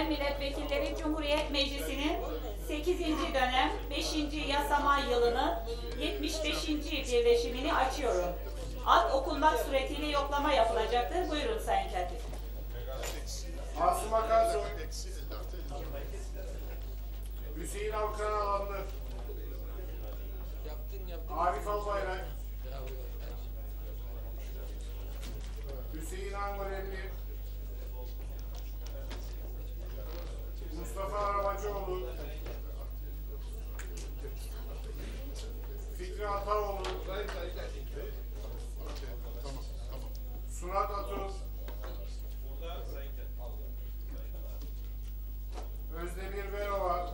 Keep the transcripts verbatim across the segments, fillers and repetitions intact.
Sayın Milletvekilleri, Cumhuriyet Meclisi'nin sekizinci dönem beşinci yasama yılının yetmiş beşinci birleşimini açıyorum. Ad okunmak suretiyle yoklama yapılacaktır. Buyurun Sayın Katip. Asım Akarsu, Hüseyin Avkan Alanlı, Arif Albayrak, Hüseyin Angoremli, Mustafa Arabacıoğlu, Fikri Ataoğlu, Sunat Atur, Özdemir Berova,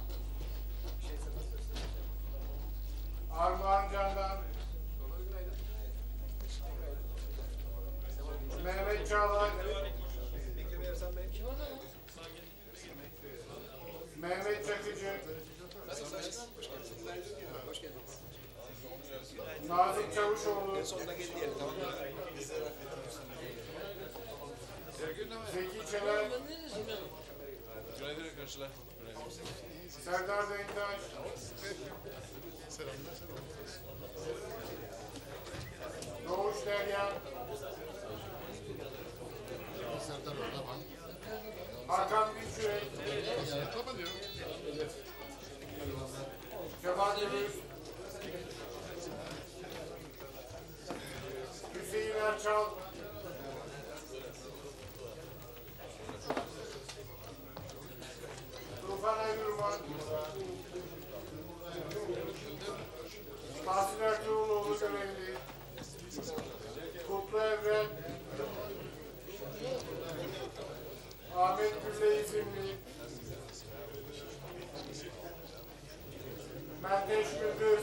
Armağan Candan, Mehmet Çağlar, Mehmet Çakıcı, Nazik Çavuşoğlu, Zeki Çeler, Serdar Denktaş, Doğuş Derya, Hakan Gülçürek, Şafak Gülüz, Hüseyin Erçal, Tufan Aydurman, Tahsin Ertuğruloğlu görevli, Kutlu Evren, Ahmet Gülle isimli, Menteş Gündüz,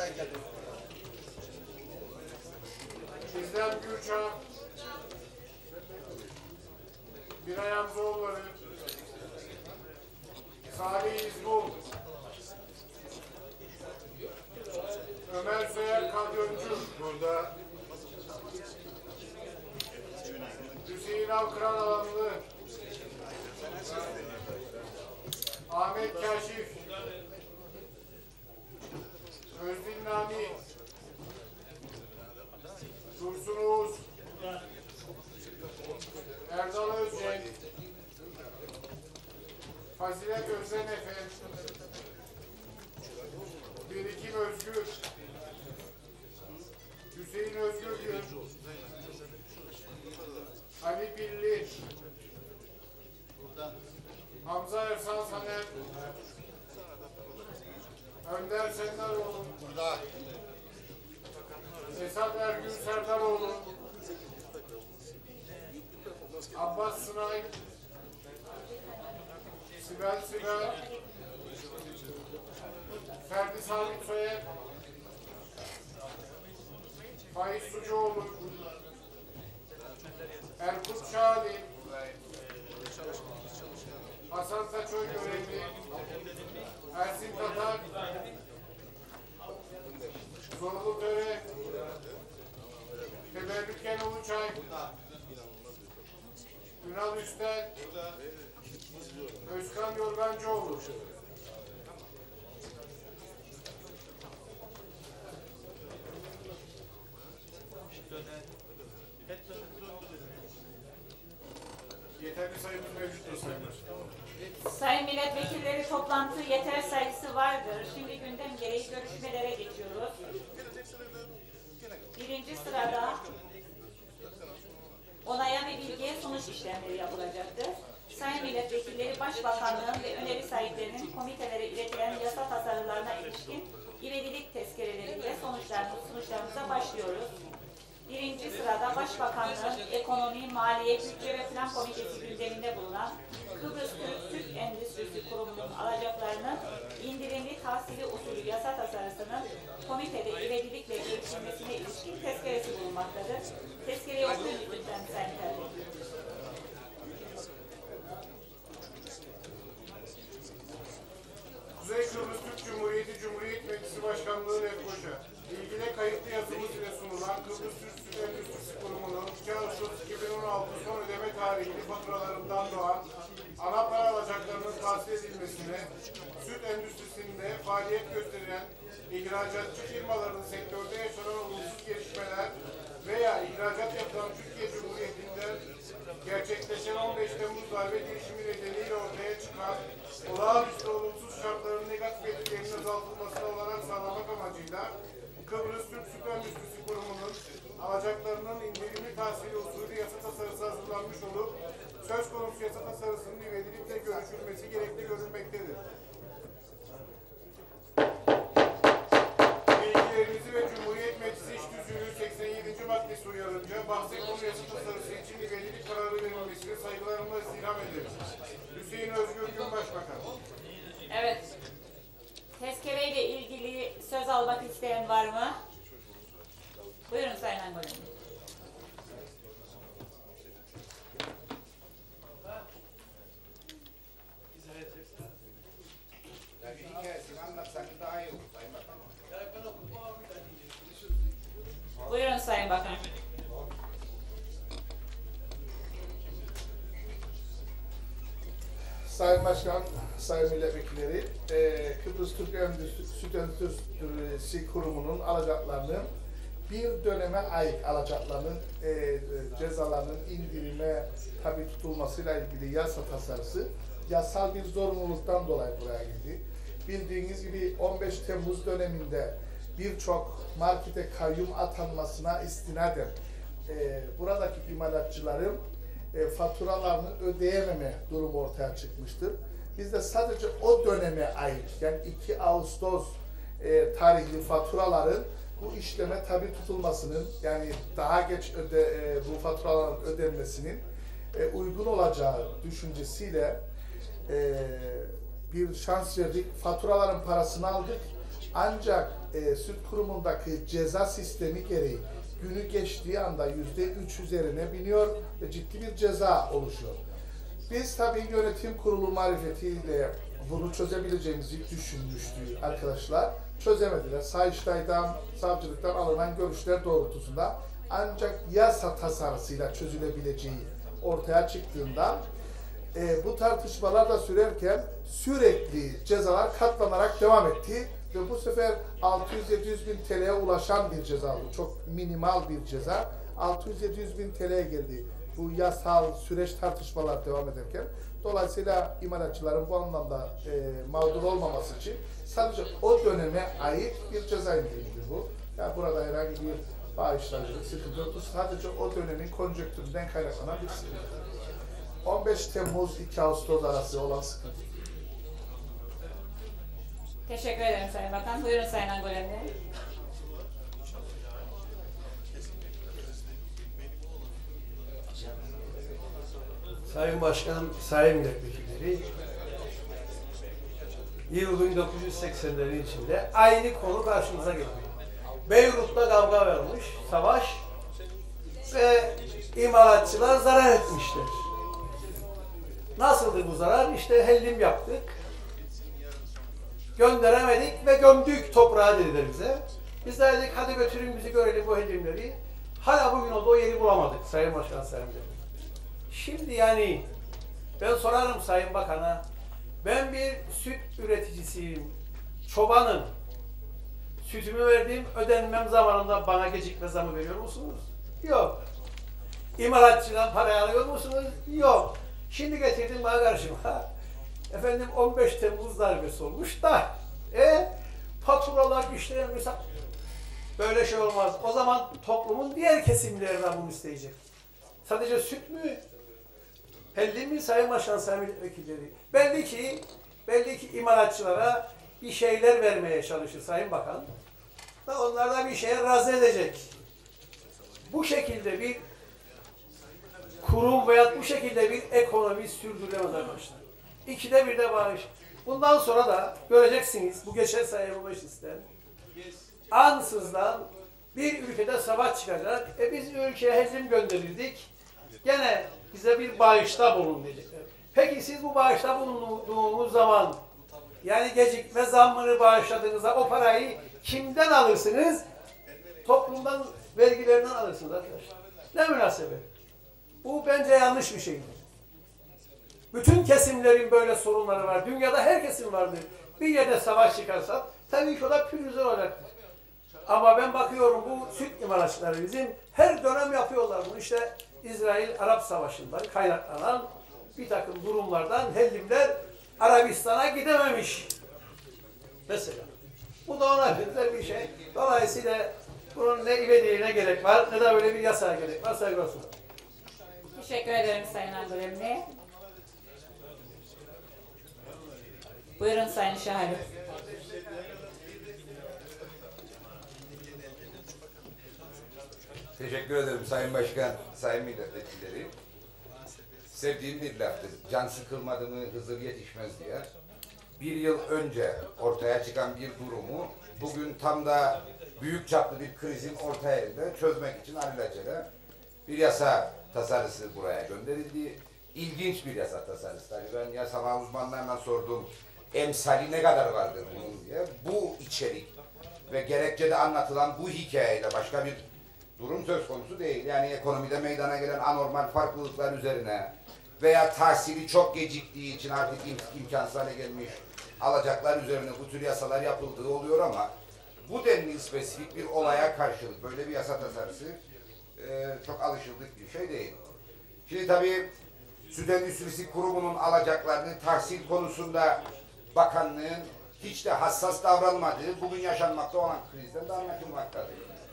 İzlem Gülçak, Miray Hamzoğulları, Salih İzmul, Ömer Soyer Kadyoncu, burada Hüseyin Avkıran Alanlı, Ahmet Kaşif, Özdil Nami, Dursun Oğuz, Erdal Özcenk, Fazilet Özdenefe, Birikim Özgür, Hüseyin Özgürgül, Ali Pilli, Hamza Ersan Saner, Önder Sendaroğlu, Esat Ergün Serdaroğlu, Abbas Sınay, Sibel Sibel, Ferdi Sabit Soyer, Faiz Sucuoğlu, Erkut Şahali, Hasan Taçoy görevli, Ersin Tatar, Zorlu Töre, Teberrüken Uluçay, Ünal Üstel, Özkan Yorgancıoğlu. Yeterli sayımız mevcuttur Sayın Başkanım. Sayın Milletvekilleri, toplantı yeter sayısı vardır. Şimdi gündem gereği görüşmelere geçiyoruz. Birinci sırada onaya ve bilgiye sonuç işlemleri yapılacaktır. Sayın Milletvekilleri, Başbakanlığın ve öneri sahiplerinin komitelere iletilen yasa tasarılarına ilişkin ivedilik tezkereleriyle sonuçlarımız, sonuçlarımıza başlıyoruz. Birinci sırada Başbakanlığın Ekonomi, Maliye, Bütçe ve Plan Komitesi gündeminde bulunan Kıbrıs Türk Süt Endüstrisi Kurumu'nun alacaklarının indirimli tahsili usulü yasa tasarısının komitede ivedilikle geliştirilmesine ilişkin tezkeresi bulunmaktadır. Tezkereyi okuyun lütfen Sayın Katip. Kuzey Kıbrıs Türk Cumhuriyeti Cumhuriyet Meclisi Başkanlığı Lefkoşa, ilgili kayıtlı yazımız ile sunulan Kıbrıs Türk Süt Endüstrisi Kurumu'nun iki Ağustos iki bin on altı son ödeme tarihli faturalarından doğan ana para alacaklarının tahsil edilmesine, süt endüstrisinde faaliyet gösteren ihracatçı firmaların sektörde yaşanan olumsuz gelişmeler veya ihracat yapılan Türkiye Cumhuriyeti'nden gerçekleşen on beş Temmuz darbe girişimi nedeniyle ortaya çıkan olağanüstü olumsuz şartların negatif etkilerinin azaltılmasına olanak sağlamak amacıyla Kıbrıs Türk Süt Endüstrisi Kurumu'nun alacaklarının indirimli tahsili usulü yasa tasarısı hazırlanmış olup söz konusu yasa tasarısının ivedilikle görüşülmesi gerekli görülmektedir. Bilgilerinizi ve Cumhuriyet Meclisi İş Tüzüğü'nün seksen yedinci maddesi uyarınca bahsi konu yasa tasarısı için ivedilik kararı verilmesini saygılarımla istirham ederiz. Hüseyin Özgür Gün Başbakan. Evet. Tezkereyle ilgili söz almak isteyen var mı? Buyurun Sayın Angolim. Buyurun Sayın Bakan. Sayın Başkan, Sayın Milletvekilleri, e, Kıbrıs Türk Endüstri, Süt Endüstrisi Kurumu'nun alacaklarının bir döneme ait alacaklarının e, cezalarının indirime tabi tutulmasıyla ilgili yasa tasarısı yasal bir zorunluluktan dolayı buraya geldi. Bildiğiniz gibi on beş Temmuz döneminde birçok markete kayyum atanmasına istinaden e, buradaki imalatçıların e, faturalarını ödeyememe durumu ortaya çıkmıştır. Biz de sadece o döneme ait, yani iki Ağustos e, tarihli faturaların bu işleme tabi tutulmasının, yani daha geç öde, e, bu faturaların ödenmesinin e, uygun olacağı düşüncesiyle e, bir şans verdik. Faturaların parasını aldık. Ancak e, süt kurumundaki ceza sistemi gereği günü geçtiği anda yüzde üç üzerine biniyor ve ciddi bir ceza oluşuyor. Biz tabii yönetim kurulu marifetiyle bunu çözebileceğimizi düşünmüştük arkadaşlar. Çözemediler. Sayıştay'dan, savcılıktan alınan görüşler doğrultusunda ancak yasa tasarısıyla çözülebileceği ortaya çıktığında e, bu tartışmalar da sürerken sürekli cezalar katlanarak devam etti. Ve bu sefer altı yüz yedi yüz bin T L'ye ulaşan bir ceza bu. Çok minimal bir ceza. altı yüz yedi yüz bin T L'ye geldi. Bu yasal süreç tartışmalar devam ederken. Dolayısıyla imalatçıların bu anlamda e, mağdur olmaması için sadece o döneme ait bir ceza indirimidir bu. Yani burada herhangi bir bağışlayıcılık, sıkıntı yok. Bu sadece o dönemin konjonktüründen kaynaklanan bir sıkıntı. on beş Temmuz iki Ağustos arası olan sıkıntı. Teşekkür ederim Sayın Bakan. Buyurun Sayın Angolemli. Sayın Başkan, Sayın Milletvekilleri, yıl bin dokuz yüz seksenlerin içinde aynı konu karşımıza geliyor. Beyrut'ta kavga vermiş, savaş ve imalatçılar zarar etmişler. Nasıldı bu zarar? İşte hellim yaptık. Gönderemedik ve gömdük toprağa dediler bize. Biz de dedik hadi götürün bizi görelim bu hellimleri. Hala bugün oldu o yeri bulamadık Sayın Başkan, Sayın Milletvekili. Şimdi yani ben sorarım Sayın Bakan'a, ben bir süt üreticisiyim, çobanım. Sütümü verdiğim ödenmem zamanında bana gecikme zamı veriyor musunuz? Yok. İmalatçıdan para alıyor musunuz? Yok. Şimdi getirdim bana karşıma. Efendim on beş Temmuz darbesi olmuş da e faturalar işlenmiş. Böyle şey olmaz. O zaman toplumun diğer kesimlerinden bunu isteyecek. Sadece süt mü? Belli mi Sayın Başkan, Sayın Milletvekilleri? Belli ki, belli ki imalatçılara bir şeyler vermeye çalışır Sayın Bakan. Da onlardan bir şeye razı edecek. Bu şekilde bir kurum veya bu şekilde bir ekonomi sürdürülemez arkadaşlar. İkide bir de bağış. Bundan sonra da göreceksiniz bu geçen sayılma sistem. Ansızdan bir ülkede savaş çıkacak. E biz ülkeye hezim gönderirdik. Gene bize bir bağışta bulun diyecekler. Peki siz bu bağışta bulunduğunuz zaman, yani gecikme zammını bağışladığınızda o parayı kimden alırsınız? Toplumdan, vergilerden alırsınız arkadaşlar. Ne münasebet? Bu bence yanlış bir şeydir. Bütün kesimlerin böyle sorunları var. Dünyada herkesin vardır. Bir yerde savaş çıkarsa tabii ki o da pürüzü olacaktır. Ama ben bakıyorum bu süt imalatçıları bizim her dönem yapıyorlar bunu. İşte İsrail-Arap Savaşı'ndan kaynaklanan bir takım durumlardan hellimler Arabistan'a gidememiş. Mesela. Bu da ona benzer bir şey. Dolayısıyla bunun ne ivediğine gerek var ne de böyle bir yasaya gerek var. Saygı olsun. Teşekkür ederim Sayın Angoremli. Buyurun Sayın Şahalü. Teşekkür ederim Sayın Başkan, Sayın Milletvekilleri. Sevdiğim bir laftır. Can sıkılmadı mı Hızır yetişmez diye. Bir yıl önce ortaya çıkan bir durumu bugün tam da büyük çaplı bir krizin orta yerinde çözmek için alelacele bir yasa tasarısı buraya gönderildi. İlginç bir yasa tasarısı. Tabii ben yasama uzmanlarına sordum. Emsali ne kadar vardır bunun diye. Bu içerik ve gerekçede anlatılan bu hikayeyle başka bir durum söz konusu değil. Yani ekonomide meydana gelen anormal farklılıklar üzerine veya tahsili çok geciktiği için artık im imkansız hale gelmiş alacaklar üzerine bu tür yasalar yapıldığı oluyor ama bu denli spesifik bir olaya karşılık böyle bir yasa tasarısı e, çok alışıldık bir şey değil. Şimdi tabii Süt Endüstrisi Kurumu'nun alacaklarını tahsil konusunda bakanlığın hiç de hassas davranmadığı bugün yaşanmakta olan krizden de anlaşılmaktadır.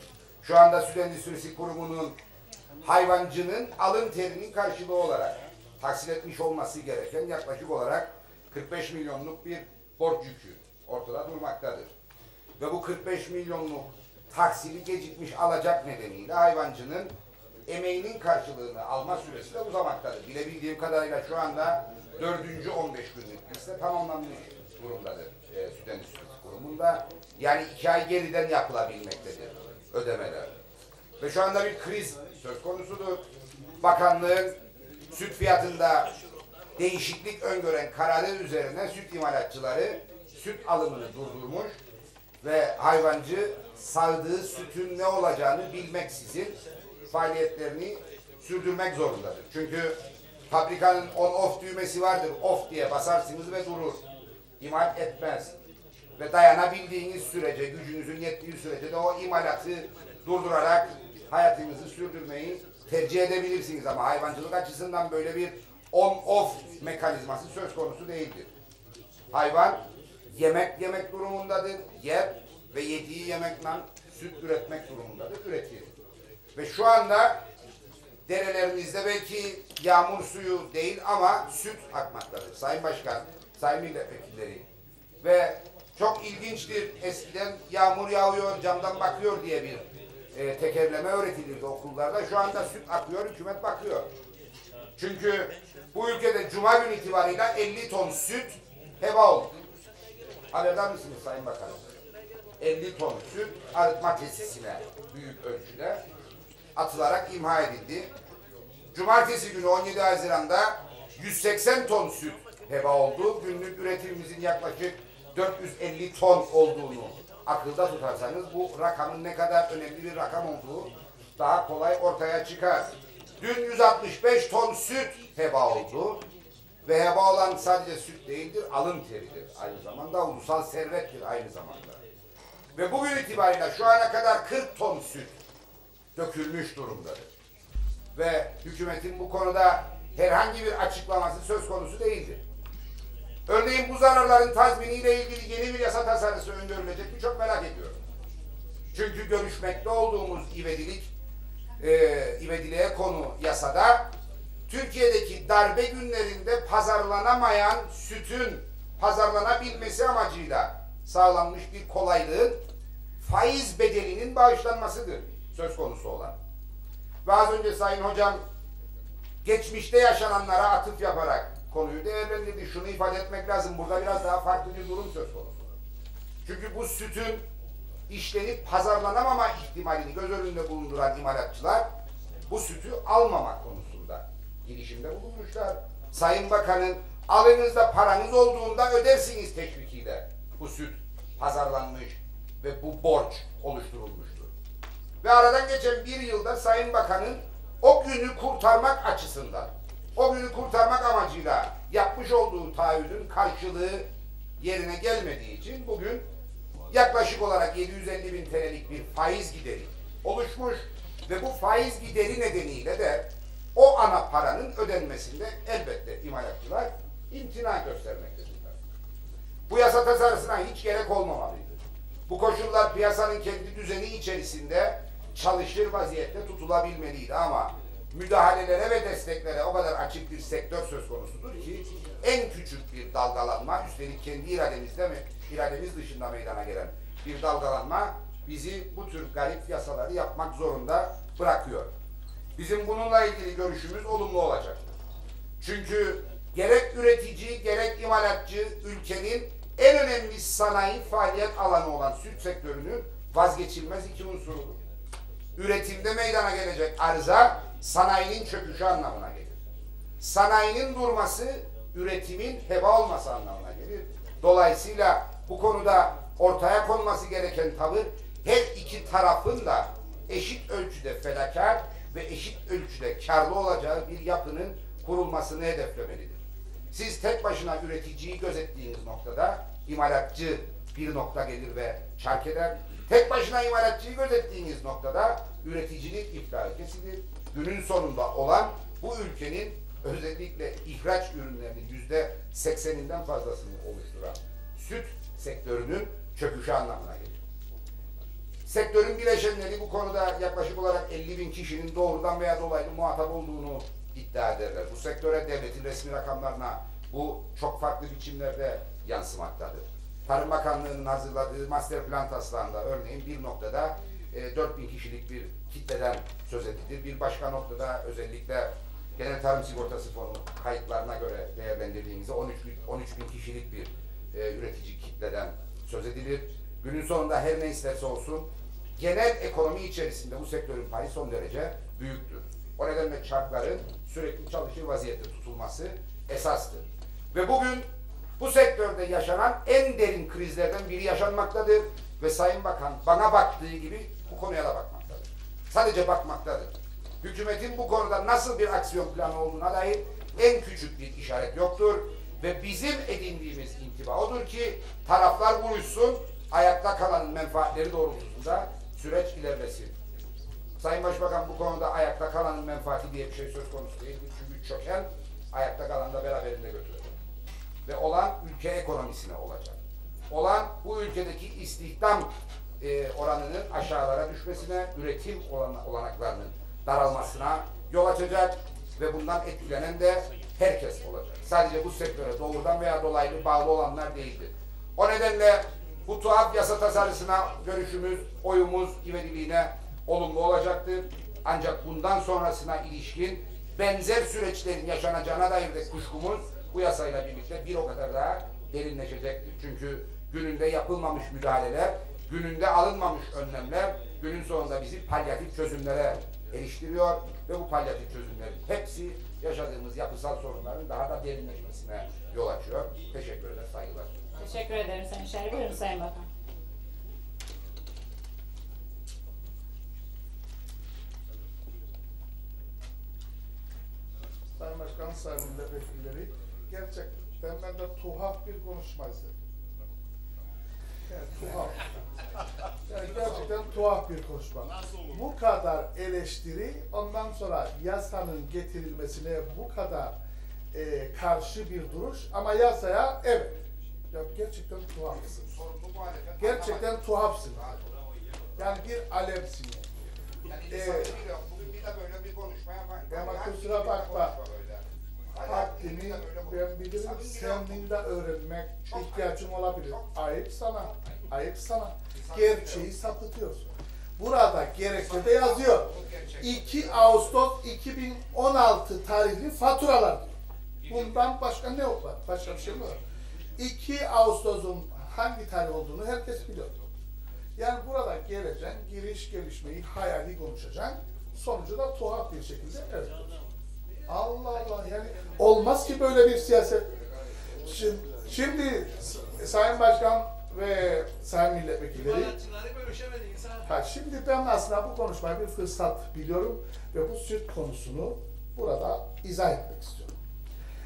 Şu anda Süt Endüstrisi Kurumu'nun hayvancının alın terinin karşılığı olarak tahsil etmiş olması gereken yaklaşık olarak kırk beş milyonluk bir borç yükü ortada durmaktadır. Ve bu kırk beş milyonluk tahsili gecikmiş alacak nedeniyle hayvancının emeğinin karşılığını alma süresi de uzamaktadır. Bilebildiğim kadarıyla şu anda dördüncü on beş günlük liste tamamlanmış durumdadır e, Süt Endüstrisi Kurumu'nda. Yani iki ay geriden yapılabilmektedir ödemeler. Ve şu anda bir kriz söz konusudur. Bakanlığın süt fiyatında değişiklik öngören kararı üzerine süt imalatçıları süt alımını durdurmuş ve hayvancı sağdığı sütün ne olacağını bilmeksizin faaliyetlerini sürdürmek zorundadır. Çünkü fabrikanın on-off düğmesi vardır. Off diye basarsınız ve durur. İmal etmez. Ve dayanabildiğiniz sürece, gücünüzün yettiği sürece de o imalatı durdurarak hayatınızı sürdürmeyi tercih edebilirsiniz. Ama hayvancılık açısından böyle bir on-off mekanizması söz konusu değildir. Hayvan yemek yemek durumundadır, yer ve yediği yemekle süt üretmek durumundadır, üretir. Ve şu anda derelerimizde belki yağmur suyu değil ama süt akmaktadır. Sayın Başkan, Sayın Milletvekilleri. Ve çok ilginçtir, eskiden yağmur yağıyor, camdan bakıyor diye bir e, tekerleme öğretilirdi okullarda. Şu anda süt akıyor, hükümet bakıyor. Çünkü bu ülkede Cuma günü itibarıyla elli ton süt heba oldu. Haberdar mısınız Sayın Bakanım? elli ton süt arıtma tesisine büyük ölçüde atılarak imha edildi. Cumartesi günü on yedi Haziran'da yüz seksen ton süt heba oldu. Günlük üretimimizin yaklaşık dört yüz elli ton olduğunu akılda tutarsanız bu rakamın ne kadar önemli bir rakam olduğu daha kolay ortaya çıkar. Dün yüz altmış beş ton süt heba oldu. Ve heba olan sadece süt değildir, alın teridir. Aynı zamanda ulusal servettir aynı zamanda. Ve bugün itibariyle şu ana kadar kırk ton süt dökülmüş durumdadır. Ve hükümetin bu konuda herhangi bir açıklaması söz konusu değildir. Örneğin bu zararların tazminiyle ilgili yeni bir yasa tasarısı öngörülecek mi çok merak ediyorum. Çünkü görüşmekte olduğumuz ivedilik, e, ivediliğe konu yasada Türkiye'deki darbe günlerinde pazarlanamayan sütün pazarlanabilmesi amacıyla sağlanmış bir kolaylığın faiz bedelinin bağışlanmasıdır söz konusu olan. Ve az önce Sayın Hocam geçmişte yaşananlara atıf yaparak konuyu değerlendirdi. Şunu ifade etmek lazım. Burada biraz daha farklı bir durum söz konusu. Çünkü bu sütün işlenip pazarlanamama ihtimalini göz önünde bulunduran imalatçılar bu sütü almamak konusunda girişimde bulunmuşlar. Sayın Bakan'ın alınızda paranız olduğunda ödersiniz teşvikiyle bu süt pazarlanmış ve bu borç oluşturulmuştur. Ve aradan geçen bir yılda Sayın Bakan'ın o günü kurtarmak açısından, o günü kurtarmak amacıyla bu taahhüdün karşılığı yerine gelmediği için bugün yaklaşık olarak yedi yüz elli bin T L'lik bir faiz gideri oluşmuş ve bu faiz gideri nedeniyle de o ana paranın ödenmesinde elbette imalatçılar imtina göstermektedirler. Bu yasa tasarısına hiç gerek olmamalıydı. Bu koşullar piyasanın kendi düzeni içerisinde çalışır vaziyette tutulabilmeliydi ama müdahalelere ve desteklere o kadar açık bir sektör söz konusudur ki en küçük bir dalgalanma, üstelik kendi irademizde mi, irademiz dışında meydana gelen bir dalgalanma bizi bu tür garip yasaları yapmak zorunda bırakıyor. Bizim bununla ilgili görüşümüz olumlu olacaktır. Çünkü gerek üretici gerek imalatçı ülkenin en önemli sanayi faaliyet alanı olan süt sektörünün vazgeçilmez iki unsurudur. Üretimde meydana gelecek arıza sanayinin çöküşü anlamına gelir. Sanayinin durması üretimin heba olması anlamına gelir. Dolayısıyla bu konuda ortaya konması gereken tavır her iki tarafın da eşit ölçüde fedakar ve eşit ölçüde karlı olacağı bir yapının kurulmasını hedeflemelidir. Siz tek başına üreticiyi gözettiğiniz noktada imalatçı bir nokta gelir ve çark eder. Tek başına imalatçıyı gözettiğiniz noktada üreticinin iflahı kesilir. Günün sonunda olan bu ülkenin özellikle ihraç ürünlerinin yüzde sekseninden fazlasını oluşturan süt sektörünün çöküşü anlamına gelir. Sektörün bileşenleri bu konuda yaklaşık olarak elli bin kişinin doğrudan veya dolaylı muhatap olduğunu iddia ederler. Bu sektöre devletin resmi rakamlarına bu çok farklı biçimlerde yansımaktadır. Tarım Bakanlığı'nın hazırladığı master plan taslağında örneğin bir noktada e, dört bin kişilik bir kitleden söz edilir. Bir başka noktada özellikle Genel Tarım Sigortası Fonu kayıtlarına göre değerlendirdiğimizde on üç bin kişilik bir e, üretici kitleden söz edilir. Günün sonunda her ne isterse olsun genel ekonomi içerisinde bu sektörün payı son derece büyüktür. O nedenle çarkların sürekli çalışır vaziyette tutulması esastır. Ve bugün bu sektörde yaşanan en derin krizlerden biri yaşanmaktadır ve Sayın Bakan bana baktığı gibi bu konuya da bakmaktadır. Sadece bakmaktadır. Hükümetin bu konuda nasıl bir aksiyon planı olduğuna dair en küçük bir işaret yoktur ve bizim edindiğimiz intiba odur ki taraflar buluşsun, ayakta kalanın menfaatleri doğrultusunda süreç ilerlesin. Sayın Başbakan bu konuda ayakta kalanın menfaati diye bir şey söz konusu değildir. Çünkü çöken ayakta kalanı da beraberinde götürecek. Ve olan ülke ekonomisine olacak. Olan bu ülkedeki istihdam e, oranının aşağılara düşmesine, üretim olan, olanaklarının daralmasına yol açacak ve bundan etkilenen de herkes olacak. Sadece bu sektöre doğrudan veya dolaylı bağlı olanlar değildir. O nedenle bu tuhaf yasa tasarısına görüşümüz, oyumuz ivediliğine olumlu olacaktır. Ancak bundan sonrasına ilişkin benzer süreçlerin yaşanacağına dair de kuşkumuz bu yasayla birlikte bir o kadar daha derinleşecektir. Çünkü gününde yapılmamış müdahaleler, gününde alınmamış önlemler günün sonunda bizi palyatif çözümlere eriştiriyor ve bu palyatif çözümlerin hepsi yaşadığımız yapısal sorunların daha da derinleşmesine yol açıyor. Teşekkür ederim, saygılar. Teşekkür ederim Sayın Şair. Buyurun Sayın Bakan. Sayın Başkan, Sayın Milletvekilleri, gerçekten ben de tuhaf bir konuşma izledim. Yani tuhaf. Yani gerçekten tuhaf bir konuşma. Bu kadar eleştiri, ondan sonra yasanın getirilmesine bu kadar e, karşı bir duruş ama yasaya evet. Ya gerçekten tuhafsın. Gerçekten tuhafsın. Yani bir alemsin. Yani ee, bugün bir de böyle bir konuşma yapan. Ama kusura bakma. Haddini ben bilirim, senin de öğrenmek ihtiyacım olabilir. Ayıp sana, ayıp sana. Gerçeği sapıtıyorsun. Burada gerekçede yazıyor. iki Ağustos iki bin on altı tarihli faturalar diyor. Bundan başka ne yok var? Başka bir şey mi var? iki Ağustos'un hangi tarih olduğunu herkes biliyor. Yani burada geleceksin, giriş gelişmeyi, hayali konuşacaksın. Sonucu da tuhaf bir şekilde evet. Allah Allah, yani olmaz ki böyle bir siyaset. Şimdi, şimdi Sayın Başkan ve Sayın Milletvekilleri, ha, şimdi ben aslında bu konuşmayı bir fırsat biliyorum ve bu süt konusunu burada izah etmek istiyorum.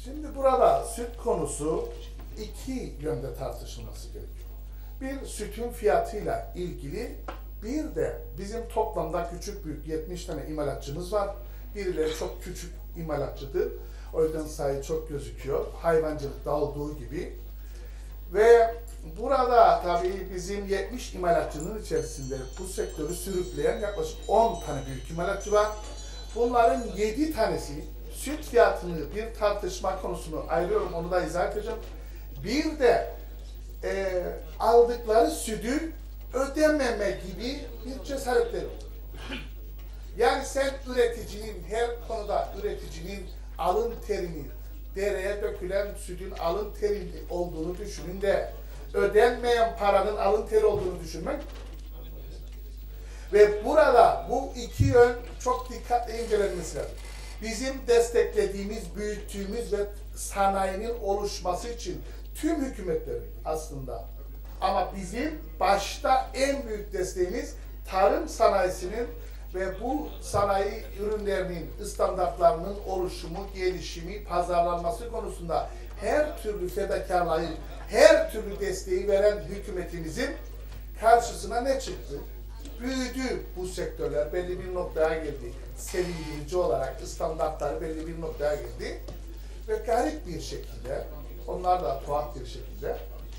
Şimdi burada süt konusu iki yönde tartışılması gerekiyor. Bir, sütün fiyatıyla ilgili, bir de bizim toplamda küçük büyük yetmiş tane imalatçımız var. Birileri çok küçük imalatçıdır. O yüzden sayı çok gözüküyor. Hayvancılıkta olduğu gibi. Ve burada tabii bizim yetmiş imalatçının içerisinde bu sektörü sürükleyen yaklaşık on tane büyük imalatçı var. Bunların yedi tanesi süt fiyatını bir tartışma konusunu ayırıyorum, onu da izah edeceğim. Bir de e, aldıkları sütü ödememe gibi bir cesaretleri. Yani sen üreticinin, her konuda üreticinin alın terini, dereye dökülen sütün alın teri olduğunu düşünün de ödenmeyen paranın alın teri olduğunu düşünmek. Ve burada bu iki yön çok dikkatle incelenmesi lazım. Bizim desteklediğimiz, büyüttüğümüz ve sanayinin oluşması için tüm hükümetlerin aslında, ama bizim başta en büyük desteğimiz tarım sanayisinin ve bu sanayi ürünlerinin standartlarının oluşumu, gelişimi, pazarlanması konusunda her türlü fedakarlığı, her türlü desteği veren hükümetimizin karşısına ne çıktı? Büyüdü bu sektörler, belli bir noktaya geldi. Sevindirici olarak standartları belli bir noktaya geldi. Ve garip bir şekilde, onlar da tuhaf bir şekilde,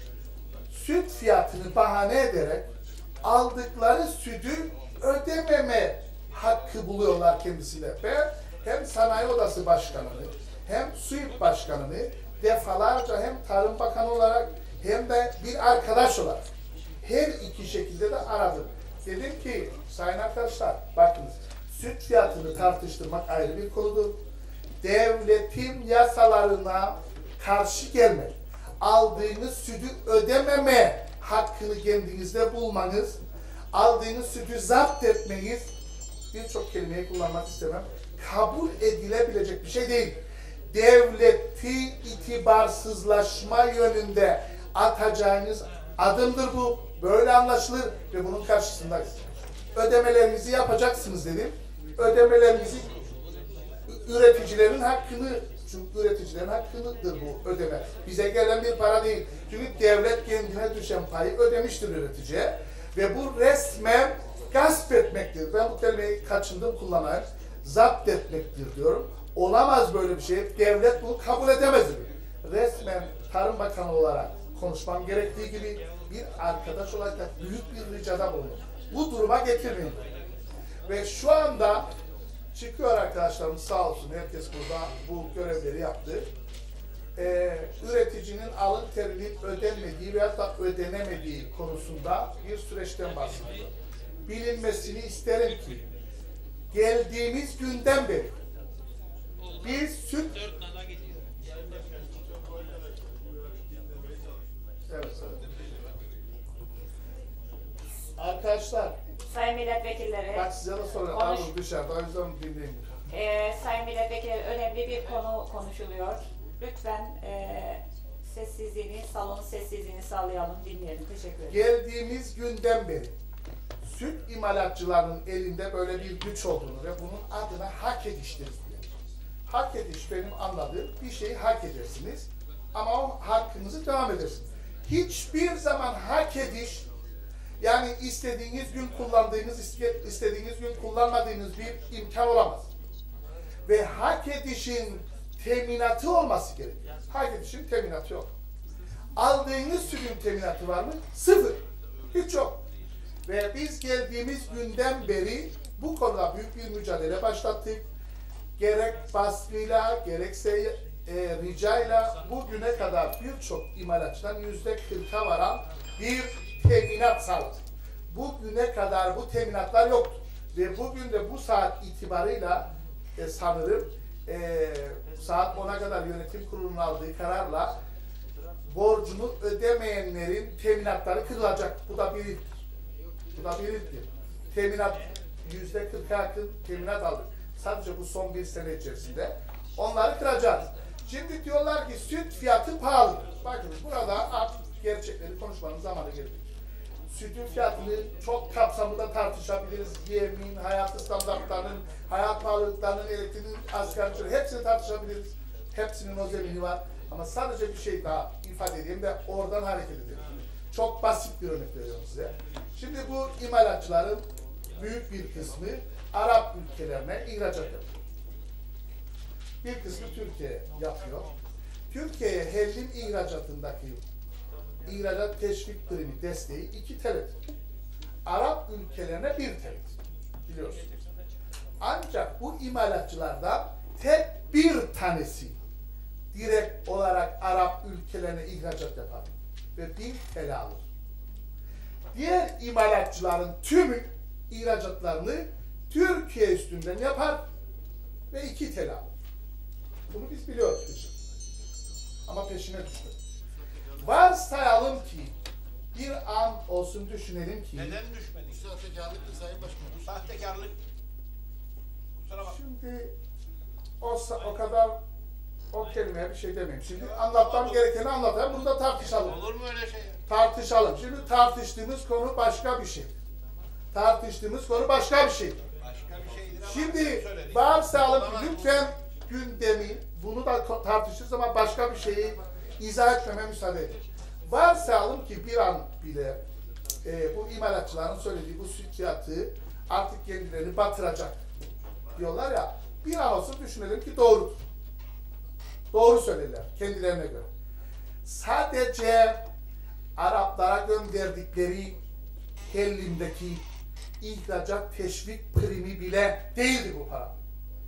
süt fiyatını bahane ederek aldıkları sütü ödememe hakkı buluyorlar kendisine. Ben hem Sanayi Odası Başkanı'nı, hem SÜİP Başkanı'nı defalarca hem Tarım Bakanı olarak hem de bir arkadaş olarak her iki şekilde de aradım. Dedim ki, sayın arkadaşlar, bakınız, süt fiyatını tartıştırmak ayrı bir konudur. Devletin yasalarına karşı gelmek, aldığınız sütü ödememe hakkını kendinizde bulmanız, aldığınız sütü zapt etmeyiz, birçok kelimeyi kullanmak istemem, kabul edilebilecek bir şey değil. Devleti itibarsızlaşma yönünde atacağınız adımdır bu. Böyle anlaşılır ve bunun karşısındayız. Ödemelerinizi yapacaksınız dedim. Ödemelerinizi üreticilerin hakkını, çünkü üreticilerin hakkıdır bu ödeme. Bize gelen bir para değil. Çünkü devlet kendine düşen payı ödemiştir üreticiye. Ve bu resmen gasp etmektir. Ben bu kelimeyi kaçındım kullanarak. Zapt etmektir diyorum. Olamaz böyle bir şey. Devlet bunu kabul edemez. Resmen Tarım Bakanı olarak konuşmam gerektiği gibi bir arkadaş olarak da büyük bir ricada bulundum. Bu duruma getirmeyin. Ve şu anda çıkıyor arkadaşlarımız sağ olsun, herkes burada bu görevleri yaptı. Ee, üreticinin alın terinin ödenmediği veya da ödenemediği konusunda bir süreçten bahsediyor. Bilinmesini isterim ki geldiğimiz günden beri biz süt evet, evet. Arkadaşlar, Sayın milletvekilleri, bak size de soruyorum. Konuş. Abi dışarıda, o yüzden dinleyin. e, sayın milletvekilleri, önemli bir konu konuşuluyor. Lütfen e, sessizliğini, salonun sessizliğini sağlayalım, dinleyelim. Teşekkür ederim. Geldiğimiz günden beri süt imalatçılarının elinde böyle bir güç olduğunu ve bunun adına hak ediştir diyor. Hak ediş benim anladığım bir şeyi hak edersiniz ama o hakkınızı devam edersiniz. Hiçbir zaman hak ediş, yani istediğiniz gün kullandığınız, istediğiniz gün kullanmadığınız bir imkan olamaz. Ve hak edişin teminatı olması gerekiyor. Hak edişin teminatı yok. Aldığınız sütün teminatı var mı? Sıfır. Hiç yok. Ve biz geldiğimiz günden beri bu konuda büyük bir mücadele başlattık. Gerek baskıyla, gerekse e, ricayla bugüne kadar birçok imalatçıdan yüzde kırka varan bir teminat sağladık. Bugüne kadar bu teminatlar yoktu. Ve bugün de bu saat itibarıyla e, sanırım e, saat ona kadar yönetim kurulunun aldığı kararla borcunu ödemeyenlerin teminatları kırılacak. Bu da bir ilktir. Bu da bir ilktir. Teminat yüzde kırka yakın teminat aldık. Sadece bu son bir sene içerisinde. Onları kıracağız. Şimdi diyorlar ki süt fiyatı pahalı. Bakın burada artık gerçekleri konuşmanın zamanı geldi. Sütün fiyatını çok kapsamında tartışabiliriz. Yemin, hayat standartlarının, hayat pahalılıklarının, elektriğinin asgari ücreti hepsini tartışabiliriz. Hepsinin o zemini var. Ama sadece bir şey daha ifade edeyim de oradan hareket edelim. Çok basit bir örnek veriyorum size. Şimdi bu imalatçıların büyük bir kısmı Arap ülkelerine ihracat yapıyor. Bir kısmı Türkiye yapıyor. Türkiye'ye hellim ihracatındaki ihracat teşvik primi desteği iki T L'dir. Arap ülkelerine bir T L'dir. Biliyorsunuz. Ancak bu imalatçılardan tek bir tanesi direkt olarak Arap ülkelerine ihracat yapar ve bir T L alır. Diğer imalatçıların tümü ihracatlarını Türkiye üstünden yapar ve iki T L alır. Bunu biz biliyoruz. Ama peşine düşmedik. Varsayalım ki bir an olsun düşünelim ki Neden düşmedik? Bu sahtekarlık mı Sayın Başkanım? Bu sahtekarlık. Kusura bak. şimdi o, o kadar o kelimeye bir şey demeyeyim. Şimdi anlatmam gerekeni anlatayım. Bunu da tartışalım. Olur mu öyle şey? Tartışalım. Şimdi tartıştığımız konu başka bir şey. Tartıştığımız konu başka bir şey. Başka bir şeydir ama Şimdi bizim söyledik. varsayalım ki Olamaz mı? lütfen gündemi, bunu da tartışırız ama başka bir şeyi izah etmeme müsaade edin. Varsayalım ki bir an bile e, bu imalatçıların söylediği bu süt fiyatı artık kendilerini batıracak diyorlar ya, bir an olsun düşünelim ki doğrudur. Doğru söylerler kendilerine göre. Sadece Araplara gönderdikleri hellimdeki ihracat teşvik primi bile değildi bu para.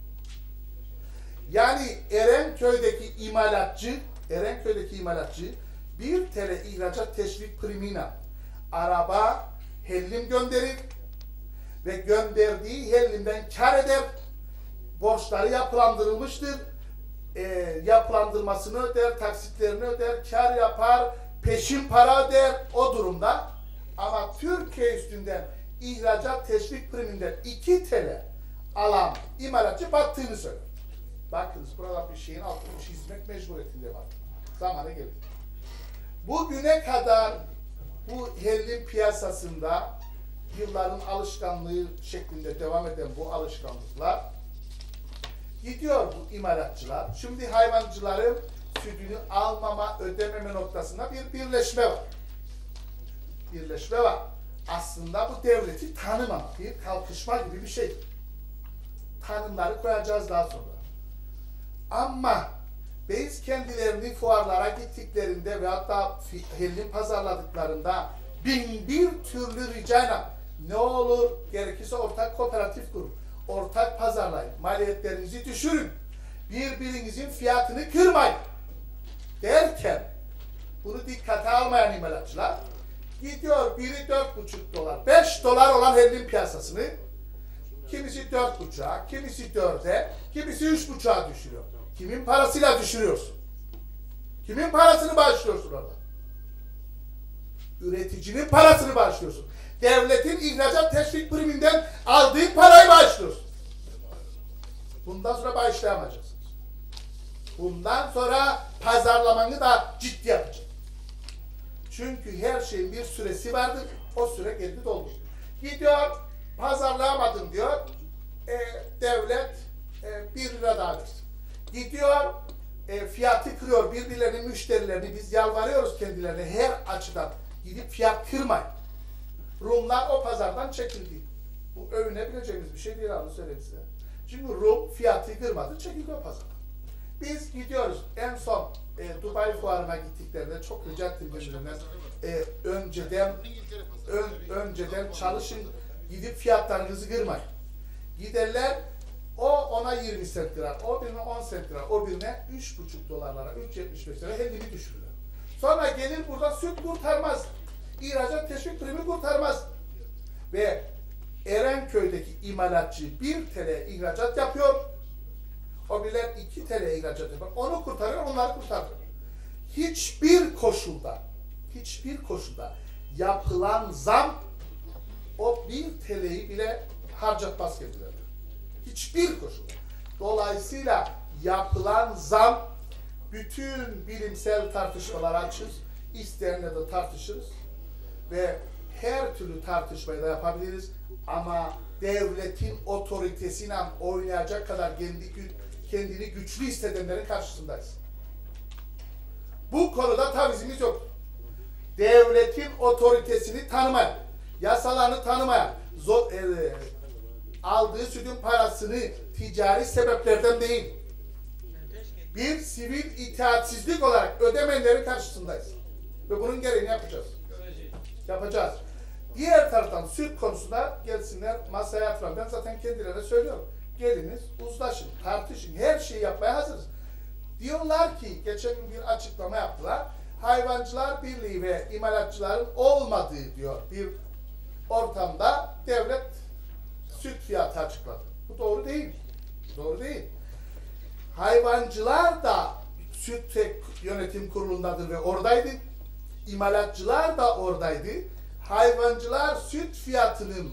Yani Erenköy'deki imalatçı, Erenköy'deki imalatçı bir T L ihracat teşvik primine araba hellim gönderir ve gönderdiği hellimden kar eder. Borçları yapılandırılmıştır. E, yapılandırmasını öder, taksitlerini öder, kar yapar, peşin para öder o durumda. Ama Türkiye üstünden ihracat teşvik priminden iki T L alan imalatçı battığını söyler. Bakınız burada bir şeyin altını çizmek mecburiyetinde var. Zamanı geldi. Bugüne kadar bu hellim piyasasında yılların alışkanlığı şeklinde devam eden bu alışkanlıklar gidiyor bu imalatçılar. Şimdi hayvancıların sütünü almama, ödememe noktasında bir birleşme var. Birleşme var. Aslında bu devleti tanımama, bir kalkışma gibi bir şey. Tanımları koyacağız daha sonra. Ama biz kendilerini fuarlara gittiklerinde ve hatta hellim pazarladıklarında bin bir türlü ricayla ne olur gerekirse ortak kooperatif kurun, ortak pazarlayın, maliyetlerinizi düşürün, birbirinizin fiyatını kırmayın derken bunu dikkate almayan imalatçılar gidiyor biri dört buçuk dolar, beş dolar olan hellim piyasasını kimisi dört buçuğa, kimisi dörde, kimisi üç buçuğa düşürüyor. Kimin parasıyla düşürüyorsun? Kimin parasını bağışlıyorsun orada? Üreticinin parasını bağışlıyorsun. Devletin ihracat teşvik priminden aldığı parayı bağışlıyorsun. Bundan sonra bağışlayamayacaksınız. Bundan sonra pazarlamanı da ciddi yapacaksın. Çünkü her şeyin bir süresi vardır. O süre geldi doldu. Gidiyor, pazarlayamadım diyor. E, devlet e, bir lira daha versin. Gidiyor, e, fiyatı kırıyor. Birbirlerinin müşterilerini biz yalvarıyoruz kendilerine her açıdan. Gidip fiyat kırmayın. Rumlar o pazardan çekildi. Bu övünebileceğimiz bir şey değil abi, söyleyeyim size. Çünkü Rum fiyatı kırmadı, çekildi o pazardan. Biz gidiyoruz. En son e, Dubai fuarına gittiklerinde çok rica ettim birbirlerine. E, önceden ön, önceden çalışın, gidip fiyatlarınızı kırmayın. Giderler, o ona yirmi sent kırar, o birine on sent kırar, o birine üç buçuk dolarlara, üç yetmiş beş lira helimi düşürürler. Sonra gelir burada süt kurtarmaz. İhracat teşvik primi kurtarmaz. Ve Erenköy'deki imalatçı bir T L ihracat yapıyor. O bilen iki T L ihracat yapar. Onu kurtarıyor, onları kurtarıyor. Hiçbir koşulda, hiçbir koşulda yapılan zam o bir T L'yi bile harcatmaz kendilerine. Hiçbir koşulda. Dolayısıyla yapılan zam bütün bilimsel tartışmalar açız. İsteyenle de tartışırız. Ve her türlü tartışmayı da yapabiliriz. Ama devletin otoritesiyle oynayacak kadar kendi, kendini güçlü hissedenlerin karşısındayız. Bu konuda tavizimiz yok. Devletin otoritesini tanımayan, yasalarını tanımayan, zor, e, aldığı sütün parasını ticari sebeplerden değil, bir sivil itaatsizlik olarak ödemeyenlerin karşısındayız. Ve bunun gereğini yapacağız. Yapacağız. Diğer taraftan süt konusunda gelsinler masaya yatıran. Ben zaten kendilerine söylüyorum. Geliniz, uzlaşın, tartışın, her şeyi yapmaya hazırız. Diyorlar ki, geçen gün bir açıklama yaptılar. Hayvancılar Birliği ve imalatçıların olmadığı diyor bir ortamda devlet süt fiyatı açıkladı. Bu doğru değil. Doğru değil. Hayvancılar da süt yönetim kurulundadır ve oradaydı. İmalatçılar da oradaydı. Hayvancılar süt fiyatının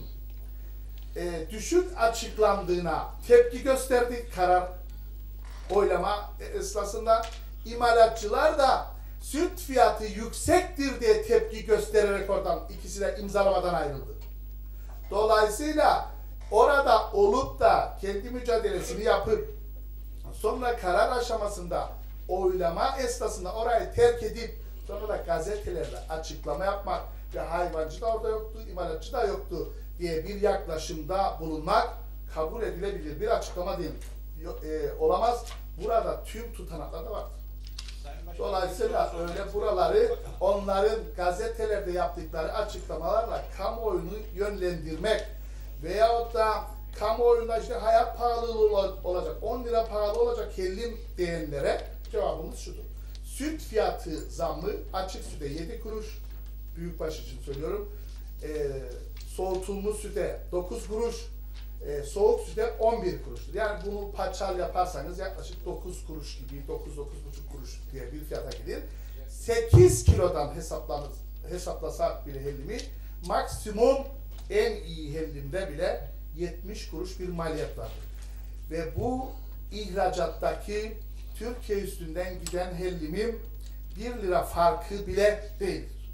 e, düşük açıklandığına tepki gösterdi karar oylama esnasında. İmalatçılar da süt fiyatı yüksektir diye tepki göstererek oradan ikisi de imzalamadan ayrıldı. Dolayısıyla orada olup da kendi mücadelesini yapıp sonra karar aşamasında oylama esnasında orayı terk edip sonra da gazetelerde açıklama yapmak ve hayvancı da orada yoktu, imalatçı da yoktu diye bir yaklaşımda bulunmak kabul edilebilir bir açıklama değil. E, olamaz. Burada tüm tutanaklar da var. Dolayısıyla öyle buraları onların gazetelerde yaptıkları açıklamalarla kamuoyunu yönlendirmek veyahut da kamuoyunda işte hayat pahalılığı olacak, on lira pahalı olacak hellim diyenlere cevabımız şudur. Süt fiyatı zammı açık süte yedi kuruş, büyükbaş için söylüyorum, e, soğutulmuş süte dokuz kuruş, e, soğuk süte on bir kuruştur. Yani bunu paçal yaparsanız yaklaşık dokuz kuruş gibi, dokuz dokuz buçuk kuruş diye bir fiyata gelir. sekiz kilodan hesaplanır, hesaplasak bile hellimi, maksimum en iyi hellimde bile yetmiş kuruş bir maliyet var. Ve bu ihracattaki Türkiye üstünden giden hellimin bir lira farkı bile değildir.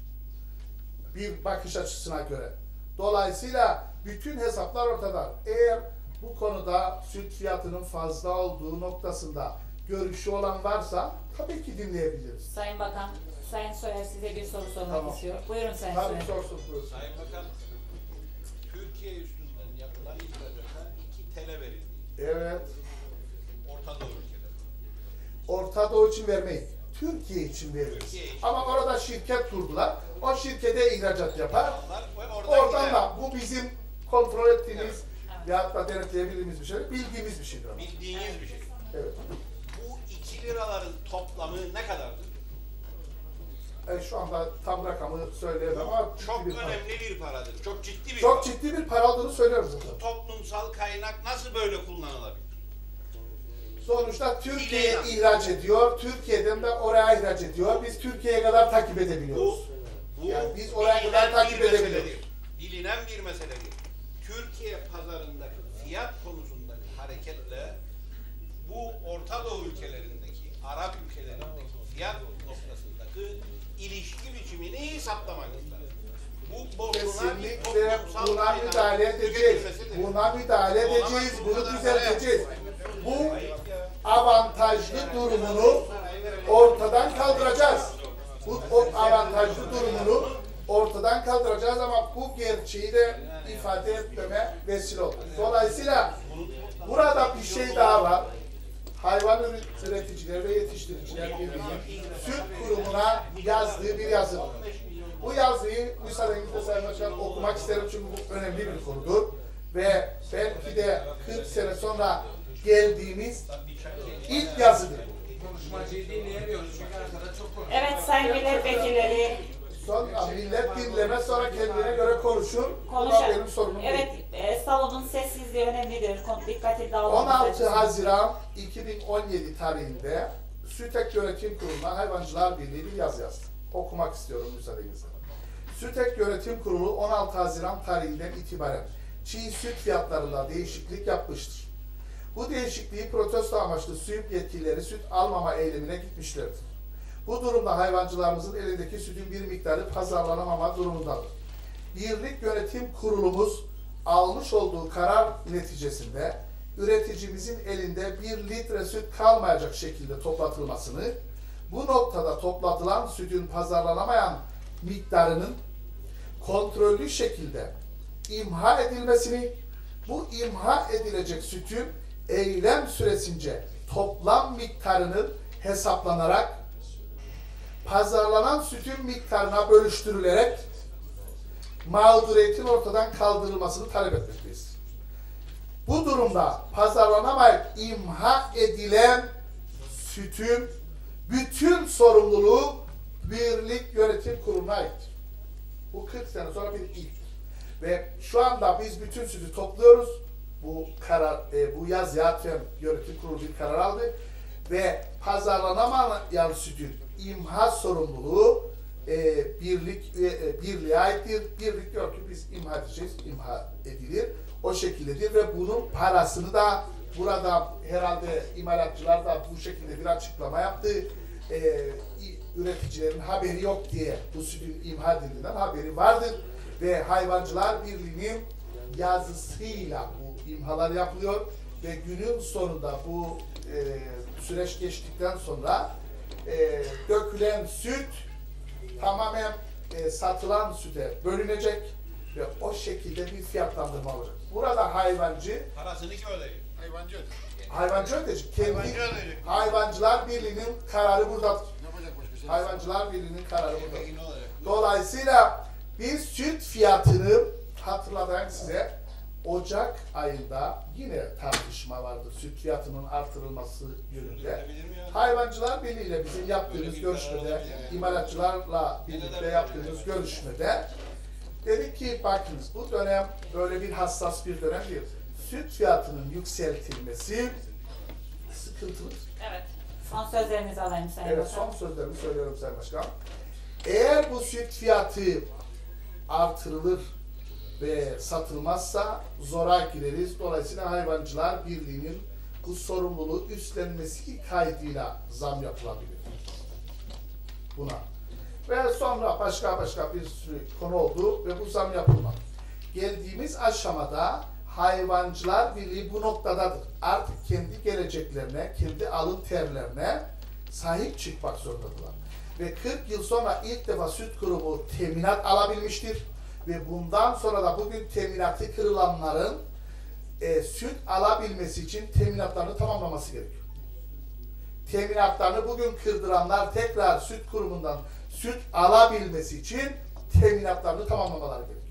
Bir bakış açısına göre. Dolayısıyla bütün hesaplar ortada. Eğer bu konuda süt fiyatının fazla olduğu noktasında görüşü olan varsa tabii ki dinleyebiliriz. Sayın Bakan, Sayın Soyer size bir soru sormak Tamam. istiyor. Buyurun Sayın Tabii Soyer. sorsun buyursun. Sayın Bakan, Türkiye üstünden yapılan ihracata iki tele verildi. Evet. Orta Doğu ülkeleri. Orta Doğu için vermeyin. Türkiye için veririz. Türkiye için. Ama orada şirket kurdular. O şirkete ihracat yapar. Onlar ve oradan Oradan gider. da bu bizim kontrol ettiğimiz Evet. veyahut da denetleyebildiğimiz bir şey, bildiğimiz bir şeydir. Ama. Bildiğiniz bir şey. Evet. Bu iki liraların toplamı ne kadardır? E, şu anda tam rakamı söyleyemem ama Çok ciddi bir para. önemli bir paradır. Çok ciddi bir Çok para. ciddi bir para olduğunu söylüyorum zaten. Bu toplumsal kaynak nasıl böyle kullanılabilir? Sonuçta Türkiye'ye Bileğine. ihraç ediyor, Türkiye'den de oraya ihraç ediyor. Biz Türkiye'ye kadar takip Bu, edebiliyoruz. bu Yani biz oraya bilinen kadar takip bir edebiliyoruz. meseledir. Bilinen bir meseledir. Türkiye pazarındaki fiyat konusundaki hareketle bu Orta Doğu ülkelerindeki, Arap ülkelerindeki fiyat noktasındaki ilişki biçimini hesaplamak lazım. Bu boşuna bir Kesinlikle toplumsal buna kaynak müdahale edeceğiz. tüketilmesidir. Buna müdahale Olamaz, edeceğiz, bu bunu kadar düzelteceğiz. para Bu Ayıp ya. avantajlı durumunu ortadan kaldıracağız. Bu o avantajlı durumunu ortadan kaldıracağız ama bu gerçeği de ifade etmeme vesile olur. Dolayısıyla burada bir şey daha var. Hayvan Üreticiler ve Yetiştiriciler Birliği'nin süt kurumuna yazdığı bir yazı var. Bu yazıyı müsaadenizle Sayın Başkan okumak isterim çünkü bu önemli bir konudur. Ve belki de kırk sene sonra geldiğimiz ilk yazıdır. Konuşmacıyı dinleyemiyoruz çünkü arkada çok konuşuyor. Evet Sayın Milletvekilleri, Sonra millet dinleme sonra kendine göre konuşur. Bu da konuşalım. benim sorunum Evet, değil. e, salonun sessizliği önemlidir. Kon- Dikkati dağılmaması on altı açısından. Haziran iki bin on yedi tarihinde SÜTEK Yönetim Kurulu'na Hayvancılar Birliği bir yazı yazdı. Okumak istiyorum müsaadenizle. SÜTEK Yönetim Kurulu on altı Haziran tarihinden itibaren çiğ süt fiyatlarında değişiklik yapmıştır. Bu değişikliği protesto amaçlı SÜİP yetkilileri süt almama eylemine gitmişlerdir. Bu durumda hayvancılarımızın elindeki sütün bir miktarı pazarlanamama durumundadır. Birlik Yönetim Kurulumuz almış olduğu karar neticesinde üreticimizin elinde bir litre süt kalmayacak şekilde toplatılmasını, bu noktada toplatılan sütün pazarlanamayan miktarının kontrollü şekilde imha edilmesini, bu imha edilecek sütün eylem süresince toplam miktarının hesaplanarak pazarlanan sütün miktarına bölüştürülerek mağduriyetin ortadan kaldırılmasını talep etmekteyiz. Bu durumda pazarlanamayıp imha edilen sütün bütün sorumluluğu Birlik Yönetim Kurulu'na aittir. Bu kırk sene sonra bir ilk. Ve şu anda biz bütün sütü topluyoruz. Bu karar, e, bu yaz Yatırım Yönetim Kurulu bir karar aldı. Ve pazarlanamayan sütün imha sorumluluğu e, birlik e, birliğe aittir. Birlik diyor ki biz imha edeceğiz, imha edilir. O şekildedir ve bunun parasını da burada herhalde imalatçılar da bu şekilde bir açıklama yaptı. E, üreticilerin haberi yok diye bu sütün imha edildiğinden haberi vardır. Ve Hayvancılar Birliği'nin yazısıyla bu imhalar yapılıyor ve günün sonunda bu e, süreç geçtikten sonra e, dökülen süt tamamen e, satılan süte bölünecek ve o şekilde bir fiyatlandırma olacak. Burada hayvancı Parasını kim ödeyecek? Hayvancı ödeyecek. hayvancı ödeyecek. Kendi Hayvancı ödeyecek. Hayvancılar Birliği'nin kararı burada. Hayvancılar Birliği'nin kararı burada. Peki ne olacak? Dolayısıyla bir süt fiyatını hatırlatayım size. Ocak ayında yine tartışma vardı süt fiyatının artırılması yönünde. Hayvancılar Birliği ile bizim yaptığımız görüşmede, imalatçılarla birlikte yaptığımız görüşmede dedik ki bakınız bu dönem böyle bir hassas bir dönem değil. Süt fiyatının yükseltilmesi sıkıntılı. Evet. Son sözlerinizi alayım Sayın Evet, Bakan. son sözlerimi söylüyorum Sayın Başkan. Eğer bu süt fiyatı artırılır ve satılmazsa zora gireriz. Dolayısıyla Hayvancılar Birliği'nin bu sorumluluğu üstlenmesi kaydıyla zam yapılabilir buna. Ve sonra başka başka bir sürü konu oldu ve bu zam yapılmadı. Geldiğimiz aşamada Hayvancılar Birliği bu noktadadır. Artık kendi geleceklerine, kendi alın terlerine sahip çıkmak zorundadılar. Ve kırk yıl sonra ilk defa süt kurumu teminat alabilmiştir. Ve bundan sonra da bugün teminatı kırılanların e, süt alabilmesi için teminatlarını tamamlaması gerekiyor. Teminatlarını bugün kırdıranlar tekrar süt kurumundan süt alabilmesi için teminatlarını tamamlamaları gerekiyor.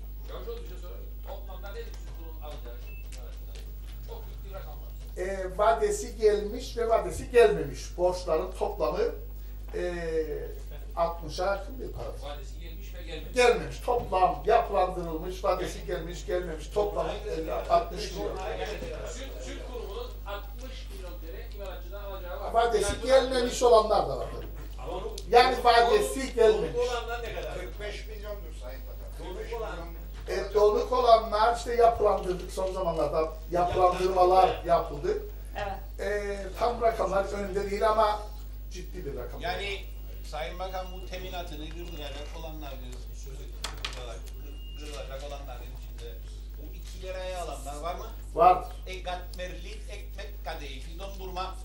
E, vadesi gelmiş ve vadesi gelmemiş. Borçların toplamı e, altmışa yakın bir para. Vadesi gelmiş ve gelmemiş. Gelmemiş. Toplam yapılandırılmış, vadesi gelmiş, gelmemiş. Toplam altmış milyon. Süt, süt kurumunun altmış milyon T L imalatçıdan alacağı var. Vadesi gelmemiş olanlar da var. Yani vadesi gelmemiş. Donuk olanlar ne kadar? kırk beş milyondur Sayın Bakan. Donuk olan. E, donuk olanlar işte yapılandırdık son zamanlarda. Yapılandırmalar yapıldı. Evet. E, tam rakamlar önünde değil ama ciddi bir rakam. Yani Sayın Bakan bu teminatını kırdıracak olanlar kırdıracak, kırdıracak olanların içinde bu iki liraya alanlar var mı? Vardır. Egatmerlik ekmek kadayıfı dondurma.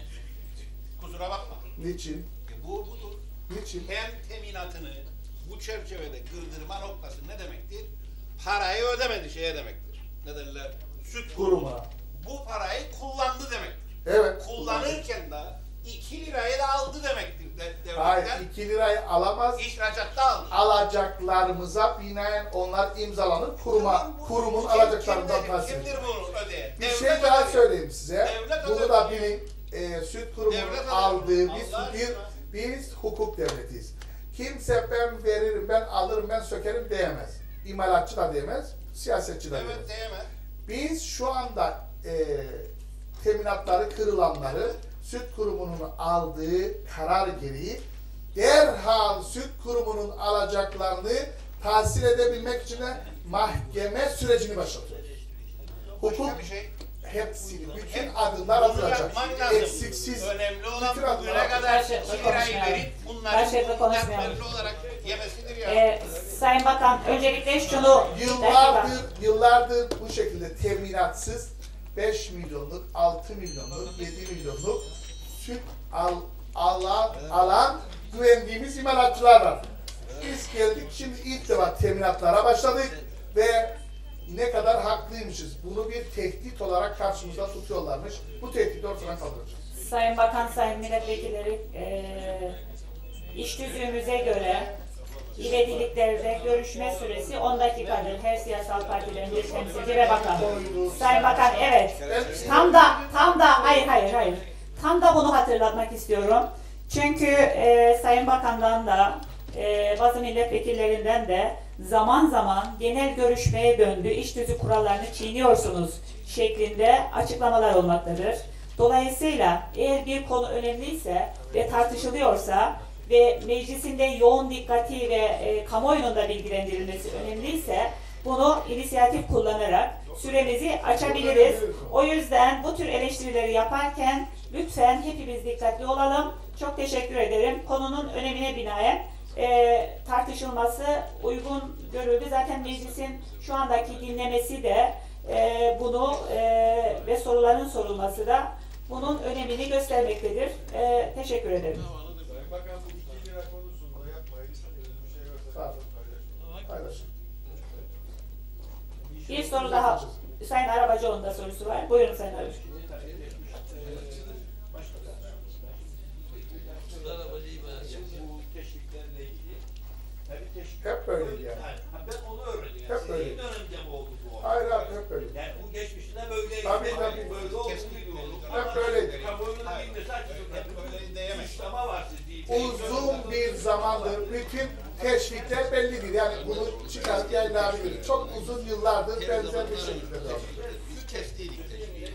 Kusura bakma. Niçin? E bu budur. Niçin? Hem teminatını bu çerçevede kırdırma noktası ne demektir? Parayı ödemedi şeye demektir. Ne derler? Süt Kuruma. Bu parayı kullandı demektir. Evet. Kullanırken de iki lirayı da aldı demektir. De, Hayır, devletten. iki lirayı alamaz. İhracatta aldı. Alacaklarımıza binaen onlar imzalanır. Kuruma, Tamam, bu- kurumun kim- alacaklarından kimdir- bahsediyor. Kimdir bunu ödeyen? Bir Devlet şey daha ödüyor. söyleyeyim size. Devlet Bunu ödüyor. da bilin. E, süt kurumunun Devlet ödüyor. aldığı biz Allah bir aşkına. biz hukuk devletiyiz. Kimse ben veririm, ben alırım, ben sökerim diyemez. İmalatçı da diyemez, siyasetçi de diyemez. Evet diyemez. Biz şu anda e, teminatları kırılanları süt kurumunun aldığı karar gereği derhal süt kurumunun alacaklarını tahsil edebilmek için de mahkeme sürecini başlatıyoruz. Hukuk Başka bir şey. hepsini, bütün adımlar atılacak. Yapmak lazım. Eksiksiz. Önemli olan bütün adımlar bugüne atılacak. kadar Karşılıklı iki lirayı konuşmayalım. verip bunların Karşılıklı konuşmayalım. katmerli olarak yemesidir ya. Ee, Sayın Bakan öncelikle şunu Yıllardır, yıllardır bu şekilde teminatsız beş milyonluk, altı milyonluk, yedi milyonluk süt al, alan, alan güvendiğimiz imalatçılar var. Biz geldik, şimdi ilk defa teminatlara başladık ve ne kadar haklıymışız. Bunu bir tehdit olarak karşımızda tutuyorlarmış. Bu tehdidi ortadan kaldıracağız. Sayın Bakan, Sayın Milletvekilleri, e, iş tüzüğümüze göre ivediliklerinde görüşme süresi on dakikadır. Her siyasal partilerin bir temsilci ve bakan. Sayın Bakan, evet. Tam da, tam da, hayır, hayır, hayır. Tam da bunu hatırlatmak istiyorum. Çünkü e, Sayın Bakan'dan da, e, bazı milletvekillerinden de zaman zaman genel görüşmeye döndü, iş tüzüğü kurallarını çiğniyorsunuz şeklinde açıklamalar olmaktadır. Dolayısıyla eğer bir konu önemliyse ve tartışılıyorsa ve meclisinde yoğun dikkati ve e, kamuoyunun da bilgilendirilmesi önemliyse bunu inisiyatif kullanarak süremizi açabiliriz. O yüzden bu tür eleştirileri yaparken lütfen hepimiz dikkatli olalım. Çok teşekkür ederim. Konunun önemine binaen e, tartışılması uygun görüldü. Zaten meclisin şu andaki dinlemesi de e, bunu e, ve soruların sorulması da bunun önemini göstermektedir. E, teşekkür ederim. Bakan bu iki lira konusunda yapmayın. Bir şey varsa Paylaşın. Bir soru daha. Sayın Arabacıoğlu'nun da sorusu var. Buyurun Sayın Arabacıoğlu. Bu teşviklerle ilgili. Tabii teşvik. Hep böyleydi yani. Ha, ben onu öğrendim. Hep Yani böyle. sizin dönemde mi oldu bu? Hayır abi, hep böyle. Yani bu geçmişte böyleydi. Tabii, Yani tabii. Böyle olduğunu biliyorum. Hep Ama böyleydi. kamuoyunun bilmesi açısından böyle diyemez. Suçlama var sizde. Uzun bir zamandır bütün teşvikler bellidir. Yani bunu çıkarıp yayınlayabiliriz. Çok uzun yıllardır benzer bir şekilde devam ediyor. Biz kestiydik teşviği.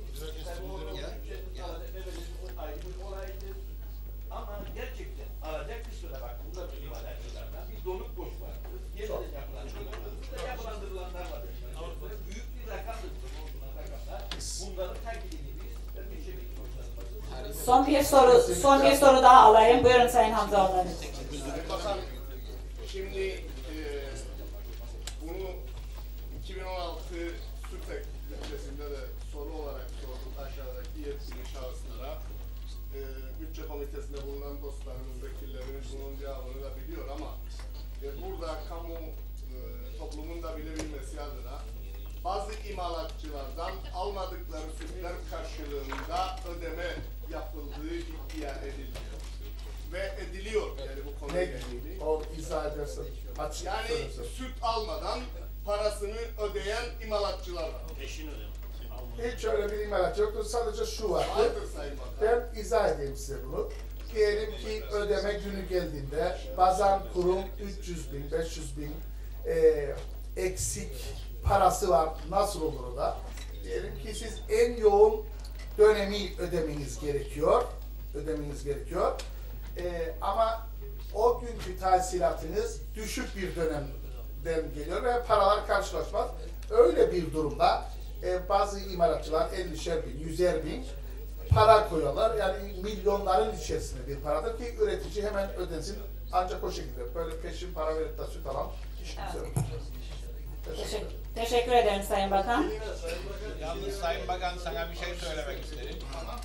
Ama gerçekten alacak kısmına bak. Burada bir imalatçılardan bir donuk boş var. Yeniden yapılandırılanlar, yapılandırılanlar var. Büyük bir rakamdır. Bunların takibini biz ve bir şekilde hoşlanması. Son bir soru, son bir soru daha alayım. Buyurun Sayın Hamzaoğlu. Bakan, şimdi e, bunu iki bin on altı SÜTEK bütçesinde de soru olarak sordum aşağıdaki yetkili şahıslara. E, bütçe komitesinde bulunan dostlarımız, vekillerimiz bunun cevabını da biliyor ama e, burada kamu e, toplumun da bilebilmesi adına bazı imalatçılardan almadıkları sütler karşılığında ödeme yapıldığı iddia ediliyor. Ve ediliyor yani bu konuyla Ne ilgili. gibi? O izah edersen açık Yani söylesem. süt almadan parasını ödeyen imalatçılar var. Hiç öyle bir imalat yoktur. Sadece şu vardır. Vardır Sayın Bakan. Ben izah edeyim size bunu. Diyelim ki ödeme günü geldiğinde bazan kurum üç yüz bin, beş yüz bin e, eksik parası var. Nasıl olur o da? Diyelim ki siz en yoğun dönemi ödemeniz gerekiyor. Ödemeniz gerekiyor. E, ama o günkü tahsilatınız düşük bir dönemden geliyor ve paralar karşılaşmaz. Öyle bir durumda e, bazı imalatçılar ellişer bin, yüzer bin para koyuyorlar. Yani milyonların içerisinde bir paradır ki üretici hemen ödesin. Ancak o şekilde böyle peşin para verip de süt alan hiç kimse yok. Teşekkür, teşekkür ederim Sayın Bakan. Yalnız Sayın Bakan sana bir şey söylemek isterim.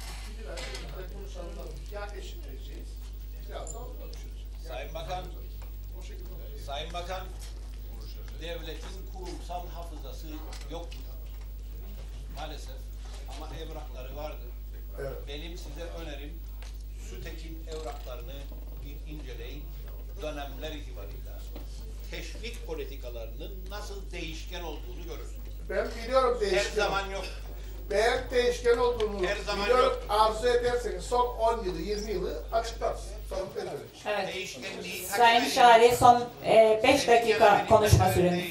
Ya eşitleyeceğiz. Ya da konuşuruz. Sayın Bakan, Sayın Bakan, devletin kurumsal hafızası yoktur. Maalesef. Ama evrakları vardır. Evet. Benim size önerim, SÜTEK'in evraklarını bir inceleyin. Dönemler itibarıyla teşvik politikalarının nasıl değişken olduğunu görürsünüz. Ben biliyorum değişken. Her zaman yok. Ben değişken olduğunu Her zaman biliyorum. yok. Arzu ederseniz son on yılı, yirmi yılı açıklarız. Sorun değil. Evet. Değişkenliği Sayın takip Şahri edin. son beş dakika konuşma süreniz.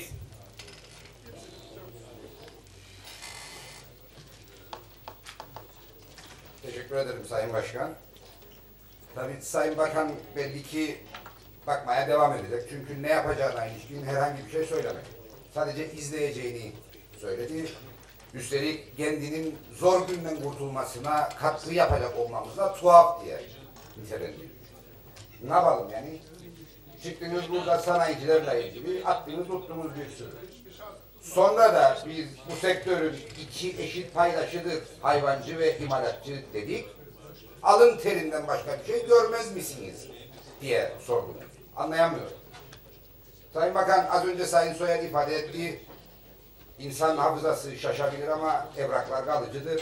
Teşekkür ederim Sayın Başkan. Tabii Sayın Bakan belli ki bakmaya devam edecek. Çünkü ne yapacağına ilişkin herhangi bir şey söylemedi. Sadece izleyeceğini söyledi. Üstelik kendinin zor günden kurtulmasına katkı yapacak olmamızla tuhaf diye nitelendiriyor. Ne yapalım yani? Çıktınız burada sanayicilerle ilgili attınız tuttunuz bir sürü. Sonra da biz bu sektörün iki eşit paydaşıdır, hayvancı ve imalatçı dedik. Alın terinden başka bir şey görmez misiniz diye sordum. Anlayamıyorum. Sayın Bakan az önce Sayın Soyer ifade etti. İnsan hafızası şaşabilir ama evraklar kalıcıdır.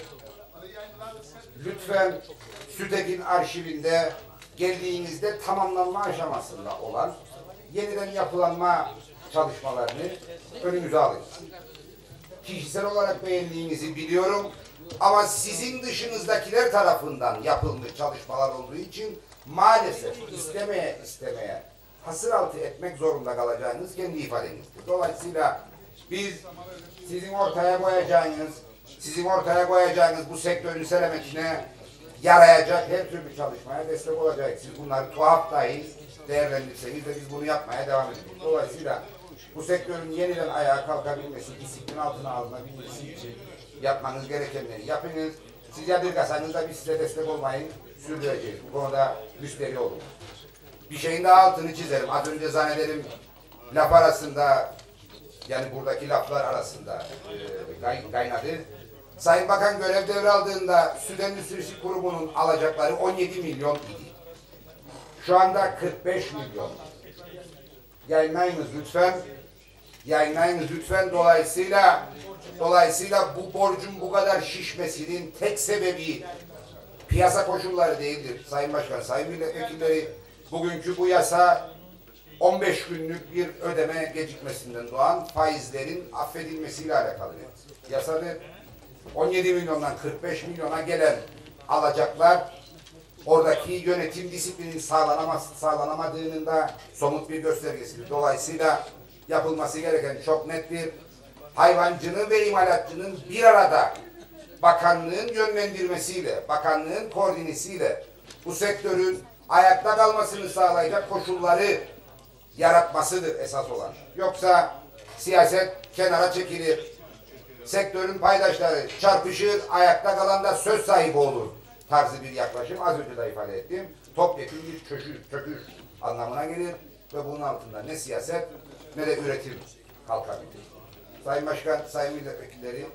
Lütfen SÜTEK'in arşivinde geldiğinizde tamamlanma aşamasında olan yeniden yapılanma çalışmalarını önümüze alın. Kişisel olarak beğendiğinizi biliyorum ama sizin dışınızdakiler tarafından yapılmış çalışmalar olduğu için maalesef istemeye istemeye hasır altı etmek zorunda kalacağınız kendi ifadenizdir. Dolayısıyla biz sizin ortaya koyacağınız, sizin ortaya koyacağınız bu sektörün selametine yarayacak her türlü çalışmaya destek olacak. Siz bunları tuhaf dahi değerlendirseniz de biz bunu yapmaya devam edeceğiz. Dolayısıyla bu sektörün yeniden ayağa kalkabilmesi, disiplin altına alınabilmesi için yapmanız gerekenleri yapınız. Siz yadırgasanız da biz size destek olmayı sürdüreceğiz. Bu konuda müşteri olun. Bir şeyin daha altını çizerim. Az önce zannederim laf arasında, yani buradaki laflar arasında e, kaynadı. Sayın Bakan görev devraldığında Süt Endüstrisi Kurumu'nun alacakları on yedi milyon idi. Şu anda kırk beş milyon. Yayınlayınız lütfen. Yayınlayınız lütfen. Dolayısıyla dolayısıyla bu borcun bu kadar şişmesinin tek sebebi piyasa koşulları değildir. Sayın Başkan, Sayın Milletvekilleri, bugünkü bu yasa on beş günlük bir ödeme gecikmesinden doğan faizlerin affedilmesiyle alakalı. Yasanın on yedi milyondan kırk beş milyona gelen alacaklar oradaki yönetim disiplinin sağlanamaz, sağlanamadığının da somut bir göstergesidir. Dolayısıyla yapılması gereken çok nettir. Hayvancının ve imalatçının bir arada bakanlığın yönlendirmesiyle, bakanlığın koordinesiyle bu sektörün ayakta kalmasını sağlayacak koşulları yaratmasıdır esas olan. Yoksa siyaset kenara çekilir, sektörün paydaşları çarpışır, ayakta kalan da söz sahibi olur tarzı bir yaklaşım az önce de ifade ettim. Topyekun bir çöküş, çöküş anlamına gelir ve bunun altında ne siyaset ne de üretim kalkabilir. Sayın Başkan, Sayın Milletvekilleri,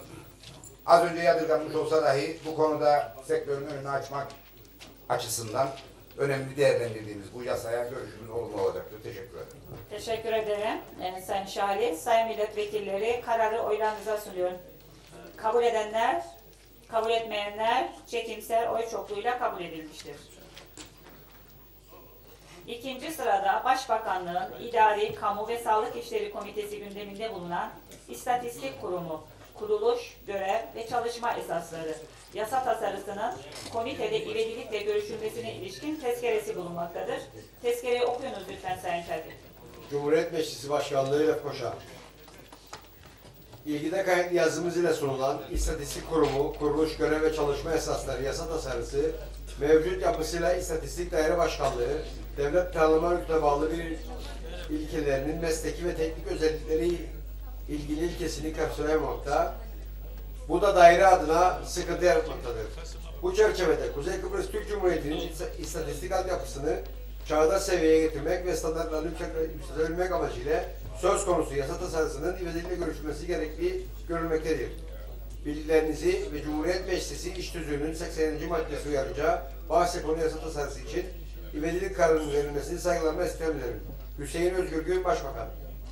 az önce yadırganmış olsa dahi bu konuda sektörün önünü açmak açısından önemli değerlendirdiğimiz bu yasaya görüşümüz olumlu olacaktır. Teşekkür ederim. Teşekkür ederim ee, Sayın Şahli. Sayın Milletvekilleri, kararı oylarınıza sunuyorum. Kabul edenler, kabul etmeyenler çekimsel oy çokluğuyla kabul edilmiştir. İkinci sırada Başbakanlığın İdari, Kamu ve Sağlık İşleri Komitesi gündeminde bulunan İstatistik Kurumu, kuruluş, görev ve çalışma esasları, yasa tasarısının komitede ivedilikle görüşülmesine ilişkin tezkeresi bulunmaktadır. Tezkereyi okuyunuz lütfen Sayın Kadir. Cumhuriyet Meclisi Başkanlığı Lefkoşa. İlgide kayıtlı yazımız ile sunulan İstatistik Kurumu, kuruluş, görev ve çalışma esasları yasa tasarısı, mevcut yapısıyla İstatistik Daire Başkanlığı, devlet planlama yürütme bağlı bir ilkelerinin mesleki ve teknik özellikleri ilgili ilkesini kapsayamamakta. Bu da daire adına sıkıntı yaratmaktadır. Bu çerçevede Kuzey Kıbrıs Türk Cumhuriyeti'nin istatistik altyapısını çağdaş seviyeye getirmek ve standartlarını yükseltebilmek amacıyla söz konusu yasa tasarısının ivedilikle görüşülmesi gerektiği görülmektedir. Bilgilerinizi ve Cumhuriyet Meclisi İş Tüzüğü'nün sekseninci maddesi uyarınca bahse konu yasa tasarısı için ivedilik kararının verilmesini saygılarımla istem ederim. Hüseyin Özgür Gün Başbakan.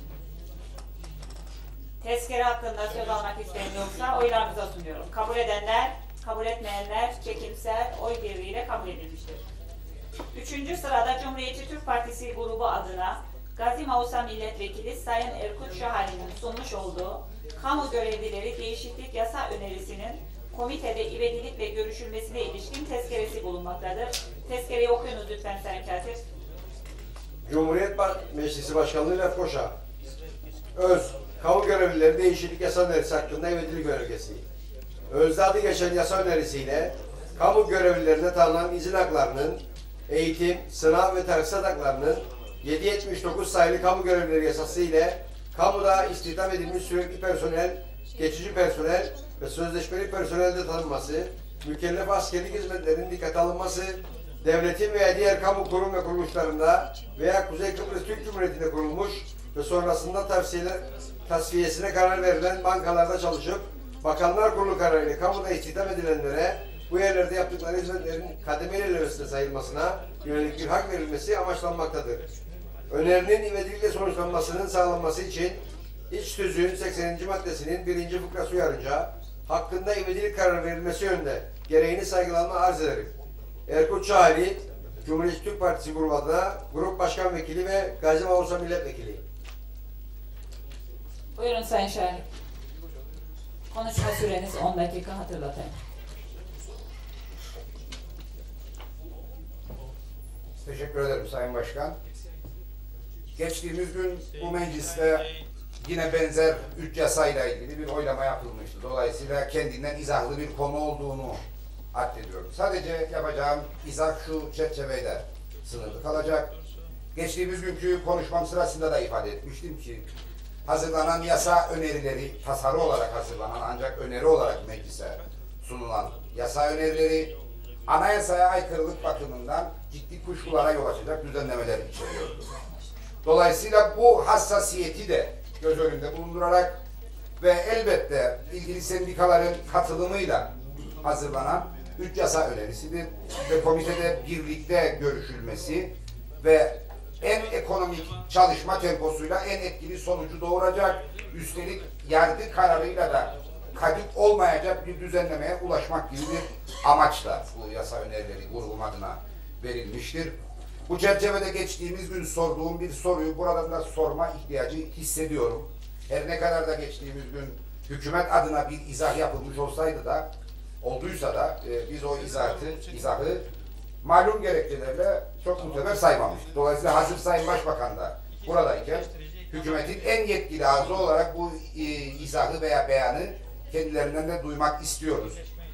Tezkere hakkında söz almak isteyen yoksa oylarınıza sunuyorum. Kabul edenler, kabul etmeyenler çekimsel oy birliğiyle kabul edilmiştir. Üçüncü sırada Cumhuriyetçi Türk Partisi grubu adına Gazi Mausa Milletvekili Sayın Erkut Şahali'nin sunmuş olduğu kamu görevlileri değişiklik yasa önerisinin komitede ivedilikle görüşülmesine ilişkin tezkeresi bulunmaktadır. Tezkereyi okuyunuz lütfen Sayın Katip. Cumhuriyet Meclisi Başkanlığı Lefkoşa. Öz, kamu görevlileri değişiklik yasa önerisi hakkında ivedilik önergesi. Özde adı geçen yasa önerisiyle kamu görevlilerine tanınan izin haklarının, eğitim, sınav ve terksat haklarının yedi yetmiş dokuz sayılı kamu görevlileri yasası ile kamuda istihdam edilmiş sürekli personel, geçici personel ve sözleşmeli personelde tanınması, mükellef askerlik hizmetlerinin dikkate alınması, devletin veya diğer kamu kurum ve kuruluşlarında veya Kuzey Kıbrıs Türk Cumhuriyeti'nde kurulmuş ve sonrasında tavsiyeler, tasfiyesine karar verilen bankalarda çalışıp Bakanlar Kurulu kararıyla kamuda istihdam edilenlere bu yerlerde yaptıkları hizmetlerin kademeli ilerlemesine sayılmasına yönelik bir hak verilmesi amaçlanmaktadır. Önerinin ivedilikle sonuçlanmasının sağlanması için İç Tüzüğün sekseninci maddesinin birinci fıkrası uyarınca hakkında ivedilik karar verilmesi yönünde gereğini saygılanma arz ederim. Erkut Çağali, Cumhuriyet Türk Partisi grubu adına Grup Başkan Vekili ve Gazi Mavrusa Milletvekili. Buyurun Sayın Şahin. Konuşma süreniz on dakika, hatırlatayım. Teşekkür ederim Sayın Başkan. Geçtiğimiz gün bu mecliste yine benzer üç yasayla ilgili bir oylama yapılmıştı. Dolayısıyla kendinden izahlı bir konu olduğunu addediyorum. Sadece yapacağım izah şu çerçeveyle sınırlı kalacak. Geçtiğimiz günkü konuşmam sırasında da ifade etmiştim ki hazırlanan yasa önerileri, tasarı olarak hazırlanan ancak öneri olarak meclise sunulan yasa önerileri anayasaya aykırılık bakımından ciddi kuşkulara yol açacak düzenlemeler içeriyor. Dolayısıyla bu hassasiyeti de göz önünde bulundurarak ve elbette ilgili sendikaların katılımıyla hazırlanan üç yasa önerisidir ve komitede birlikte görüşülmesi ve en ekonomik çalışma temposuyla en etkili sonucu doğuracak, üstelik yargı kararıyla da kadük olmayacak bir düzenlemeye ulaşmak gibi bir amaçla bu yasa önerileri grubum adına verilmiştir. Bu çerçevede geçtiğimiz gün sorduğum bir soruyu buradan da sorma ihtiyacı hissediyorum. Her ne kadar da geçtiğimiz gün hükümet adına bir izah yapılmış olsaydı da, olduysa da e, biz o izahı, izahı malum gerekçelerle çok muteber saymamıştık. Dolayısıyla hazır Sayın Başbakan da buradayken hükümetin en yetkili ağzı olarak bu e, izahı veya beyanı kendilerinden de duymak istiyoruz.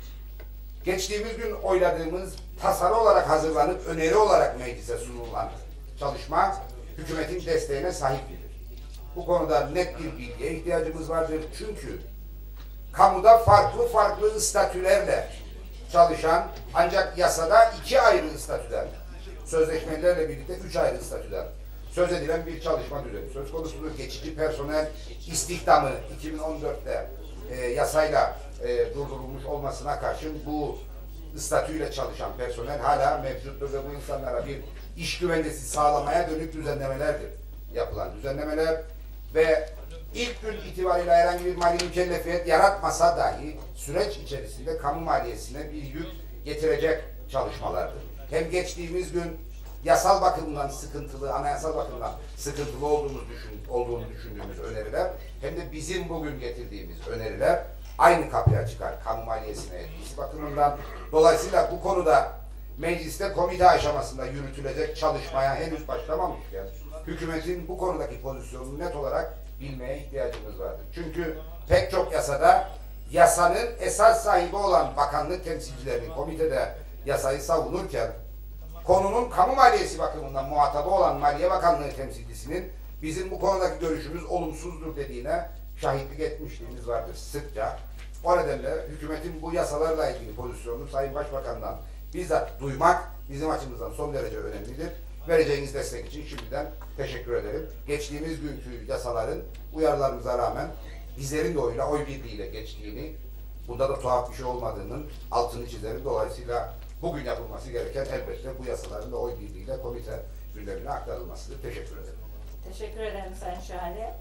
Geçtiğimiz gün oyladığımız tasarı olarak hazırlanıp öneri olarak meclise sunulan çalışma hükümetin desteğine sahiptir. Bu konuda net bir bilgiye ihtiyacımız vardır. Çünkü kamuda farklı farklı statülerle çalışan ancak yasada iki ayrı statüden, sözleşmelerle birlikte üç ayrı statüden söz edilen bir çalışma düzeni. Söz konusu geçici personel istihdamı iki bin on dörtte e, yasayla e, durdurulmuş olmasına karşın bu statüyle çalışan personel hala mevcuttur ve bu insanlara bir iş güvencesi sağlamaya dönük düzenlemelerdir. Yapılan düzenlemeler ve ilk gün itibariyle herhangi bir mali mükellefiyet yaratmasa dahi süreç içerisinde kamu maliyesine bir yük getirecek çalışmalardır. Hem geçtiğimiz gün yasal bakımdan sıkıntılı, anayasal bakımdan sıkıntılı olduğumuz düşün, olduğunu düşündüğümüz öneriler hem de bizim bugün getirdiğimiz öneriler aynı kapıya çıkar kamu maliyesine etkisi bakımından. Dolayısıyla bu konuda mecliste komite aşamasında yürütülecek çalışmaya henüz başlamamışken hükümetin bu konudaki pozisyonunu net olarak bilmeye ihtiyacımız vardır. Çünkü pek çok yasada yasanın esas sahibi olan bakanlık temsilcilerinin komitede yasayı savunurken konunun kamu maliyesi bakımından muhatabı olan Maliye Bakanlığı temsilcisinin bizim bu konudaki görüşümüz olumsuzdur dediğine şahitlik etmişliğimiz vardır sıkça. O nedenle hükümetin bu yasalarla ilgili pozisyonunu Sayın Başbakan'dan bizzat duymak bizim açımızdan son derece önemlidir. Vereceğiniz destek için şimdiden teşekkür ederim. Geçtiğimiz günkü yasaların uyarılarımıza rağmen bizlerin de oyla, oy birliğiyle geçtiğini, bunda da tuhaf bir şey olmadığının altını çizerim. Dolayısıyla bugün yapılması gereken elbette bu yasaların da oy birliğiyle komite gündemine aktarılmasıdır. Teşekkür ederim. Teşekkür ederim Sayın Şahane.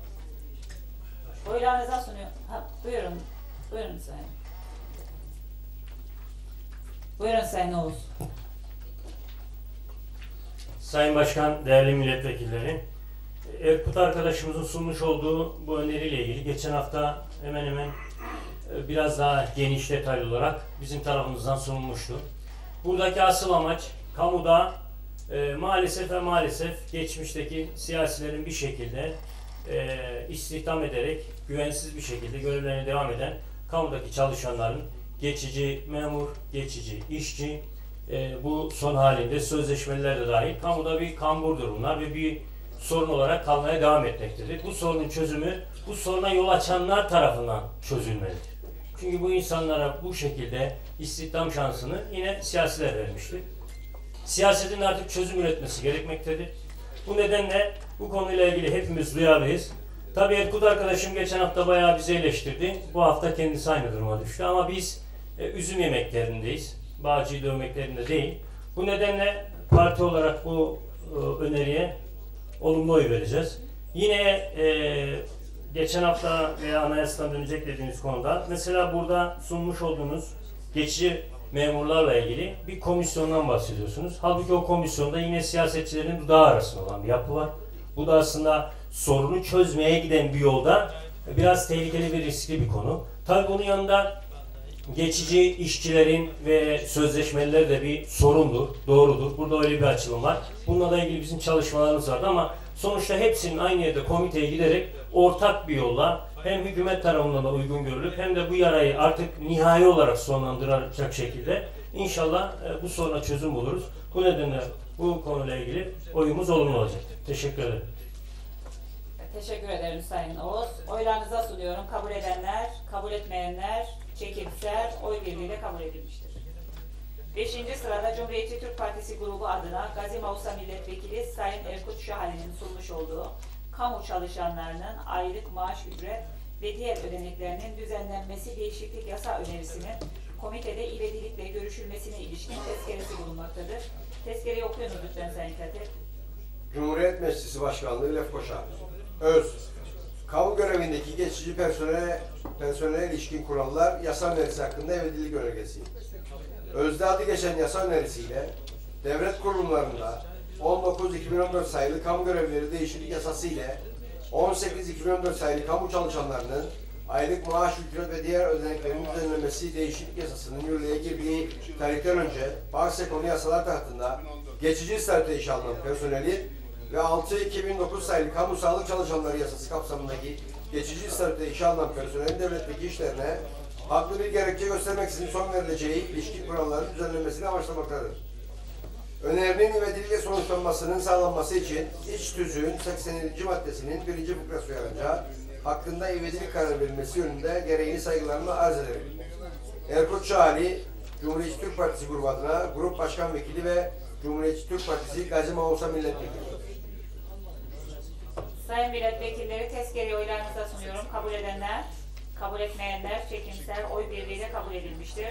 Oylarınıza sunuyorum. Ha, buyurun. Buyurun Sayın. Buyurun Sayın Oğuz. Sayın Başkan, değerli milletvekilleri, Erkut arkadaşımızın sunmuş olduğu bu öneriyle ilgili geçen hafta hemen hemen biraz daha geniş detaylı olarak bizim tarafımızdan sunulmuştu. Buradaki asıl amaç kamuda e, maalesef ve maalesef geçmişteki siyasilerin bir şekilde e, istihdam ederek güvensiz bir şekilde görevlerine devam eden kamudaki çalışanların geçici memur, geçici işçi, e, bu son halinde sözleşmeler de dahil kamuda bir kambur durumlar ve bir sorun olarak kalmaya devam etmektedir. Bu sorunun çözümü bu soruna yol açanlar tarafından çözülmelidir. Çünkü bu insanlara bu şekilde istihdam şansını yine siyasiler vermiştir. Siyasetin artık çözüm üretmesi gerekmektedir. Bu nedenle bu konuyla ilgili hepimiz duyarlıyız. Tabii Erkut arkadaşım geçen hafta bayağı bizi eleştirdi. Bu hafta kendisi aynı duruma düştü ama biz e, üzüm yemeklerindeyiz. Bağcıyı dövmeklerinde değil. Bu nedenle parti olarak bu e, öneriye olumlu oy vereceğiz. Yine e, geçen hafta veya anayasadan dönecek dediğiniz konuda mesela burada sunmuş olduğunuz geçici memurlarla ilgili bir komisyondan bahsediyorsunuz. Halbuki o komisyonda yine siyasetçilerin dudağı arasında olan bir yapı var. Bu da aslında sorunu çözmeye giden bir yolda biraz tehlikeli ve riskli bir konu. Tabii bunun yanında geçici işçilerin ve sözleşmeliler de bir sorundur, doğrudur. Burada öyle bir açılım var. Bununla da ilgili bizim çalışmalarımız vardı ama sonuçta hepsinin aynı yerde komiteye giderek ortak bir yolla hem hükümet tarafından da uygun görülüp hem de bu yarayı artık nihai olarak sonlandıracak şekilde inşallah bu soruna çözüm buluruz. Bu nedenle bu konuyla ilgili oyumuz olumlu olacak. Teşekkür ederim. Teşekkür ederim Sayın Oğuz. Oylarınıza sunuyorum. Kabul edenler, kabul etmeyenler çekimser oy birliğiyle kabul edilmiştir. Beşinci sırada Cumhuriyetçi Türk Partisi grubu adına Gazi Mausa Milletvekili Sayın Erkut Şahali'nin sunmuş olduğu kamu çalışanlarının aylık maaş ücret ve diğer ödeneklerinin düzenlenmesi değişiklik yasa önerisinin komitede ivedilikle görüşülmesine ilişkin tezkeresi bulunmaktadır. Tezkereyi okuyunuz lütfen Sayın Katip. Cumhuriyet Meclisi Başkanlığı Lefkoşa. Öz. Kamu görevindeki geçici personele, personele ilişkin kurallar yasa önerisi hakkında ivedilik önergesi. Özde adı geçen yasa önerisiyle devlet kurumlarında on dokuz iki bin on dört sayılı kamu görevlileri değişiklik yasası ile on sekiz iki bin on dört sayılı kamu çalışanlarının aylık maaş ücret ve diğer ödeneklerin düzenlenmesi değişiklik yasasının yürürlüğe girdiği tarihten önce bazı konu yasalar tahtında geçici statüde işe alınan personeli ve altı iki bin dokuz sayılı kamu sağlık çalışanları yasası kapsamındaki geçici statüde işe alınan personelin devletteki işlerine haklı bir gerekçe göstermeksizin son verileceği ilişkin kuralların düzenlenmesini amaçlamaktadır. Önerinin ivedilikle sonuçlanmasının sağlanması için iç tüzüğün sekseninci maddesinin birinci fıkrası uyarınca hakkında ivedilik karar verilmesi yönünde gereğini saygılarımla arz ederim. Erkut Şahali, Cumhuriyetçi Türk Partisi grubu adına Grup Başkan Vekili ve Cumhuriyetçi Türk Partisi Gazi Mausa Milletvekili. Sayın milletvekilleri tezkereyi oylarınıza sunuyorum. Kabul edenler, kabul etmeyenler çekimser oy birliğiyle kabul edilmiştir.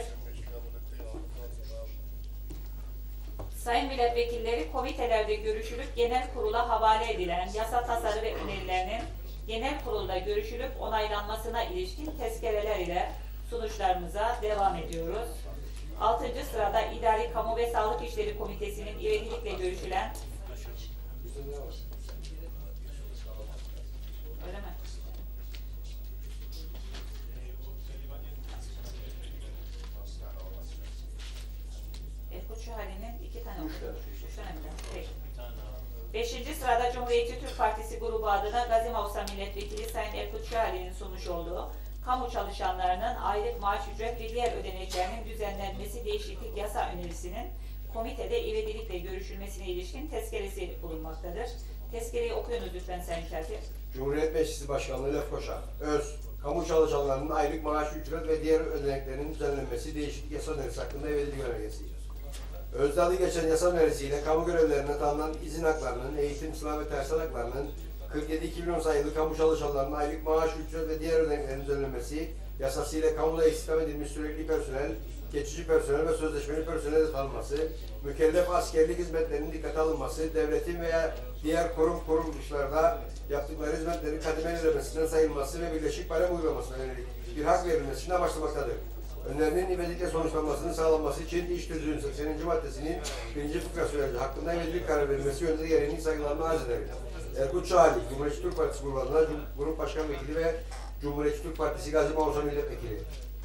Sayın milletvekilleri komitelerde görüşülüp genel kurula havale edilen yasa tasarı ve önerilerinin genel kurulda görüşülüp onaylanmasına ilişkin tezkereler ile sunuşlarımıza devam ediyoruz. Altıncı sırada İdari Kamu ve Sağlık İşleri Komitesi'nin ivedilikle görüşülen öyle mi? Erkut Şahali'nin iki tane okuduk. Üç tane mi? Peki. Beşinci sırada Cumhuriyetçi Türk Partisi grubu adına Gazi Mausa Milletvekili Sayın Erkut Şahali'nin sunmuş olduğu kamu çalışanlarının aylık maaş ücret ve diğer ödeneklerinin düzenlenmesi değişiklik yasa önerisinin komitede ivedilikle görüşülmesine ilişkin tezkeresi bulunmaktadır. Tezkereyi okuyunuz lütfen Sayın Katip. Cumhuriyet Meclisi Başkanlığı Lefkoşa. Öz. Kamu çalışanlarının aylık maaş ücret ve diğer ödeneklerinin düzenlenmesi değişiklik yasa önerisi hakkında ivedilik önergesi. Özde adı geçen yasa önerisiyle kamu görevlilerine tanınan izin haklarının, eğitim, sınav ve tersan haklarının kırk yedi iki bin on sayılı kamu çalışanlarının aylık maaş ücret ve diğer ödeneklerin düzenlenmesi yasasıyla kamuda istihdam edilmiş sürekli personel, geçici personel ve sözleşmeli personel tanınması, mükellef askerlik hizmetlerinin dikkate alınması, devletin veya diğer kurum kuruluşlarda yaptıkları hizmetlerin kademeli ödemesinden sayılması ve birleşik barem uygulamasına yönelik bir hak verilmesini amaçlamaktadır. Önerinin ivedilikle sonuçlanmasının sağlanması için iş tüzüğünün sekseninci maddesinin birinci fıkrası uyarınca hakkında ivedilik karar verilmesi yönünde gereğini saygılarını arz ederim. Erkut Şahali, Cumhuriyetçi Türk Partisi grubu adına Grup Başkan Vekili ve Cumhuriyetçi Türk Partisi Gazi Mausa Milletvekili.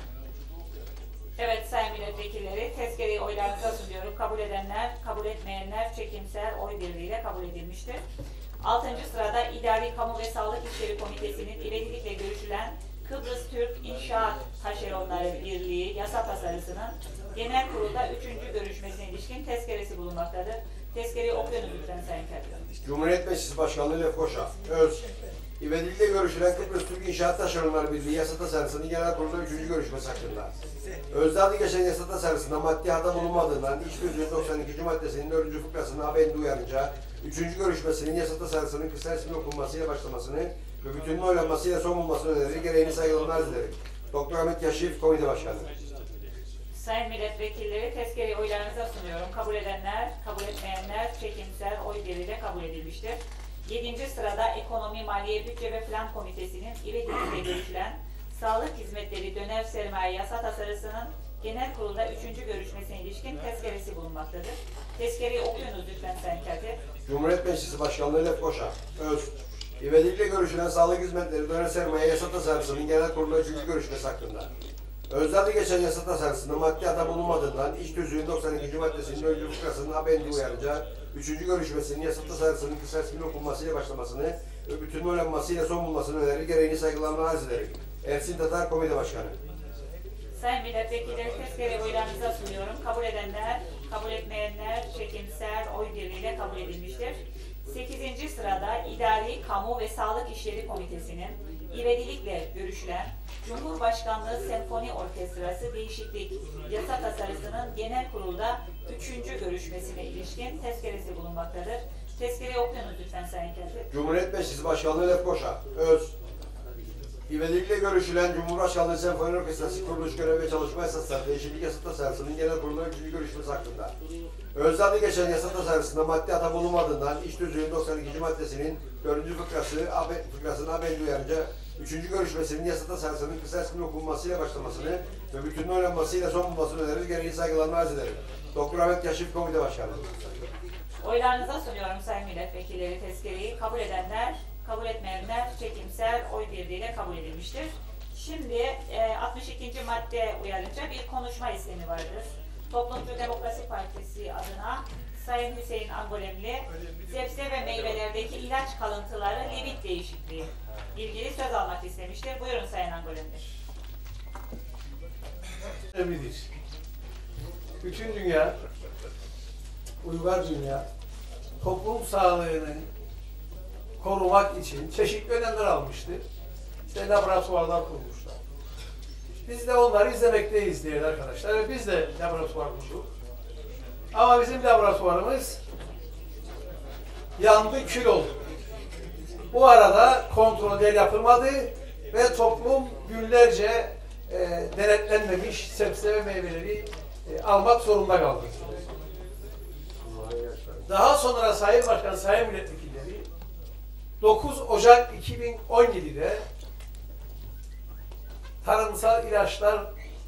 Evet Sayın Milletvekilleri, tezkereyi oylarınıza sunuyorum. Kabul edenler, kabul etmeyenler çekimser oy birliğiyle kabul edilmiştir. Altıncı sırada İdari Kamu ve Sağlık İşleri Komitesi'nin ivedilikle görüşülen Kıbrıs Türk İnşaat Taşeronları Birliği yasa tasarısının genel kurulda üçüncü görüşmesine ilişkin tezkeresi bulunmaktadır. Tezkereyi okuyunuz lütfen Sayın Katip. Cumhuriyet Meclisi Başkanlığı Lefkoşa. Öz. İvedilikle görüşülen Kıbrıs Türk İnşaat Taşeronları Birliği yasa tasarısının genel kurulda üçüncü görüşmesi hakkında. Özde adı geçen yasa tasarısında maddi hata bulunmadığından İş Tüzüğü'nün doksan ikinci maddesinin dördüncü fıkrasının haberini uyarınca Üçüncü görüşmesinin yasa tasarısının kısa ismin okunmasıyla başlamasını ve bütünün oylanmasıyla son bulmasını önerir. Gereğini saygılarımla arz ederim. Doktor Ahmet Yaşif, Komite Başkanı. Sayın milletvekilleri, tezkereyi oylarınıza sunuyorum. Kabul edenler, kabul etmeyenler çekimsel oy birliğiyle kabul edilmiştir. Yedinci sırada Ekonomi, Maliye, Bütçe ve Plan Komitesi'nin İvedik'te görüşülen Sağlık Hizmetleri Döner Sermaye Yasa Tasarısı'nın Genel Kurul'da üçüncü görüşmesine ilişkin tezkeresi bulunmaktadır. Tezkereyi okuyunuz lütfen Sayın Katip. Cumhuriyet Meclisi Başkanlığı Lefkoşa, Öz. İvedik'le görüşülen Sağlık Hizmetleri Döner Sermaye Yasa Tasarısı'nın Genel Kurul'da üçüncü görüşmesi hakkında. Özlerde geçen yasa tasarısında maddi hata bulunmadığından iş tüzüğün doksan ikinci maddesinin öncü fıkrasının abendi uyarınca üçüncü görüşmesinin yasa tasarısının kısa isminin okunmasıyla başlamasını ve bütünün oylanmasıyla son bulmasını önerir. Gereğini saygılarımla arz ederim. Ersin Tatar, Komite Başkanı. Sayın milletvekilleri, tezkereyi oylarınıza sunuyorum. Kabul edenler, kabul etmeyenler çekimsel oy birliğiyle kabul edilmiştir. Sekizinci sırada İdari, Kamu ve Sağlık İşleri Komitesi'nin İvedilik'le görüşülen Cumhurbaşkanlığı Senfoni Orkestrası Değişiklik Yasa Tasarısı'nın Genel Kurul'da üçüncü görüşmesine ilişkin tezkeresi bulunmaktadır. Tezkereyi okuyunuz lütfen Sayın Katip. Cumhuriyet Meclisi Başkanlığı Lefkoşa, Öz. İvedik'le görüşülen Cumhurbaşkanlığı Senfoni Orkestrası Kuruluş Görev ve Çalışma Esasları Değişiklik Yasa Tasarısı'nın Genel Kurulu'nda üçüncü görüşmesi hakkında. Özlerde geçen yasa tasarısında maddi hata bulunmadığından iş tüzüğün doksan ikinci maddesinin dördüncü fıkrası, fıkrasına abendi uyarınca üçüncü görüşmesinin yasa tasarısının kısa isminin okunmasıyla başlamasını ve bütünün oylanmasıyla son bulmasını önerir. Gereğini saygılarımla arz ederim. Doktor Ahmet Yaşif, Komite Başkanı. Oylarınıza sunuyorum Sayın milletvekilleri tezkereyi. Kabul edenler, kabul etmeyenler çekimsel oy birliğiyle kabul edilmiştir. Şimdi e, altmış ikinci madde uyarınca bir konuşma istemi vardır. Toplumcu Demokrasi Partisi adına Sayın Hüseyin Angolemli, sebze ve meyvelerdeki ilaç kalıntıları limit değişikliği ilgili söz almak istemiştir. Buyurun Sayın Angolemli. Önemlidir. Bütün dünya, uygar dünya, toplum sağlığını korumak için çeşitli önlemler almıştır. İşte laboratuvarlar kurmuşlar. Biz de onları izlemekteyiz değerli arkadaşlar. Biz de laboratuvar kurduk. Ama bizim laboratuvarımız yandı, kül oldu. Bu arada kontroller yapılmadı ve toplum günlerce e, denetlenmemiş sebze ve meyveleri e, almak zorunda kaldı. Daha sonra Sayın Başkan, Sayın Milletvekilleri dokuz Ocak iki bin on yedi'de Tarımsal İlaçlar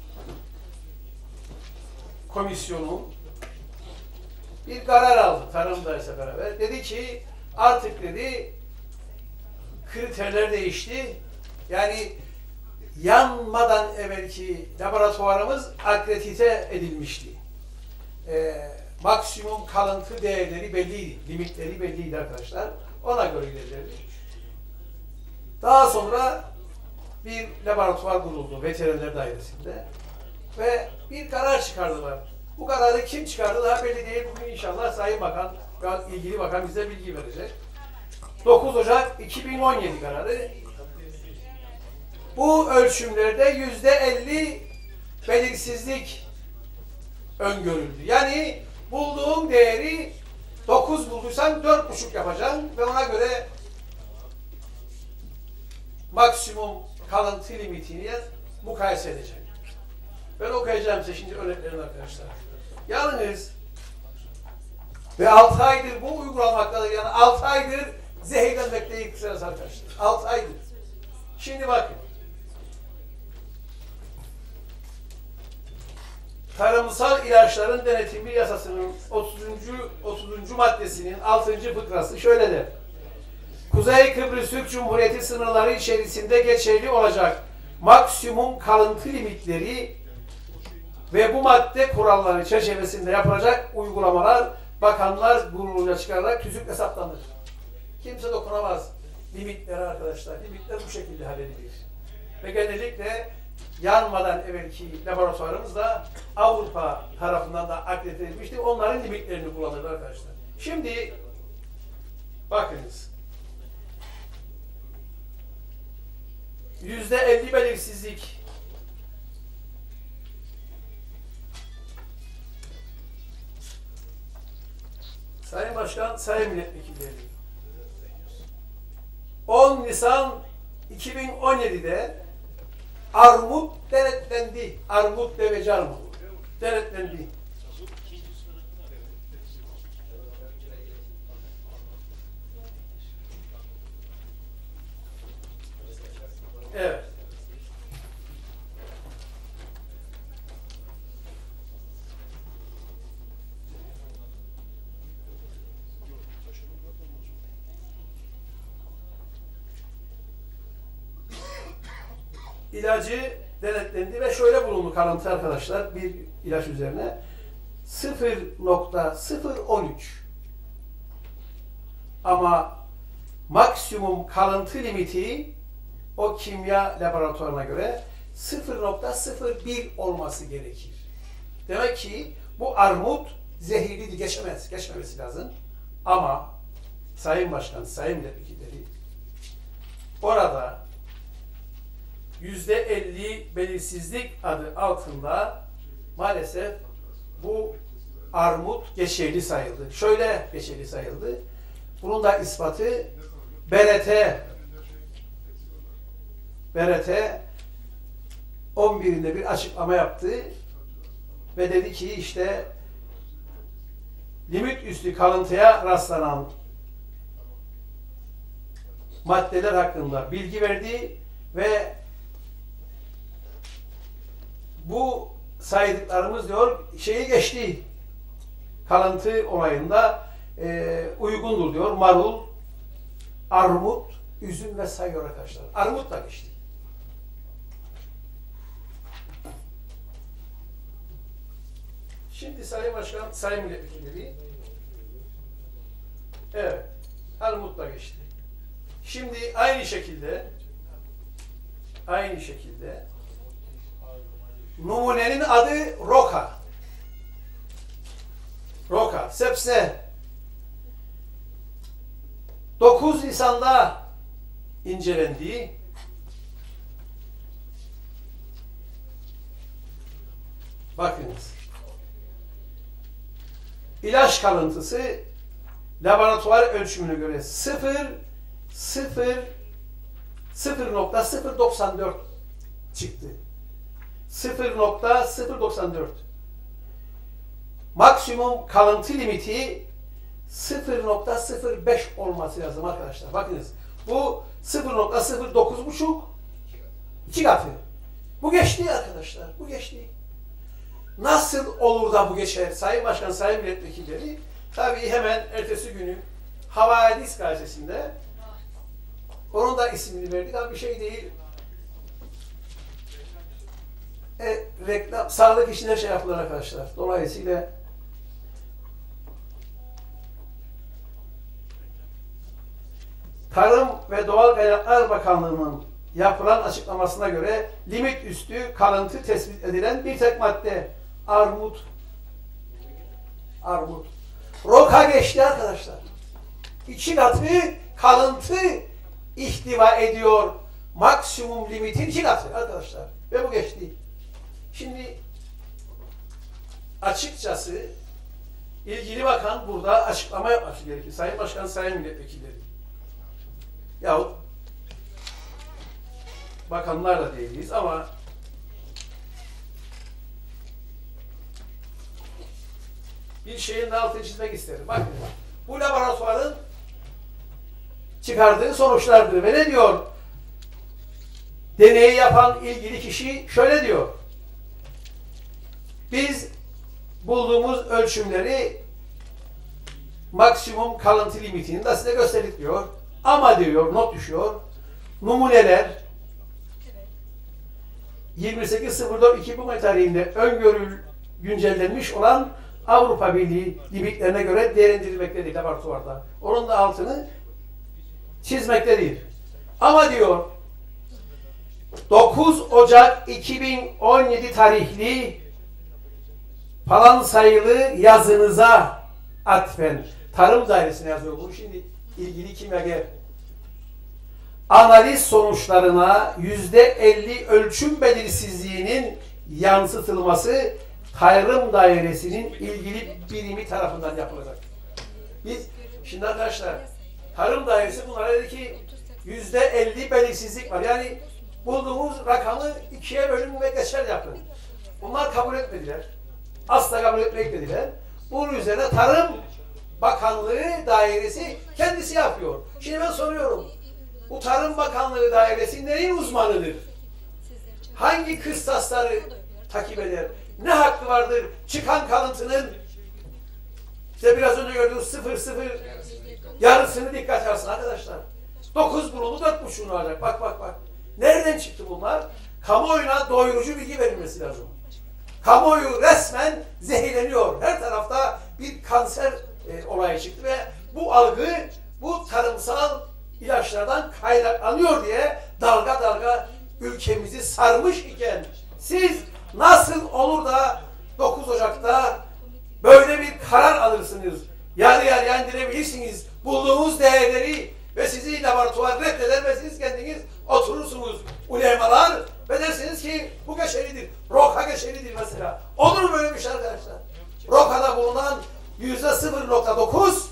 Komisyonu bir karar aldı tarımdaysa beraber. Dedi ki artık dedi kriterler değişti. Yani yanmadan evvelki laboratuvarımız akredite edilmişti. Ee, maksimum kalıntı değerleri belliydi. Limitleri belliydi arkadaşlar. Ona göre ilerledi. Daha sonra bir laboratuvar kuruldu veteriner dairesinde ve bir karar çıkardılar. Bu kararı kim çıkardı daha belli değil. Bugün inşallah Sayın Bakan, ilgili bakan bize bilgi verecek. dokuz Ocak iki bin on yedi kararı. Bu ölçümlerde yüzde elli belirsizlik öngörüldü. Yani bulduğum değeri dokuz bulduysan dört buçuk yapacaksın ve ona göre maksimum kalıntı limitini mukayese edeceksin. Ben okuyacağım size şimdi örneklerini arkadaşlar. Yalnız ve altı aydır bu uygulanmaktadır. Yani altı aydır zehirlenmekteyiz kısacası arkadaşlar. altı aydır. Şimdi bakın. Tarımsal ilaçların denetimi yasasının otuzuncu otuzuncu maddesinin altıncı fıkrası şöyle der. Kuzey Kıbrıs Türk Cumhuriyeti sınırları içerisinde geçerli olacak maksimum kalıntı limitleri ve bu madde kuralları çerçevesinde yapılacak uygulamalar Bakanlar Kurulu'na çıkararak tüzük hesaplanır. Kimse dokunamaz limitlere arkadaşlar. Limitler bu şekilde halledilir. Ve genellikle yanmadan evvelki laboratuvarımız da Avrupa tarafından da akredite edilmişti. Onların limitlerini kullanırlar arkadaşlar. Şimdi bakınız. Yüzde elli belirsizlik Sayın Başkanım, Başkan, Sayın Milletvekilleri, on Nisan iki bin on yedi'de armut denetlendi. Armut deveci armut denetlendi. Evet. İlacı denetlendi ve şöyle bulundu kalıntı arkadaşlar bir ilaç üzerine sıfır nokta sıfır on üç ama maksimum kalıntı limiti o kimya laboratuvarına göre sıfır nokta sıfır bir olması gerekir. Demek ki bu armut zehirli geçemez, geçmemesi lazım. Ama Sayın Başkan, Sayın Milletvekilleri orada yüzde elli belirsizlik adı altında maalesef bu armut geçerli sayıldı. Şöyle geçerli sayıldı. Bunun da ispatı B R T B R T on bir'inde bir açıklama yaptı ve dedi ki işte limit üstü kalıntıya rastlanan maddeler hakkında bilgi verdi ve bu saydıklarımız diyor şeyi geçti. Kalıntı olayında e, uygundur diyor. Marul, armut, üzüm ve sayıyor arkadaşlar. Armut da geçti. Şimdi Sayın Başkan, Sayın Milletvekilleri evet, armut da geçti. Şimdi aynı şekilde aynı şekilde numunenin adı Roka. Roka, sepse. dokuz Nisan'da incelendiği bakınız. İlaç kalıntısı laboratuvar ölçümüne göre sıfır nokta sıfır doksan dört çıktı. sıfır nokta sıfır doksan dört. Maksimum kalıntı limiti sıfır nokta sıfır beş olması lazım arkadaşlar. Bakınız. Bu sıfır nokta sıfır dokuz buçuk iki katı. Bu geçti arkadaşlar. Bu geçti. Nasıl olur da bu geçer? Sayın Başkan, Sayın Milletvekilleri tabii hemen ertesi günü Havadis gazetesinde onun da ismini verdik ama bir şey değil. E, reklam, sağlık işine şey yapılır arkadaşlar. Dolayısıyla Tarım ve Doğal Kaynaklar Bakanlığı'nın yapılan açıklamasına göre limit üstü kalıntı tespit edilen bir tek madde armut. Armut. Roka geçti arkadaşlar. İki katı kalıntı ihtiva ediyor. Maksimum limitin iki katı arkadaşlar. Ve bu geçti. Şimdi açıkçası ilgili bakan burada açıklama yapması gerekir. Sayın Başkan, Sayın Milletvekilleri. Yahut bakanlar da değiliz ama bir şeyin de altını çizmek isterim. Bakın, bu laboratuvarın çıkardığı sonuçlardır. Ve ne diyor? Deneyi yapan ilgili kişi şöyle diyor. Biz bulduğumuz ölçümleri maksimum kalıntı limitini de size gösterdik diyor. Ama diyor, not düşüyor. Numuneler yirmi sekiz sıfır dört iki bin tarihinde öngörül güncellenmiş olan Avrupa Birliği limitlerine göre değerlendirilmektedir laboratuvarda. Onun da altını çizmektedir. Ama diyor dokuz Ocak iki bin on yedi tarihli falan sayılı yazınıza atfen Tarım Dairesi'ne yazıyor bu. Şimdi ilgili kimyager analiz sonuçlarına yüzde elli ölçüm belirsizliğinin yansıtılması Tarım Dairesi'nin ilgili birimi tarafından yapılacak. Biz Şimdi arkadaşlar, tarım dairesi bunlara dedi ki yüzde elli belirsizlik var. Yani bulduğumuz rakamı ikiye bölün ve geçer yapın. Bunlar kabul etmediler. Asla kabul etmediler. Bunun üzerine Tarım Bakanlığı dairesi kendisi yapıyor. Şimdi ben soruyorum. Bu Tarım Bakanlığı dairesi neyin uzmanıdır? Hangi kıstasları takip eder? Ne hakkı vardır çıkan kalıntının işte biraz önce gördüğünüz sıfır sıfır yarısını dikkat alsın arkadaşlar. Dokuz bulundu, dört buçuğunu alacak. Bak bak bak. Nereden çıktı bunlar? Kamuoyuna doyurucu bilgi verilmesi lazım. Kamuoyu resmen zehirleniyor. Her tarafta bir kanser e, olayı çıktı ve bu algı bu tarımsal ilaçlardan kaynaklanıyor diye dalga dalga ülkemizi sarmış iken siz nasıl olur da dokuz Ocak'ta böyle bir karar alırsınız? Yarı yarıya indirebilirsiniz bulduğunuz değerleri ve sizi laboratuvar reddeder ve siz kendiniz oturursunuz ulemalar ve dersiniz ki bu geçerlidir. Roka geçerlidir mesela. Olur mu böyle bir şey arkadaşlar? Roka'da bulunan yüzde sıfır nokta dokuz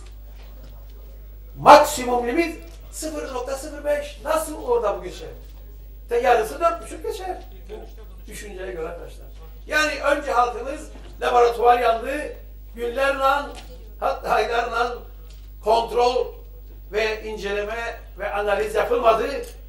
maksimum limit sıfır nokta sıfır beş. Nasıl orada bu geçer? De yarısı dört buçuk geçer. Bu düşünceye göre arkadaşlar. Yani önce halkımız laboratuvar yandı, günlerle hatta aylarla kontrol ve inceleme ve analiz yapılmadı.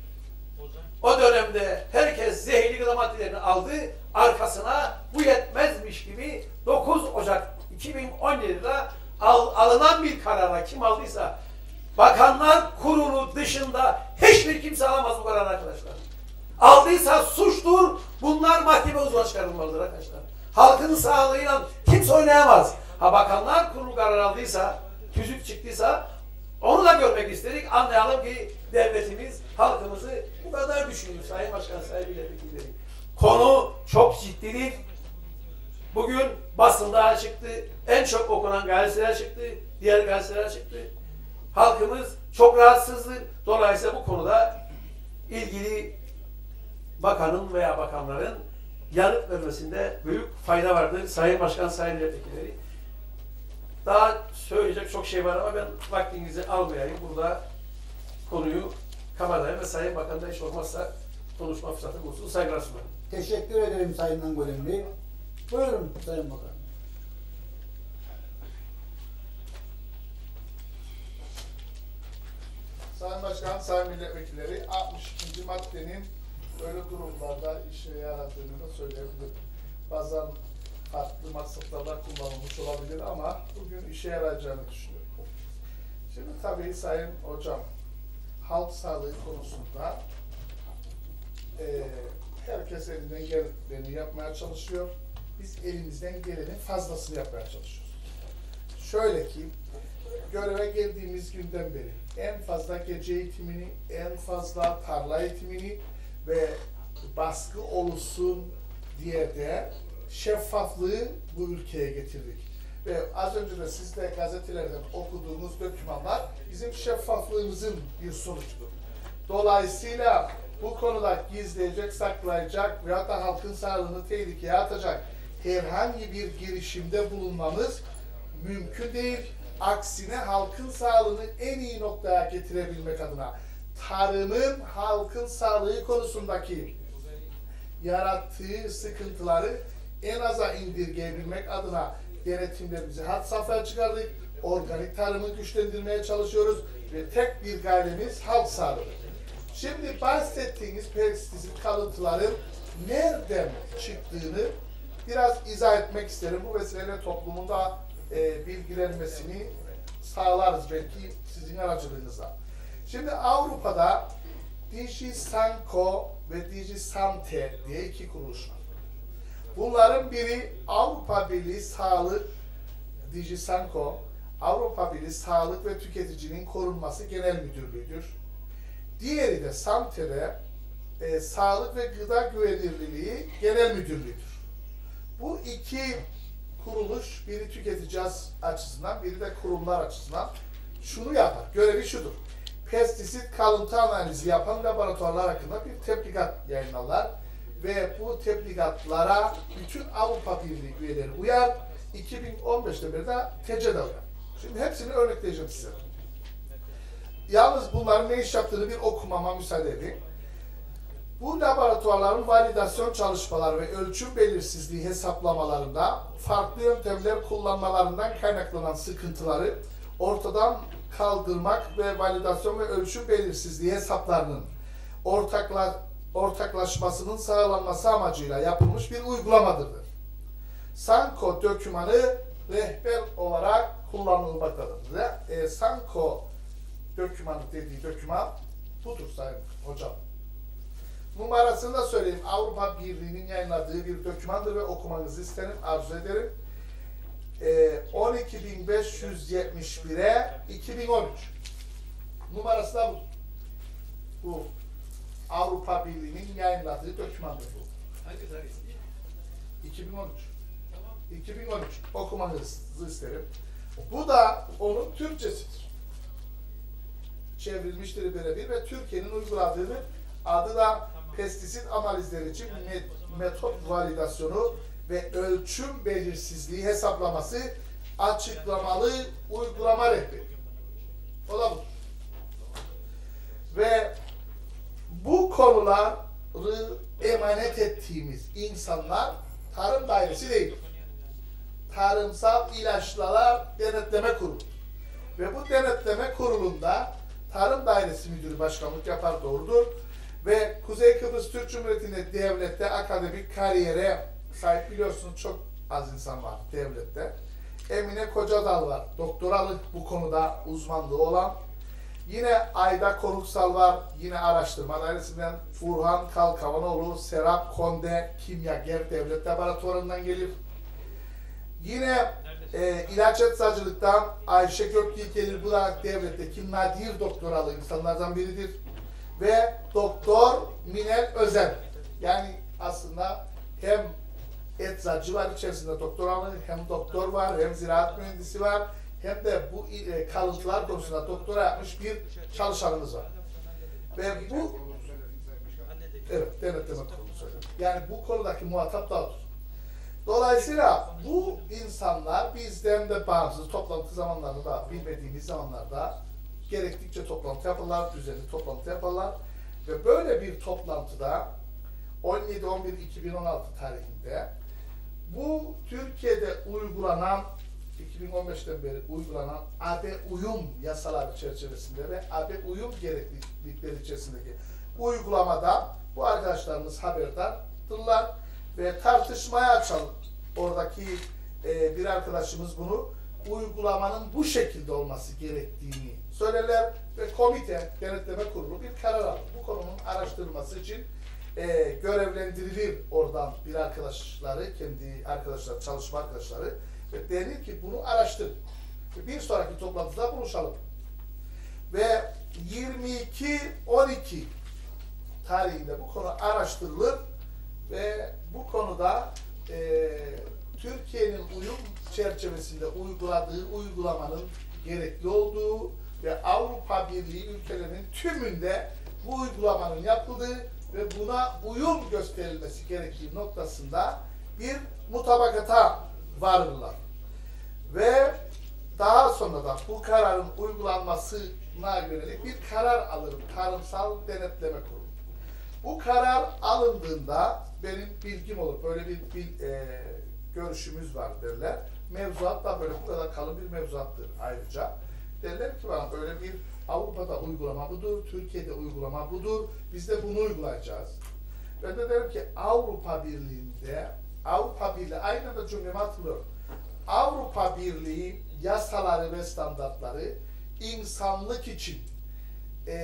O dönemde herkes zehirli gıda maddelerini aldı. Arkasına bu yetmezmiş gibi dokuz Ocak iki bin on yedi'de al, alınan bir kararla kim aldıysa Bakanlar Kurulu dışında hiçbir kimse alamaz bu kararı arkadaşlar. Aldıysa suçtur. Bunlar mahkeme huzuruna çıkarılmalıdır arkadaşlar. Halkın sağlığıyla kimse oynayamaz. Ha Bakanlar Kurulu karar aldıysa, tüzük çıktıysa onu da görmek istedik. Anlayalım ki devletimiz halkımızı bu kadar düşünüyor. Sayın Başkan, Sayın Milletvekilleri. Konu çok ciddidir. Bugün basında çıktı. En çok okunan gazeteler çıktı. Diğer gazeteler çıktı. Halkımız çok rahatsızdır. Dolayısıyla bu konuda ilgili bakanın veya bakanların yanıt vermesinde büyük fayda vardır. Sayın Başkan, Sayın Milletvekilleri. Daha söyleyecek çok şey var ama ben vaktinizi almayayım. Burada konuyu kapatayım ve Sayın Bakan'da hiç olmazsa konuşma fırsatı bulsun. Saygılar sunarım. Teşekkür ederim Sayın Angolemli. Buyurun Sayın Bakan. Sayın Başkan, Sayın Milletvekilleri, altmış ikinci maddenin böyle durumlarda işe yaradığını da söyleyebilirim. Bazen farklı maksatlarla kullanılmış olabilir ama bugün işe yarayacağını düşünüyorum. Şimdi tabii Sayın Hocam, halk sağlığı konusunda e, herkes elinden geleni yapmaya çalışıyor. Biz elimizden gelenin fazlasını yapmaya çalışıyoruz. Şöyle ki, göreve geldiğimiz günden beri en fazla gece eğitimini, en fazla tarla eğitimini ve baskı oluşsun diye de şeffaflığı bu ülkeye getirdik. Ve az önce de siz de gazetelerden okuduğunuz dokümanlar bizim şeffaflığımızın bir sonucudur. Dolayısıyla bu konuda gizleyecek, saklayacak veyahut da halkın sağlığını tehlikeye atacak herhangi bir girişimde bulunmamız mümkün değil. Aksine halkın sağlığını en iyi noktaya getirebilmek adına tarımın halkın sağlığı konusundaki yarattığı sıkıntıları en aza indirgeyebilmek adına denetimlerimizi had safhaya çıkardık. Organik tarımı güçlendirmeye çalışıyoruz ve tek bir gayemiz halk sağlığı. Şimdi bahsettiğiniz pestisit kalıntıların nereden çıktığını biraz izah etmek isterim. Bu vesileyle toplumun da e, bilgilenmesini sağlarız belki sizin aracılığınızla. Şimdi Avrupa'da DigiSanco ve DigiSante diye iki kuruluş var. Bunların biri Avrupa Birliği Sağlık, DigiSanco, Avrupa Birliği Sağlık ve Tüketicinin Korunması Genel Müdürlüğü'dür. Diğeri de SAMTE'de e, Sağlık ve Gıda Güvenilirliği Genel Müdürlüğü'dür. Bu iki kuruluş, biri tüketici açısından, biri de kurumlar açısından şunu yapar, görevi şudur. Pestisit kalıntı analizi yapan laboratuvarlar hakkında bir tebligat yayınlarlar ve bu tebligatlara bütün Avrupa Birliği üyeleri uyar. iki bin on beş'te beri de T C de uyar. Şimdi hepsini örnekleyeceğim size. yalnız bunların ne iş yaptığını bir okumama müsaade edin. Bu laboratuvarların validasyon çalışmaları ve ölçüm belirsizliği hesaplamalarında farklı yöntemler kullanmalarından kaynaklanan sıkıntıları ortadan kaldırmak ve validasyon ve ölçüm belirsizliği hesaplarının ortakla, ortaklaşmasının sağlanması amacıyla yapılmış bir uygulamadır. Sanko dokümanı rehber olarak kullanılmaktadır. E, Sanko dokümanı dediği doküman budur sayın hocam. Numarasını da söyleyeyim. Avrupa Birliği'nin yayınladığı bir dokümandır ve okumanızı isterim, arzu ederim. E, on iki bin beş yüz yetmiş bire iki bin on üç. Numarası da budur. Bu Avrupa Birliği'nin yayınladığı dokümandır bu. Hangi tarih? iki bin on üç. iki bin on üç. Okumanızı isterim. Bu da onun Türkçesidir. Çevrilmiştir birebir ve Türkiye'nin uyguladığı adı da pestisit analizleri için metot validasyonu ve ölçüm belirsizliği hesaplaması açıklamalı uygulama rehberi. O da budur. Ve bu konuları emanet ettiğimiz insanlar tarım dairesi değil. Tarımsal İlaçlar Denetleme Kurulu. Ve bu denetleme kurulunda Tarım Dairesi Müdürü başkanlık yapar, doğrudur. Ve Kuzey Kıbrıs Türk Cumhuriyeti'nde devlette akademik kariyere sahip, biliyorsunuz çok az insan var devlette. Emine Kocadal var, doktoralı bu konuda uzmanlığı olan. Yine Ayda Koruksal var, yine araştırma dairesinden. Furhan Kalkavanoğlu, Serap Konde, Kimyager Devlet Laboratuvarı'ndan gelir. Yine e, ilaç eczacılıktan Ayşe Gökyiğit gelir, bu da devletteki nadir doktoralı insanlardan biridir. Ve Doktor Minel Özen, yani aslında hem eczacı var içerisinde doktoralı, hem doktor var, hem ziraat mühendisi var, hem de bu e, kalıntılar konusunda doktora yapmış bir çalışanımız var. Ve bu, evet, denetleme kurulu söylüyorum. Yani bu konudaki muhatap da odur. Dolayısıyla bu insanlar bizden de bağımsız toplantı zamanlarında da bilmediğimiz zamanlarda gerektikçe toplantı yaparlar, düzenli toplantı yaparlar ve böyle bir toplantıda on yedi on bir iki bin on altı tarihinde bu Türkiye'de uygulanan, iki bin on beşten beri uygulanan A B uyum yasaları çerçevesinde ve A B uyum gereklilikleri içerisindeki uygulamada bu arkadaşlarımız haberdardırlar ve tartışmaya açalım. Oradaki e, bir arkadaşımız bunu uygulamanın bu şekilde olması gerektiğini söylerler ve komite, denetleme kurulu bir karar alır. Bu konunun araştırılması için e, görevlendirilir oradan bir arkadaşları, kendi arkadaşlar, çalışma arkadaşları ve denir ki bunu araştır. Ve bir sonraki toplantıda buluşalım. Ve yirmi iki on iki tarihinde bu konu araştırılır ve bu konuda e, Türkiye'nin uyum çerçevesinde uyguladığı uygulamanın gerekli olduğu ve Avrupa Birliği ülkelerinin tümünde bu uygulamanın yapıldığı ve buna uyum gösterilmesi gerektiği noktasında bir mutabakata varırlar. Ve daha sonra da bu kararın uygulanmasına yönelik bir karar alır Tarımsal Denetleme Kurulu. Bu karar alındığında benim bilgim olur. Böyle bir, bir e, görüşümüz var derler. Mevzuat da böyle bu kadar kalın bir mevzuattır ayrıca. Derler ki bana böyle bir Avrupa'da uygulama budur, Türkiye'de uygulama budur. Biz de bunu uygulayacağız. Ben de derim ki Avrupa Birliği'nde, Avrupa Birliği, aynı da cümlemi hatırlıyorum. Avrupa Birliği yasaları ve standartları insanlık için e,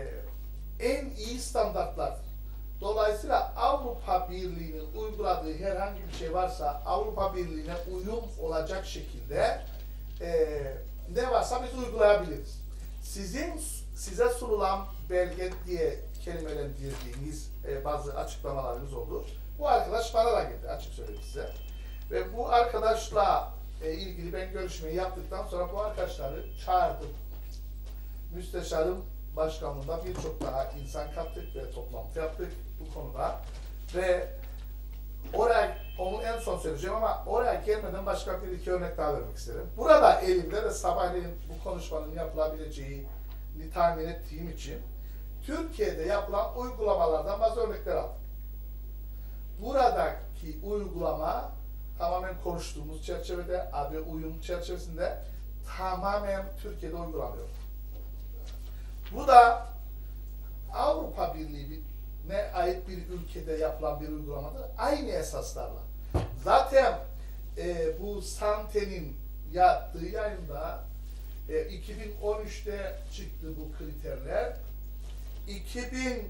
en iyi standartlardır. Dolayısıyla Avrupa Birliği'nin uyguladığı herhangi bir şey varsa Avrupa Birliği'ne uyum olacak şekilde e, ne varsa biz uygulayabiliriz. Sizin size sunulan belge diye kelimelendirdiğiniz e, bazı açıklamalarınız oldu. Bu arkadaş bana da geldi, açık söyleyeyim size. Ve bu arkadaşla e, ilgili ben görüşmeyi yaptıktan sonra bu arkadaşları çağırdım. Müsteşarım başkanlığında birçok daha insan kattık ve toplantı yaptık bu konuda. Ve oraya, onu en son söyleyeceğim ama oraya gelmeden başka bir iki örnek daha vermek isterim. Burada elimde de sabahleyin bu konuşmanın yapılabileceği tahmin ettiğim için Türkiye'de yapılan uygulamalardan bazı örnekler aldım. Buradaki uygulama tamamen konuştuğumuz çerçevede, A B uyum çerçevesinde tamamen Türkiye'de uygulanıyor. Bu da Avrupa Birliği'ne ait bir ülkede yapılan bir uygulamadır. Aynı esaslarla. Zaten e, bu Sante'nin yaptığı yayında e, iki bin on üçte çıktı bu kriterler. iki bin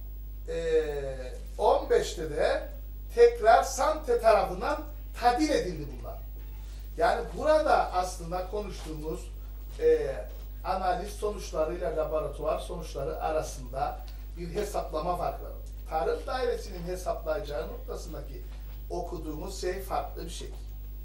on beşte de tekrar Sante tarafından tadil edildi bunlar. Yani burada aslında konuştuğumuz e, analiz sonuçlarıyla laboratuvar sonuçları arasında bir hesaplama farkı var. Tarım Dairesi'nin hesaplayacağı noktasındaki okuduğumuz şey farklı bir şey.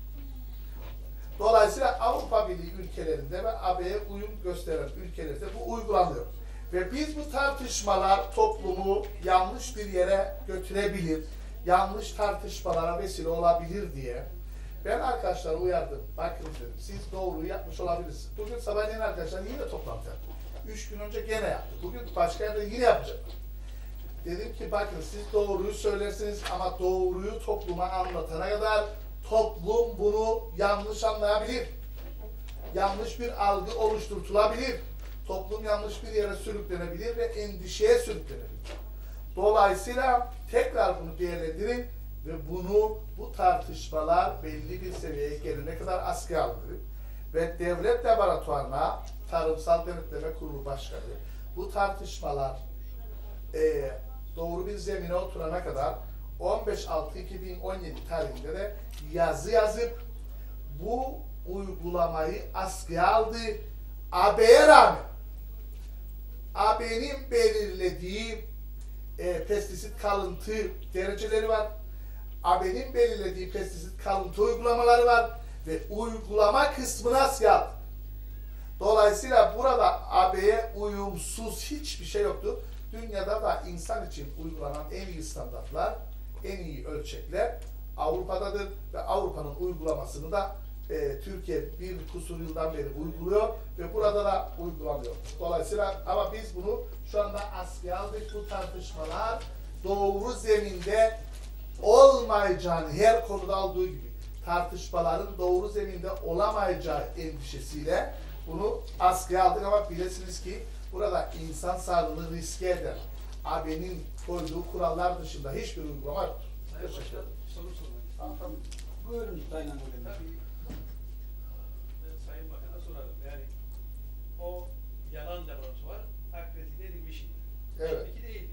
Dolayısıyla Avrupa Birliği ülkelerinde ve A B'ye uyum gösteren ülkelerde bu uygulanıyor. Ve biz bu tartışmalar toplumu yanlış bir yere götürebilir, yanlış tartışmalara vesile olabilir diye ben arkadaşları uyardım. Bakın dedim, siz doğruyu yapmış olabilirsiniz. Bugün sabahleyin arkadaşlar yine toplantı yaptı. Üç gün önce gene yaptı. Bugün başka yerde yine yapacak. Dedim ki bakın siz doğruyu söylersiniz ama doğruyu topluma anlatana kadar toplum bunu yanlış anlayabilir. Yanlış bir algı oluşturulabilir. Toplum yanlış bir yere sürüklenebilir ve endişeye sürüklenebilir. Dolayısıyla tekrar bunu değerlendirin ve bunu, bu tartışmalar belli bir seviyeye gelene kadar askıya alınır. Ve devlet laboratuvarına Tarımsal Denetleme Kurulu Başkanı bu tartışmalar e, doğru bir zemine oturana kadar on beş altı iki bin on yedi tarihinde de yazı yazıp bu uygulamayı askıya aldı. A B'ye rağmen A B'nin belirlediği e, pestisit kalıntı dereceleri var. A B'nin belirlediği pestisit kalıntı uygulamaları var ve uygulama kısmını askıya aldı. Dolayısıyla burada A B'ye uyumsuz hiçbir şey yoktu. Dünyada da insan için uygulanan en iyi standartlar, en iyi ölçekler Avrupa'dadır ve Avrupa'nın uygulamasını da e, Türkiye bir kusur yıldan beri uyguluyor ve burada da uygulanıyor. Dolayısıyla ama biz bunu şu anda askıya aldık. Bu tartışmalar doğru zeminde olmayacağını her konuda olduğu gibi tartışmaların doğru zeminde olamayacağı endişesiyle bunu askıya aldık ama bilesiniz ki burada insan sağlığını riske eden A B'nin koyduğu kurallar dışında hiçbir uygulama yoktur. Teşekkür ederim. Soru sormak. Tamam. Buyurun Sayın Hanım. Sayın Bakan'a sorarım. Yani o yalan laboratuvar akredite edilmiş. Evet. Peki değildir.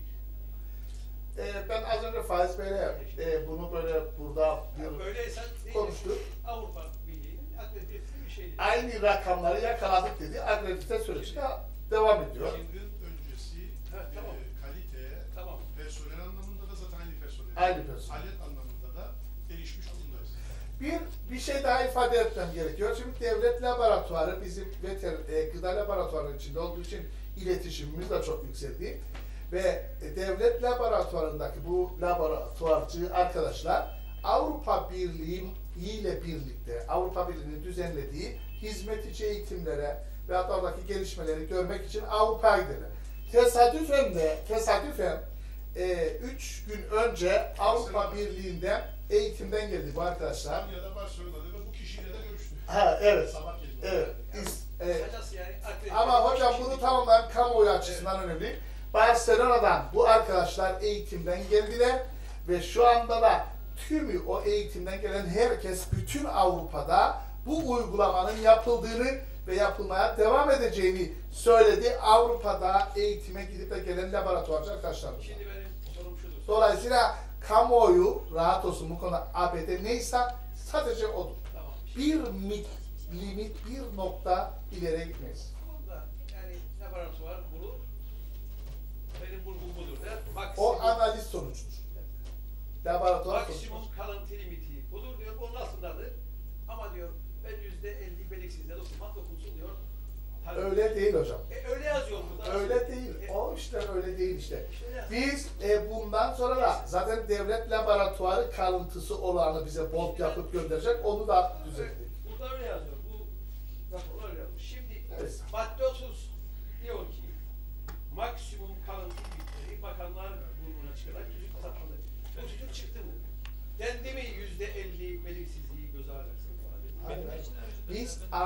Ee, ben az önce Faiz Bey'le e, bunu böyle burada Yani böyleyse konuştuk. Avrupa Birliği'nin akredite ettiği bir şeydir. Aynı rakamları yakaladık dedi. Akredite süreci de devam ediyor. Yangın öncesi Evet, tamam. e, kaliteye, Tamam. personel anlamında da zaten aynı personel. Aynı personel. Alet anlamında da gelişmiş durumdayız. Bir bir şey daha ifade etmem gerekiyor. Şimdi devlet laboratuvarı bizim veter, e, gıda laboratuvarının içinde olduğu için iletişimimiz de çok yükseldi. Ve e, devlet laboratuvarındaki bu laboratuvarcı arkadaşlar Avrupa Birliği ile birlikte Avrupa Birliği'nin düzenlediği hizmet içi eğitimlere ve hatta oradaki gelişmeleri görmek için Avrupa'ya gidiyorlar. Tesadüfen de tesadüfen e, üç gün önce Avrupa Birliği'nden eğitimden geldi bu arkadaşlar. İspanya'da, Barcelona'da ve bu kişiyle de görüştük. Ha evet. Sabah geldi. Evet. İs- e, Kısacası yani akredite ama edilmiş hocam bir bunu şeydir. tamamen kamuoyu açısından önemli. Barcelona'dan bu arkadaşlar eğitimden geldiler ve şu anda da tümü o eğitimden gelen herkes bütün Avrupa'da bu uygulamanın yapıldığını ve yapılmaya devam edeceğini söyledi. Avrupa'da eğitime gidip de gelen laboratuvarcı arkadaşlarımız. Şimdi benim sorum şudur. Dolayısıyla kamuoyu rahat olsun bu konuda A B D neyse sadece odur. Tamam. Bir mit, limit, bir nokta ileri gitmeyiz. Onda yani laboratuvar bulur. Benim bulgum budur der. Maksimum, O analiz sonucudur. Laboratuvar sonucu. maksimum kalıntı limiti budur diyor. Onun altındadır. Ama diyor ben yüzde elli beliksizde dokunmam dokunsun diyor. Tabii. Öyle değil hocam. E, öyle yazıyor burada. Öyle değil. E, O işler öyle değil işte. şöyle yaz- Biz e, bundan sonra da zaten devlet laboratuvarı kalıntısı olanı bize bot yapıp gönderecek. Onu da düzelttik. Burada öyle yazıyor. Bu rapor öyle yazıyor. Şimdi Evet. madde otuz diyor ki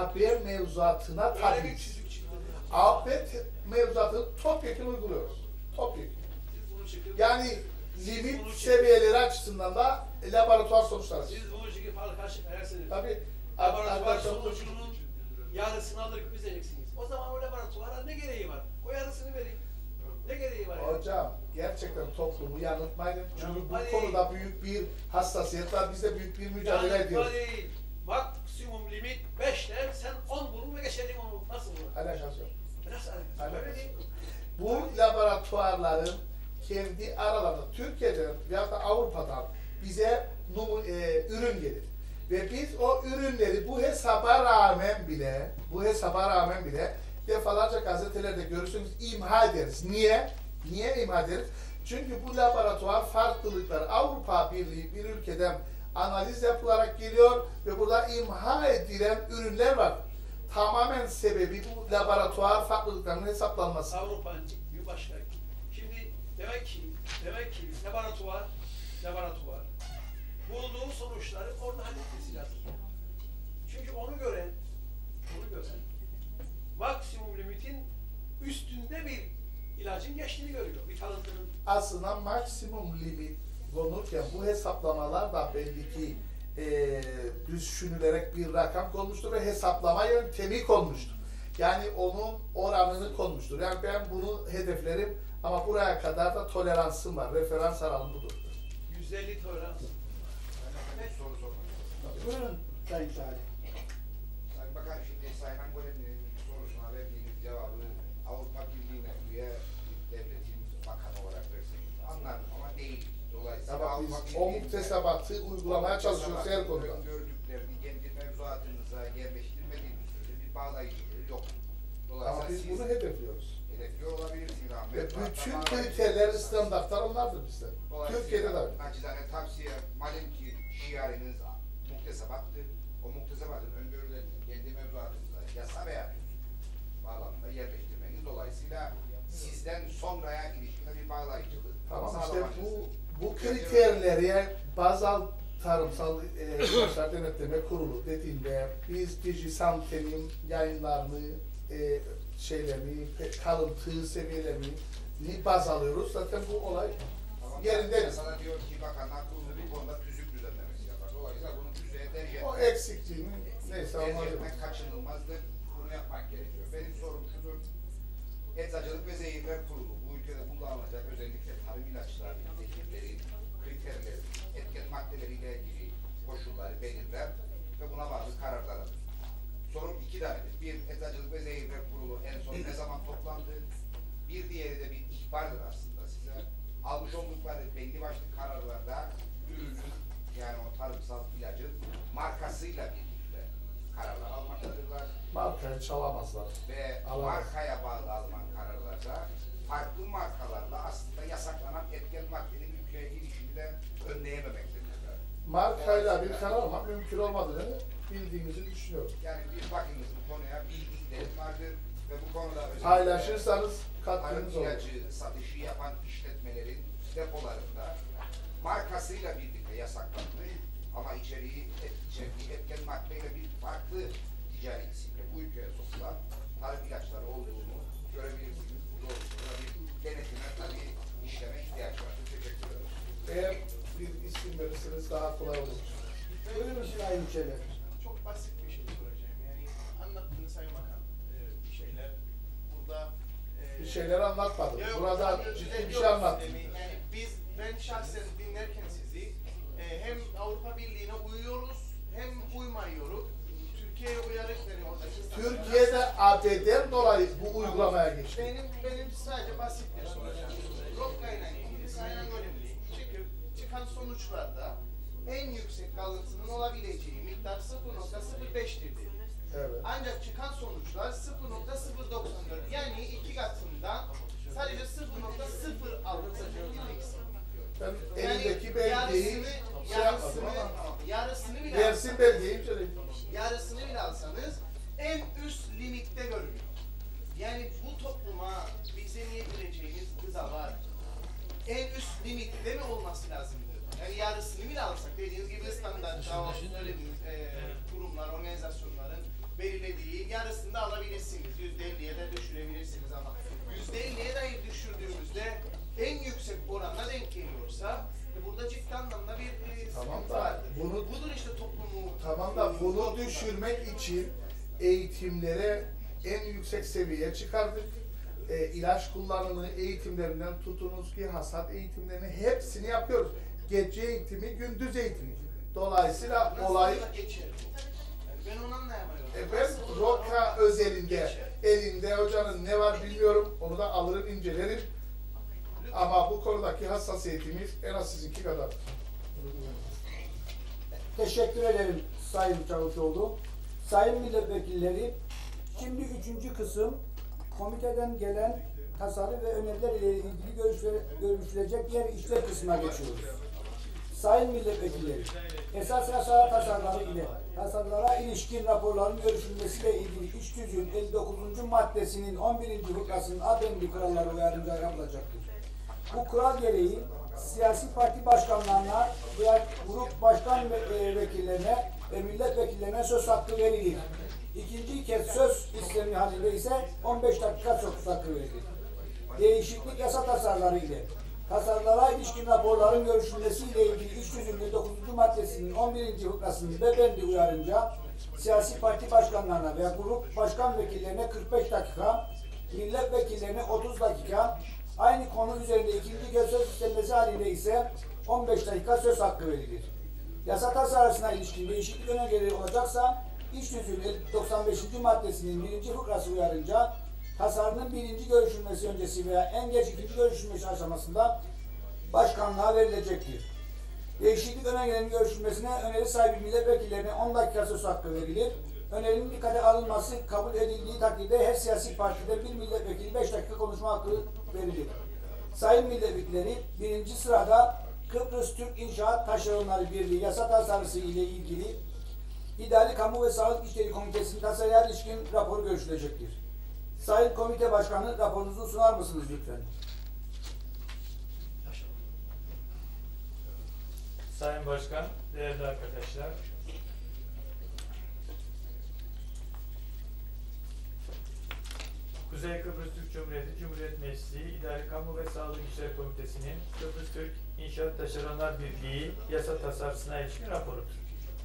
A B mevzuatına Öyle bir tabiiz. çizik çıktı. A B mevzuatını topyekun uyguluyoruz. Topyekun. Siz bunu çıkıp, Yani limit seviyeleri açısından da laboratuvar sonuçları. siz bunu çıkıp halka açıklayarsınız. Tabii Laboratuvar arkadaşlar sonucunun yarısını alır bize vereceksiniz. O zaman o laboratuvara ne gereği var? O yarısını verin. Ne gereği var? Yani? hocam gerçekten toplumu yanıltmayın. Çünkü bu Hadi. konuda büyük bir hassasiyet var. Biz de büyük bir mücadele Yani ediyoruz. değil. Maksimum limit beşler, sen on bulun ve geçelim onu. Nasıl bu? Alakası yok. Nasıl alakası? Alakası Öyle değil. Bu laboratuvarların kendi aralarında Türkiye'den veya da Avrupa'dan bize numu, e, ürün gelir. Ve biz o ürünleri bu hesaba rağmen bile, bu hesaba rağmen bile defalarca gazetelerde görürsünüz imha ederiz. Niye? Niye imha ederiz? Çünkü bu laboratuvar farklılıkları Avrupa Birliği bir ülkeden analiz yapılarak geliyor ve burada imha edilen ürünler var. Tamamen sebebi bu laboratuvar farklılıklarının hesaplanması. Avrupa'nın bir başka. Şimdi demek ki, demek ki laboratuvar, laboratuvar bulduğu sonuçları orada halletmesi lazım. Çünkü onu gören, onu gören maksimum limitin üstünde bir ilacın geçtiğini görüyor. Bir kalıntının. Aslında maksimum limit konulurken bu hesaplamalar da belli ki e, düşünülerek bir rakam konmuştur ve hesaplama yöntemi konmuştur. Yani onun oranını konmuştur. Yani ben bunu hedeflerim ama buraya kadar da toleransım var. Referans aralığım budur. yüzde elli tolerans. Bir soru sormak istiyorum. Buyurun Sayın Salih. Sayın Bakan, şimdi Sayın Angolen'in sorusuna verdiğiniz cevabı Avrupa Birliği'ne üye bir devletin bakanı olarak verseniz anlarım ama değil. Dolayısıyla Ama Avrupa biz o Birliği'nde- muktesebatı uygulamaya çalışıyoruz her konuda. Gördüklerini kendi mevzuatınıza yerleştirmediğiniz sürece bir bağlayıcılığı yok. Ama Dolayısıyla biz siz bunu hedefliyoruz. hedefliyor olabilirsiniz ama Ve mevzuatta bütün bağlayıcılığı kriterler, yok. standartlar onlardır bizde. Dolayısıyla Türkiye'de de. Nacizane tavsiye, madem ki şiarınız muktesebattır, o muktesebatın öngörülerini kendi mevzuatınıza yasa veya bağlamında yerleştirmeniz dolayısıyla sizden sonraya ilişkine bir bağlayıcılık Tamam işte sağlamanız. bu bu kriterleri bazal tarımsal e, ilaçlar denetleme kurulu dediğinde biz Dijisante'nin yayınlarını, e, şeylerini, pe- kalıntı seviyelerini baz alıyoruz. Zaten bu olay Tamam, yerinde. Yasada diyor ki bakanlar kurulu bu konuda tüzük düzenlemesi yapar. Dolayısıyla bunu tüzüğe tercih O etmek, eksikliğini neyse tercih olmaz. etmek kaçınılmazdır. Bunu yapmak gerekiyor. Benim sorum şudur. Eczacılık ve Zehirler Kurulu bu ülkede kullanılacak özellikle tarım ilaçları, zehirleri, kriterleri, etken maddeleriyle ilgili koşulları belirler ve buna bağlı kararlar alır. Sorum iki tanedir. Bir, Eczacılık ve Zehirler Kurulu en son ne zaman toplandı? Bir diğeri de bir ihbardır aslında size. Almış oldukları belli başlı kararlarda ürünün yani o tarımsal ilacın markasıyla birlikte kararlar almaktadırlar. Markayı çalamazlar. Ve Alamaz. markaya bağlı alınan kararlarda farklı markalarla aslında yasaklanan etken maddenin ülkeye girişini de önleyememektedirler. Markayla bir karar almak mümkün olmadığını bildiğimizi düşünüyorum. Yani bir bakınız bu konuya bildiklerim vardır ve bu konuda özellikle Paylaşırsanız tarım katkınız olur. ilacı satışı yapan işletmelerin depolarında markasıyla birlikte yasaklanmış ama içeriği, et, içeriği etken maddeyle bir farklı ticari isimle bu ülkeye sokulan tarım ilaçları olduğunu görebilirsiniz. Bu doğrultuda bir denetime tabii işleme ihtiyaç var. Teşekkür ederim. Eğer bir isim verirseniz daha kolay olur. Buyurun Sayın Çelebi. Çok basit bir şey soracağım. Yani anlattığınız Sayın Bakan e, bir şeyler. Burada e, Bir şeyler anlatmadım. Yok, Burada yok, ciddi bir düzeltiyoruz şey anlattım. sistemi. Yani biz, ben şahsen dinlerken sizi e, hem Avrupa Birliği'ne uyuyoruz hem uymıyoruz. Türkiye'ye uyarak benim oradaki Türkiye'de A B'den dolayı bu uygulamaya geçti. Benim, benim sadece basit bir soracağım. Rokka ile ilgili Sayın Angolimli çıkıp çıkan sonuçlarda en yüksek kalıntının olabileceği miktar sıfır nokta sıfır beş'tir dedi. Evet. Ancak çıkan sonuçlar sıfır nokta sıfır doksan dört yani iki katından sadece sıfır nokta sıfır altı bilmeksin. Ben elimdeki belgeyi şey yapmadım ama yarısını bile versin belgeyi inceleyeyim. yarısını bile alsanız en üst limitte görünüyor. Yani bu topluma bizim yiyebileceğimiz gıda var. En üst limitte mi olması lazımdı? Yani yarısını bile alsak dediğiniz gibi standart, söylediğiniz e, kurumlar, organizasyonların belirlediği yarısını da alabilirsiniz. Yüzde elliye de düşürebilirsiniz ama yüzde elliye dahi düşürdüğümüzde en yüksek oranla denk geliyorsa e, burada ciddi anlamda bir e, Tamam sıkıntı da vardır. bunu Budur işte toplumu. tamam da bunu korkutan. düşürmek için eğitimlere en yüksek seviyeye çıkardık. E, ilaç kullanımını eğitimlerinden tutunuz ki hasat eğitimlerini hepsini yapıyoruz. Gece eğitimi, gündüz eğitimi. Dolayısıyla Nasıl olay da geçer bu? Yani ben onu anlayamıyorum. e, ben Nasıl olur? Roka özelinde Geçer. elinde hocanın ne var bilmiyorum. Onu da alırım incelerim. Ama bu konudaki hassasiyetimiz en az sizinki kadar. Teşekkür ederim Sayın Çavuşoğlu. Sayın milletvekilleri, şimdi üçüncü kısım komiteden gelen tasarı ve öneriler ile ilgili görüşle, görüşülecek diğer işler kısmına geçiyoruz. Sayın milletvekilleri, esas yasa tasarıları ile tasarılara ilişkin raporların görüşülmesiyle ilgili iş tüzüğün elli dokuzuncu maddesinin on birinci fıkrasının ademli kuralları uyarınca yapılacaktır. Bu kural gereği siyasi parti başkanlarına, diğer grup başkan ve, e, vekillerine ve milletvekillerine söz hakkı verilir. İkinci kez söz istemi halinde ise on beş dakika söz hakkı verilir. Değişiklik yasa tasarıları ile tasarılara ilişkin raporların görüşülmesiyle ilgili iş tüzüğünün dokuzuncu maddesinin on birinci fıkrasının B bendi uyarınca siyasi parti başkanlarına veya grup başkan vekillerine kırk beş dakika, milletvekillerine otuz dakika, aynı konu üzerinde ikinci kez söz istenmesi halinde ise on beş dakika söz hakkı verilir. Yasa tasarısına ilişkin değişiklik önergeleri olacaksa iş tüzüğünün doksan beşinci maddesinin birinci fıkrası uyarınca tasarının birinci görüşülmesi öncesi veya en geç ikinci görüşülmesi aşamasında başkanlığa verilecektir. Değişiklik önergelerinin görüşülmesine öneri sahibi milletvekillerine on dakika söz hakkı verilir. Önerinin dikkate alınması kabul edildiği takdirde her siyasi partide bir milletvekili beş dakika konuşma hakkı verilir. Sayın milletvekilleri, birinci sırada Kıbrıs Türk İnşaat Taşeronları Birliği yasa tasarısı ile ilgili İdari Kamu ve Sağlık İşleri Komitesi'nin tasarıya ilişkin raporu görüşülecektir. Sayın Komite Başkanı, raporunuzu sunar mısınız lütfen? Sayın Başkan, değerli arkadaşlar, Kuzey Kıbrıs Türk Cumhuriyeti Cumhuriyet Meclisi İdari Kamu ve Sağlık İşleri Komitesi'nin Kıbrıs Türk İnşaat Taşeronlar Birliği yasa tasarısına ilişkin raporudur.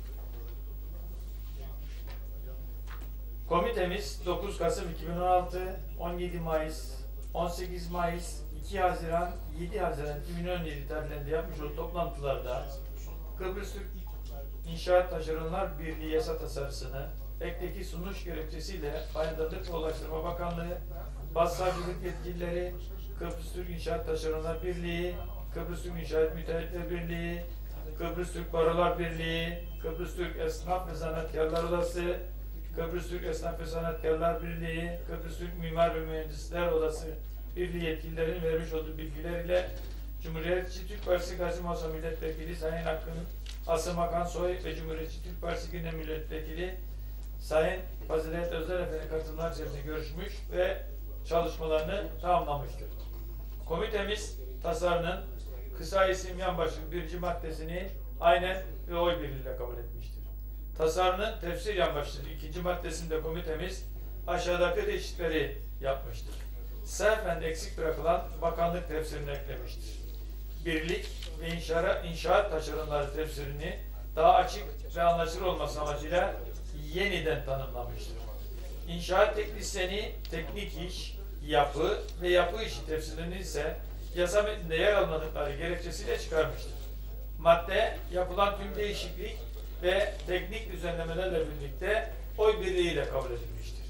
Komitemiz dokuz Kasım iki bin on altı, on yedi Mayıs, on sekiz Mayıs, iki Haziran, yedi Haziran iki bin on yedi tarihlerinde yapmış olduğu toplantılarda Kıbrıs Türk İnşaat Taşeronlar Birliği yasa tasarısını ekteki sunuş gerekçesiyle Bayındırlık ve Ulaştırma Bakanlığı, Başsavcılık yetkilileri, Kıbrıs Türk İnşaat Taşeronlar Birliği, Kıbrıs Türk İnşaat Müteahhitler Birliği, Kıbrıs Türk Barolar Birliği, Kıbrıs Türk Esnaf ve Sanatkarlar Odası, Kıbrıs Türk Esnaf ve Sanatkarlar Birliği, Kıbrıs Türk Mimar ve Mühendisler Odası Birliği yetkililerinin vermiş olduğu bilgiler ile Cumhuriyetçi Türk Partisi Gazi Masa Milletvekili Sayın Akın Asım Hakan Soy ve Cumhuriyetçi Türk Partisi Genel Milletvekili Sayın Fazilet Özer Efendi katılımlar içerisinde görüşmüş ve çalışmalarını tamamlamıştır. Komitemiz tasarının kısa isim yan başlık birinci maddesini aynen ve oy birliğiyle kabul etmiştir. Tasarının tefsir yan başlığı ikinci maddesinde komitemiz aşağıdaki değişiklikleri yapmıştır. Sehven eksik bırakılan bakanlık tefsirini eklemiştir. Birlik ve inşaat, inşaat taşeronları tefsirini daha açık ve anlaşılır olması amacıyla yeniden tanımlamıştır. İnşaat teknisyeni, teknik iş, yapı ve yapı işi tefsirini ise yasa metninde yer almadıkları gerekçesiyle çıkarmıştır. Madde yapılan tüm değişiklik ve teknik düzenlemelerle birlikte oy birliğiyle kabul edilmiştir.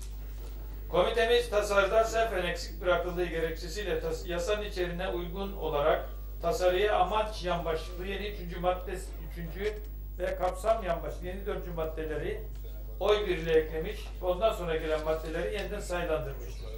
Komitemiz tasarıda sehven eksik bırakıldığı gerekçesiyle yasanın içeriğine uygun olarak tasarıya amaç yan başlıklı yeni üçüncü madde üçüncü ve kapsam yan başlıklı yeni dördüncü maddeleri oy birliği eklemiş ve ondan sonra gelen maddeleri yeniden sayılandırmıştır.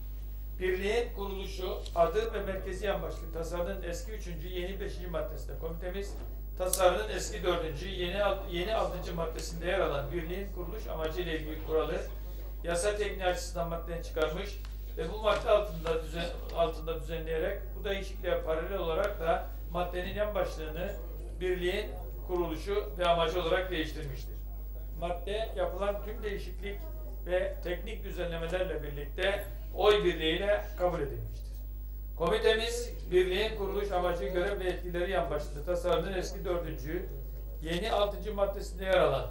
Birliğin kuruluşu, adı ve merkezi yan başlıklı tasarının eski üçüncü, yeni beşinci maddesinde komitemiz tasarının eski dördüncü, yeni yeni altıncı maddesinde yer alan birliğin kuruluş amacı ile ilgili kuralı yasa tekniği açısından maddeden çıkarmış ve bu madde altında düzen, altında düzenleyerek bu değişikliğe paralel olarak da maddenin yan başlığını birliğin kuruluşu ve amacı olarak değiştirmiştir. Madde yapılan tüm değişiklik ve teknik düzenlemelerle birlikte oy birliğiyle kabul edilmiştir. Komitemiz, birliğin kuruluş amacı, görev ve yetkileri yan başlıklı tasarının eski dördüncü, yeni altıncı maddesinde yer alan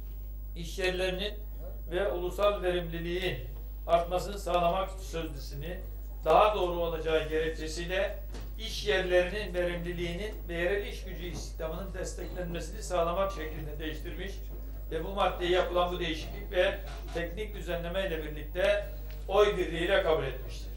iş yerlerinin ve ulusal verimliliğin artmasını sağlamak sözlüsünü daha doğru olacağı gerekçesiyle iş yerlerinin verimliliğinin ve yerel iş gücü istihdamının desteklenmesini sağlamak şeklinde değiştirmiş ve bu maddeye yapılan bu değişiklik ve teknik düzenleme ile birlikte oy birliğiyle kabul etmiştir.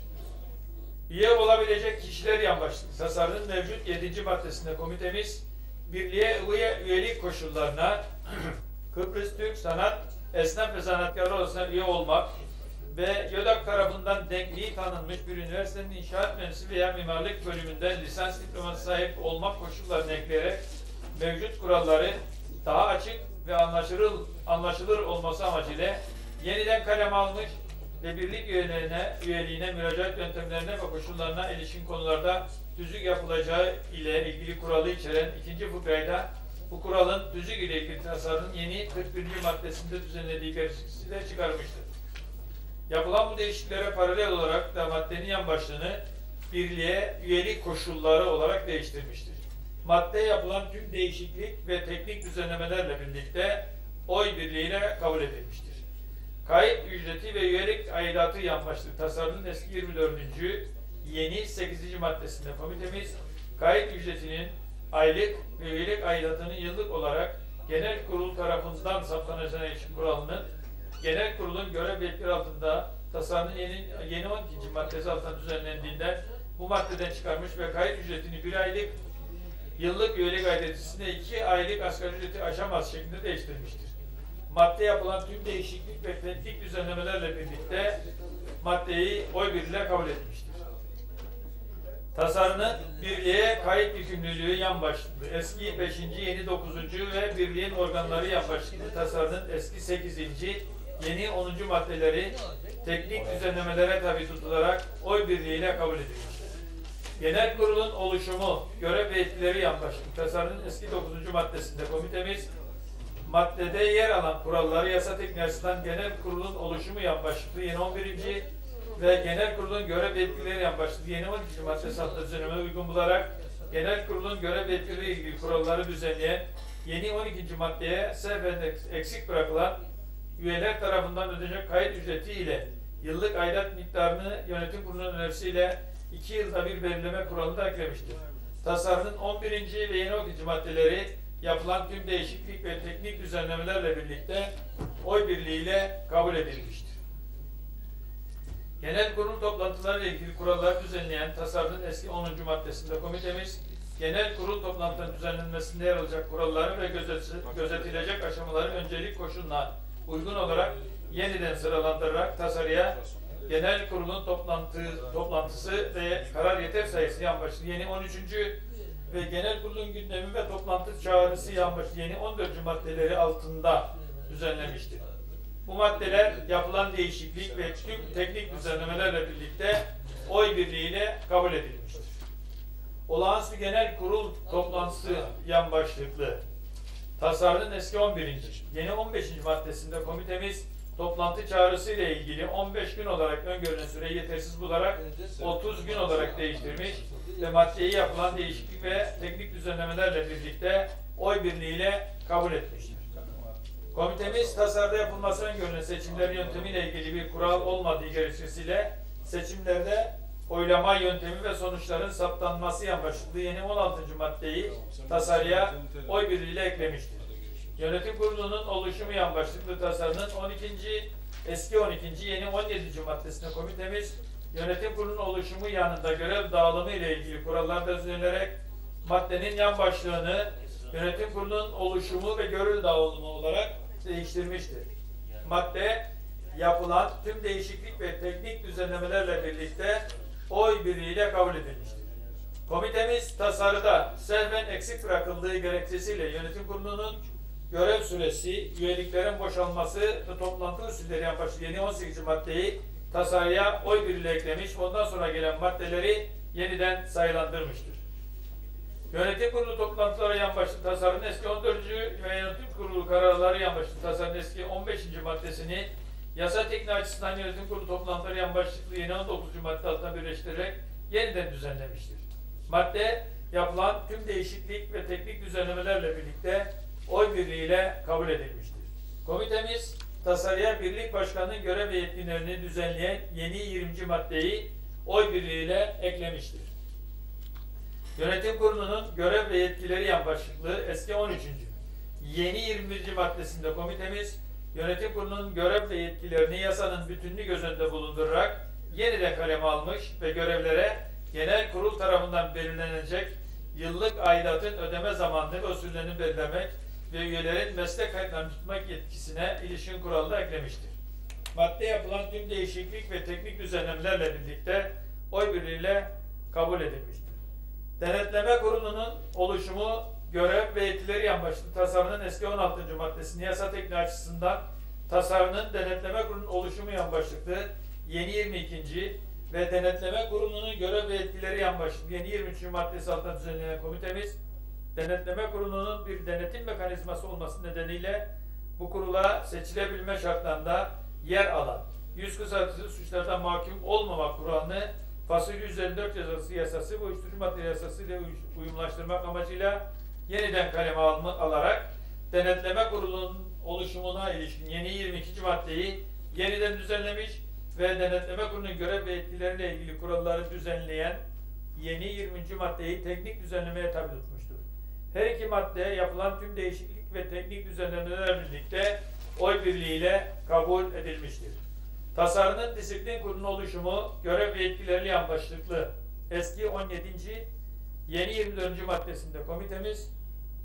Üye olabilecek kişiler yan başlıklı tasarının mevcut yedinci maddesinde komitemiz birliğe üye, üyelik koşullarına Kıbrıs Türk Sanat, Esnaf ve Sanatkarlar Odası'na üye olmak ve YÖDAK tarafından denkliği tanınmış bir üniversitenin inşaat mühendisi veya mimarlık bölümünden lisans diploması sahip olmak koşullarını ekleyerek mevcut kuralları daha açık ve anlaşılır, anlaşılır olması amacıyla yeniden kaleme almış ve birlik üyelerine, üyeliğine, müracaat yöntemlerine ve koşullarına ilişkin konularda tüzük yapılacağı ile ilgili kuralı içeren ikinci fıkrayda bu kuralın tüzük ile ilgili tasarının yeni kırk birinci maddesinde düzenlediği gerekçesiyle çıkarmıştır. Yapılan bu değişikliklere paralel olarak da maddenin yan başlığını birliğe üyelik koşulları olarak değiştirmiştir. Maddeye yapılan tüm değişiklik ve teknik düzenlemelerle birlikte oy birliğiyle kabul edilmiştir. Kayıt ücreti ve üyelik aidatı yan başlık tasarının eski yirmi dördüncü yeni sekizinci maddesinde komitemiz kayıt ücretinin aylık ve üyelik aidatının yıllık olarak genel kurul tarafından saptanacağı için kuralının genel kurulun görev yetkileri altında tasarının yeni, yeni on ikinci maddesi altında düzenlendiğinden bu maddeden çıkarmış ve kayıt ücretini bir aylık yıllık üyelik aidatısında iki aylık asgari ücreti aşamaz şeklinde değiştirmiştir. Madde yapılan tüm değişiklik ve teknik düzenlemelerle birlikte maddeyi oy birliğiyle kabul etmiştir. Tasarının birliğe kayıt yükümlülüğü yan başlıklı eski beşinci, yeni dokuzuncu ve birliğin organları yan başlıklı tasarının eski sekizinci, yeni onuncu maddeleri teknik düzenlemelere tabi tutularak oy birliğiyle kabul edilmiştir. Genel kurulun oluşumu, görev ve yetkileri yan başlıklı tasarının eski dokuzuncu maddesinde komitemiz maddede yer alan kuralları yasa tekniği açısından genel kurulun oluşumu yan başlıklı yeni on birinci ve genel kurulun görev ve yetkileri yan başlıklı yeni on ikinci maddesi altında düzenlemeye uygun bularak genel kurulun görev ve yetkileri ilgili kuralları düzenleyen yeni on ikinci maddeye seferinde eksik bırakılan üyeler tarafından ödenecek kayıt ücreti ile yıllık aidat miktarını yönetim kurulunun önerisiyle iki yılda bir belirleme kuralını da eklemiştir. Tasarının on birinci ve yeni on ikinci maddeleri yapılan tüm değişiklik ve teknik düzenlemelerle birlikte oy birliğiyle kabul edilmiştir. Genel kurul toplantılarıyla ilgili kuralları düzenleyen tasarının eski onuncu maddesinde komitemiz, genel kurul toplantının düzenlenmesinde yer alacak kuralları ve gözetilecek aşamaları öncelik koşuluna uygun olarak yeniden sıralandırarak tasarıya genel kurulun toplantı, toplantısı ve karar yeter sayısı yan başlığı yeni on üçüncü ve genel kurulun gündemi ve toplantı çağrısı yan başlığı yeni on dördüncü maddeleri altında düzenlemiştir. Bu maddeler yapılan değişiklik ve tüm teknik düzenlemelerle birlikte oy birliğiyle kabul edilmiştir. Olağanüstü genel kurul toplantısı yan başlıklı tasarının eski on birinci yeni on beşinci maddesinde komitemiz toplantı çağrısı ile ilgili on beş gün olarak öngörülen süreyi yetersiz bularak otuz gün olarak değiştirmiş ve maddeyi yapılan değişiklik ve teknik düzenlemelerle birlikte oy birliğiyle kabul etmiştir. Komitemiz tasarıda yapılması öngörülen seçimler yöntemiyle ilgili bir kural olmadığı gerekçesiyle seçimlerde oylama yöntemi ve sonuçların saptanması yan başlıklı yeni on altıncı maddeyi tasarıya oy birliğiyle eklemiştir. Yönetim kurulunun oluşumu yan başlıklı tasarının on ikinci eski on ikinci yeni on yedinci maddesinde komitemiz yönetim kurulunun oluşumu yanında görev dağılımı ile ilgili kurallar düzenlenerek maddenin yan başlığını yönetim kurulunun oluşumu ve görev dağılımı olarak değiştirmiştir. Madde yapılan tüm değişiklik ve teknik düzenlemelerle birlikte oy birliğiyle kabul edilmiştir. Komitemiz tasarıda sehven eksik bırakıldığı gerekçesiyle yönetim kurulunun görev süresi, üyeliklerin boşalması ve toplantı usulleri yan başlığı yeni on sekizinci maddeyi tasarıya oy birliğiyle eklemiş, ondan sonra gelen maddeleri yeniden sayılandırmıştır. Yönetim kurulu toplantıları yan başlığı tasarının eski on dördüncü ve yönetim kurulu kararları yan başlığı tasarının eski on beşinci maddesini yasa tekniği açısından yönetim kurulu toplantıları yan başlıklı yeni on dokuzuncu madde altına birleştirerek yeniden düzenlemiştir. Madde yapılan tüm değişiklik ve teknik düzenlemelerle birlikte oy birliğiyle kabul edilmiştir. Komitemiz tasarıya birlik başkanının görev ve yetkilerini düzenleyen yeni yirminci maddeyi oy birliğiyle eklemiştir. Yönetim kurulunun görev ve yetkileri yan başlıklı eski on üçüncü yeni yirmi birinci maddesinde komitemiz yönetim kurulunun görev ve yetkilerini yasanın bütününü göz önünde bulundurarak yeniden kaleme almış ve görevlere genel kurul tarafından belirlenecek yıllık aidatın ödeme zamanını ve usullerini belirlemek ve üyelerin meslek kayıtlarını tutmak yetkisine ilişkin kuralda eklemiştir. Madde yapılan tüm değişiklik ve teknik düzenlemelerle birlikte oy birliğiyle kabul edilmiştir. Denetleme kurulunun oluşumu, görev ve yetkileri yan başlıklı tasarının eski on altıncı maddesinde yasa tekniği açısından tasarının denetleme kurulunun oluşumu yan başlıklı yeni yirmi ikinci ve denetleme kurulunun görev ve yetkileri yan başlıklı yeni yirmi üçüncü maddesi altında düzenlenen komitemiz denetleme kurulunun bir denetim mekanizması olması nedeniyle bu kurula seçilebilme şartlarında yer alan yüz kısaltılı suçlardan mahkum olmamak kuralını fasulye yüz elli dört yazısı yasası ve uyuşturucu madde yasası ile uyumlaştırmak amacıyla yeniden kaleme alma, alarak denetleme kurulunun oluşumuna ilişkin yeni yirmi ikinci maddeyi yeniden düzenlemiş ve denetleme kurulunun görev ve yetkileriyle ilgili kuralları düzenleyen yeni yirminci maddeyi teknik düzenlemeye tabi tutmuştur. Her iki madde yapılan tüm değişiklik ve teknik düzenlemelerle birlikte oy birliğiyle kabul edilmiştir. Tasarının disiplin kurulunun oluşumu, görev ve yetkileri yan başlıklı eski on yedinci yeni yirmi dördüncü maddesinde komitemiz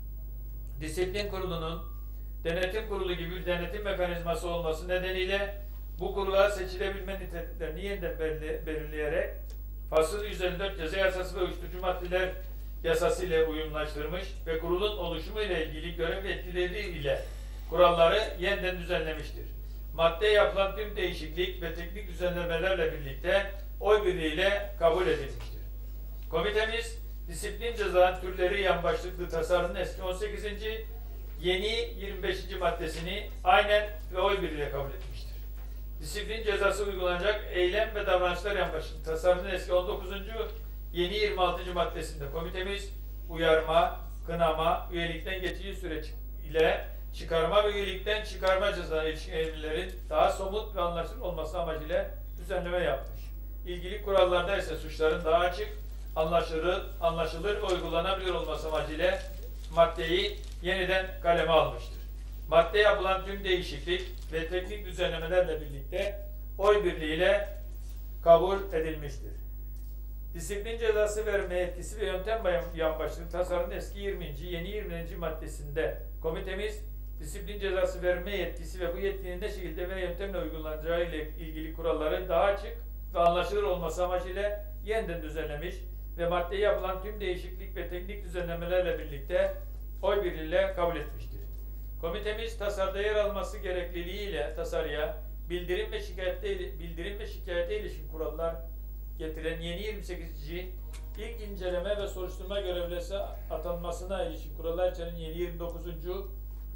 disiplin kurulunun denetim kurulu gibi bir denetim mekanizması olması nedeniyle bu kurula seçilebilme niteliklerini yeniden belirleyerek fasıl yüz elli dört ceza yasası ve uyuşturucu maddeler yasası ile uyumlaştırmış ve kurulun oluşumu ile ilgili görev ve yetkileri ile kuralları yeniden düzenlemiştir. Maddeye yapılan tüm değişiklik ve teknik düzenlemelerle birlikte oy birliğiyle kabul edilmiştir. Komitemiz disiplin ceza türleri yan başlıklı tasarının eski on sekizinci yeni yirmi beşinci maddesini aynen ve oy birliğiyle kabul etmiştir. Disiplin cezası uygulanacak eylem ve davranışlar yan başlıklı tasarının eski on dokuzuncu yeni yirmi altıncı maddesinde komitemiz uyarma, kınama, üyelikten geçici süreç ile çıkarma ve üyelikten çıkarma cezasına ilişkin emirlerin daha somut ve anlaşılır olması amacıyla düzenleme yapmış. İlgili kurallarda ise suçların daha açık, anlaşılır, anlaşılır ve uygulanabilir olması amacıyla maddeyi yeniden kaleme almıştır. Madde yapılan tüm değişiklik ve teknik düzenlemelerle birlikte oy birliğiyle kabul edilmiştir. Disiplin cezası verme yetkisi ve yöntem yan başlıklı tasarının eski yirminci yeni yirminci maddesinde komitemiz disiplin cezası verme yetkisi ve bu yetkinin ne şekilde ve yöntemle uygulanacağı ile ilgili kuralları daha açık ve anlaşılır olması amacıyla yeniden düzenlemiş ve maddeye yapılan tüm değişiklik ve teknik düzenlemelerle birlikte oy birliğiyle kabul etmiştir. Komitemiz tasarıda yer alması gerekliliğiyle tasarıya bildirim ve şikayette bildirim ve şikayete ilişkin kurallar getiren yeni yirmi sekizinci ilk inceleme ve soruşturma görevlisi atanmasına ilişkin kurallar içeren yeni yirmi dokuzuncu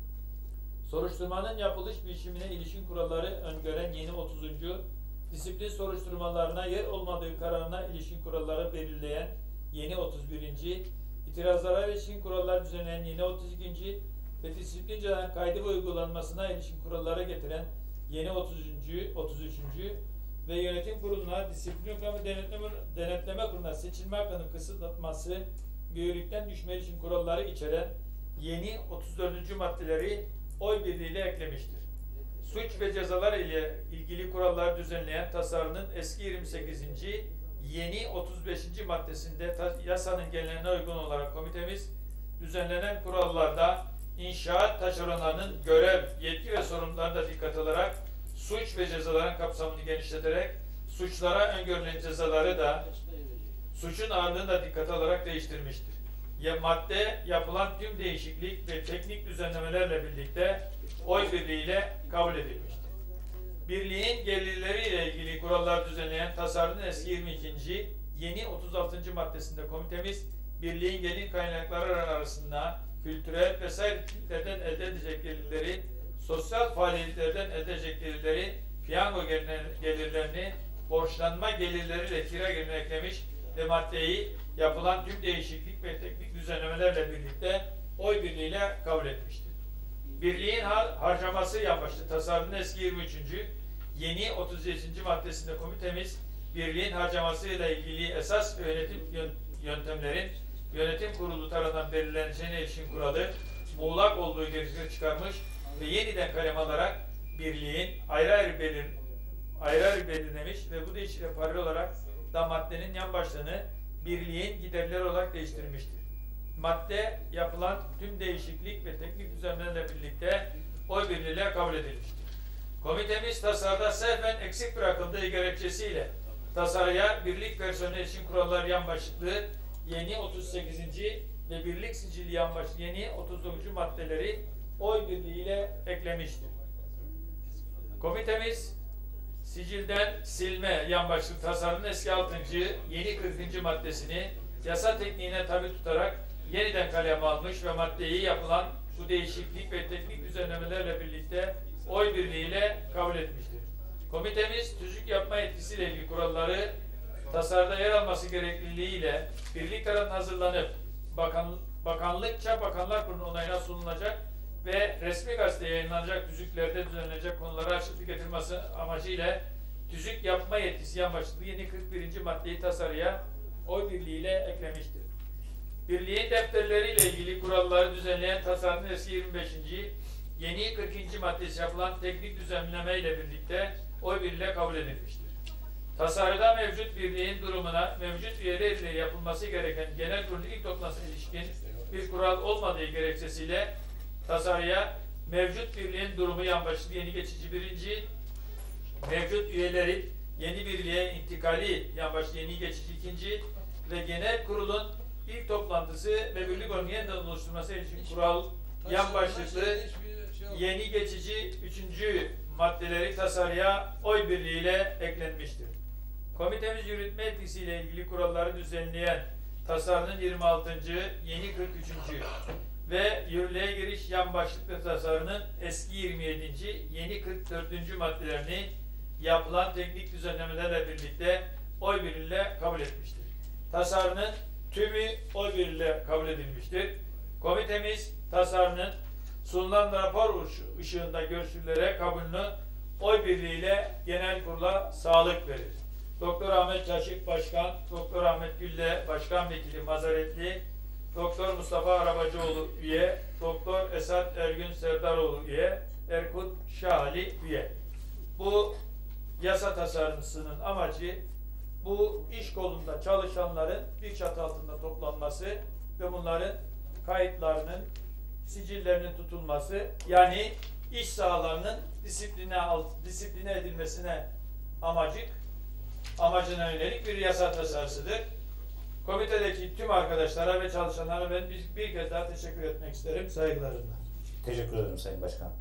soruşturmanın yapılış biçimine ilişkin kuralları öngören yeni otuzuncu disiplin soruşturmalarına yer olmadığı kararına ilişkin kuralları belirleyen yeni otuz birinci itirazlara ilişkin kurallar düzenleyen yeni otuz ikinci ve disiplin cezanın kaydı ve uygulanmasına ilişkin kuralları getiren yeni otuzuncu otuz üçüncü ve yönetim kuruluna disiplin ve denetleme, denetleme kuruluna seçilme hakkının kısıtlanması ve üyelikten düşme için kuralları içeren yeni otuz dördüncü maddeleri oy birliğiyle eklemiştir. Suç ve cezalar ile ilgili kuralları düzenleyen tasarının eski yirmi sekizinci yeni otuz beşinci maddesinde yasanın geleneğine uygun olarak komitemiz düzenlenen kurallarda inşaat taşeronlarının görev, yetki ve sorumluluklarına da dikkat alarak suç ve cezaların kapsamını genişleterek suçlara öngörülen cezaları da suçun ağırlığını da dikkate alarak değiştirmiştir. Ya madde yapılan tüm değişiklik ve teknik düzenlemelerle birlikte oy birliğiyle kabul edilmiştir. Birliğin gelirleriyle ilgili kurallar düzenleyen tasarının eski yirmi ikinci yeni otuz altıncı maddesinde komitemiz birliğin gelir kaynakları arasında kültürel vesaire elde edecek gelirleri, sosyal faaliyetlerden elde edecek gelirleri piyango gelirlerini borçlanma gelirleriyle kira gelirine eklemiş ve maddeyi yapılan tüm değişiklik ve teknik düzenlemelerle birlikte oy birliğiyle kabul etmiştir. Birliğin har harcaması yanbaşlı tasarının eski yirmi üçüncü yeni otuz yedinci maddesinde komitemiz birliğin harcamasıyla ilgili esas ve yönetim yöntemlerin yönetim kurulu tarafından belirleneceğine ilişkin kuralı muğlak olduğu gerekçe çıkarmış ve yeniden kalem alarak birliğin ayrı ayrı belir ayrı ayrı belirlemiş ve bu değişiklikle paralel olarak da maddenin yan başlığını birliğin giderleri olarak değiştirmiştir. Madde yapılan tüm değişiklik ve teknik düzenlemelerle birlikte oy birliğiyle kabul edilmiştir. Komitemiz tasarıda sehven eksik bırakıldığı gerekçesiyle tasarıya birlik personeli için kurallar yan başlıklı yeni otuz sekizinci ve birlik sicili yan başlıklı yeni otuz dokuzuncu maddeleri oy birliğiyle eklemiştir. Komitemiz sicilden silme yan başlık tasarının eski altıncı yeni kırkıncı maddesini yasa tekniğine tabi tutarak yeniden kaleme almış ve maddeyi yapılan bu değişiklik ve teknik düzenlemelerle birlikte oy birliğiyle kabul etmiştir. Komitemiz tüzük yapma yetkisiyle ilgili kuralları tasarıda yer alması gerekliliğiyle birlik tarafından hazırlanıp bakan, bakanlıkça Bakanlar Kurulu'nun onayına sunulacak ve resmi gazeteye yayınlanacak tüzüklerde düzenlenecek konulara açıklık getirmesi amacıyla tüzük yapma yetkisi yan başlıklı yeni kırk birinci maddeyi tasarıya oy birliğiyle eklemiştir. Birliğin defterleriyle ilgili kuralları düzenleyen tasarının eski yirmi beşinci yeni kırkıncı maddesi yapılan teknik düzenleme ile birlikte oy birliğiyle kabul edilmiştir. Tasarıda mevcut birliğin durumuna mevcut üyeleriyle yapılması gereken genel kurulun ilk toplantısına ilişkin bir kural olmadığı gerekçesiyle tasarıya mevcut birliğin durumu yan başlıklı yeni geçici birinci, mevcut üyelerin yeni birliğe intikali yan başlıklı yeni geçici ikinci ve genel kurulun ilk toplantısı ve birlik organı yeniden oluşturması için kural yan başlıklı yeni geçici üçüncü maddeleri tasarıya oy birliğiyle eklenmiştir. Komitemiz yürütme etkisiyle ilgili kuralları düzenleyen tasarının yirmi altıncı yeni kırk üçüncü ve yürürlüğe giriş yan başlıklı tasarının eski yirmi yedinci yeni kırk dördüncü maddelerini yapılan teknik düzenlemelerle birlikte oy birliğiyle kabul etmiştir. Tasarının tümü oy birliğiyle kabul edilmiştir. Komitemiz tasarının sunulan rapor ışığında görüşülere kabulünü oy birliğiyle genel kurula sağlık verir. Doktor Ahmet Kaşık Başkan, Doktor Ahmet Gülle Başkan Vekili Mazaretli, Doktor Mustafa Arabacıoğlu üye, Doktor Esat Ergün Serdaroğlu üye, Erkut Şahali üye. Bu yasa tasarısının amacı bu iş kolunda çalışanların bir çatı altında toplanması ve bunların kayıtlarının, sicillerinin tutulması, yani iş sahalarının disipline, disipline edilmesine amacık, amacına yönelik bir yasa tasarısıdır. Komitedeki tüm arkadaşlara ve çalışanlara ben bir, bir kez daha teşekkür etmek isterim. Saygılarımla. Teşekkür ederim Sayın Başkan.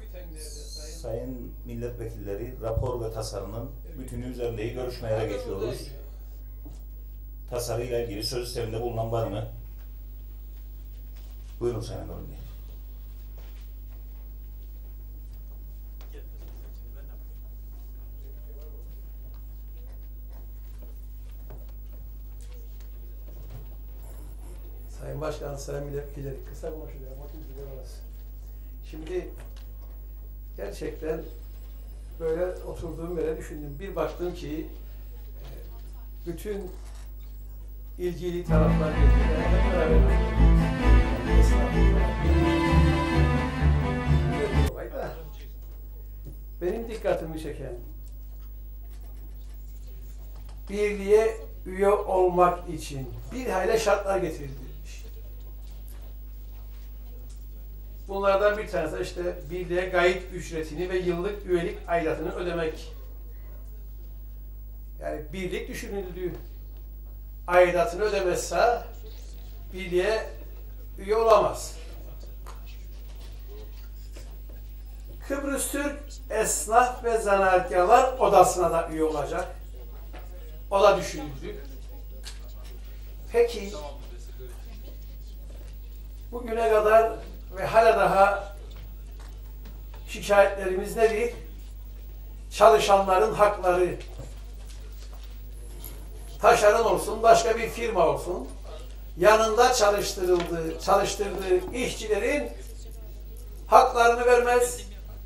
Sayın milletvekilleri, rapor ve tasarının bütünü üzerinde görüşmelere geçiyoruz. Tasarıyla ilgili söz sisteminde bulunan var mı? Buyurun Sayın Hanım. Sayın Başkan, Sayın Milletvekilleri, kısa konuşacağım. Şimdi gerçekten böyle oturduğum yere düşündüm. Bir baktım ki bütün ilgili taraflar geldiler. Hep beraber benim dikkatimi çeken birliğe üye olmak için bir hayli şartlar getirilmiş. Bunlardan bir tanesi işte birliğe gayet ücretini ve yıllık üyelik aidatını ödemek. Yani birlik düşünüldüğü aidatını ödemezse birliğe üye olamaz. Kıbrıs Türk Esnaf ve Zanaatkarlar Odası'na da üye olacak. O da düşünüldü. Peki bugüne kadar ve hala daha şikayetlerimiz nedir? çalışanların hakları, taşeron olsun, başka bir firma olsun, yanında çalıştırıldığı, çalıştırdığı işçilerin haklarını vermez,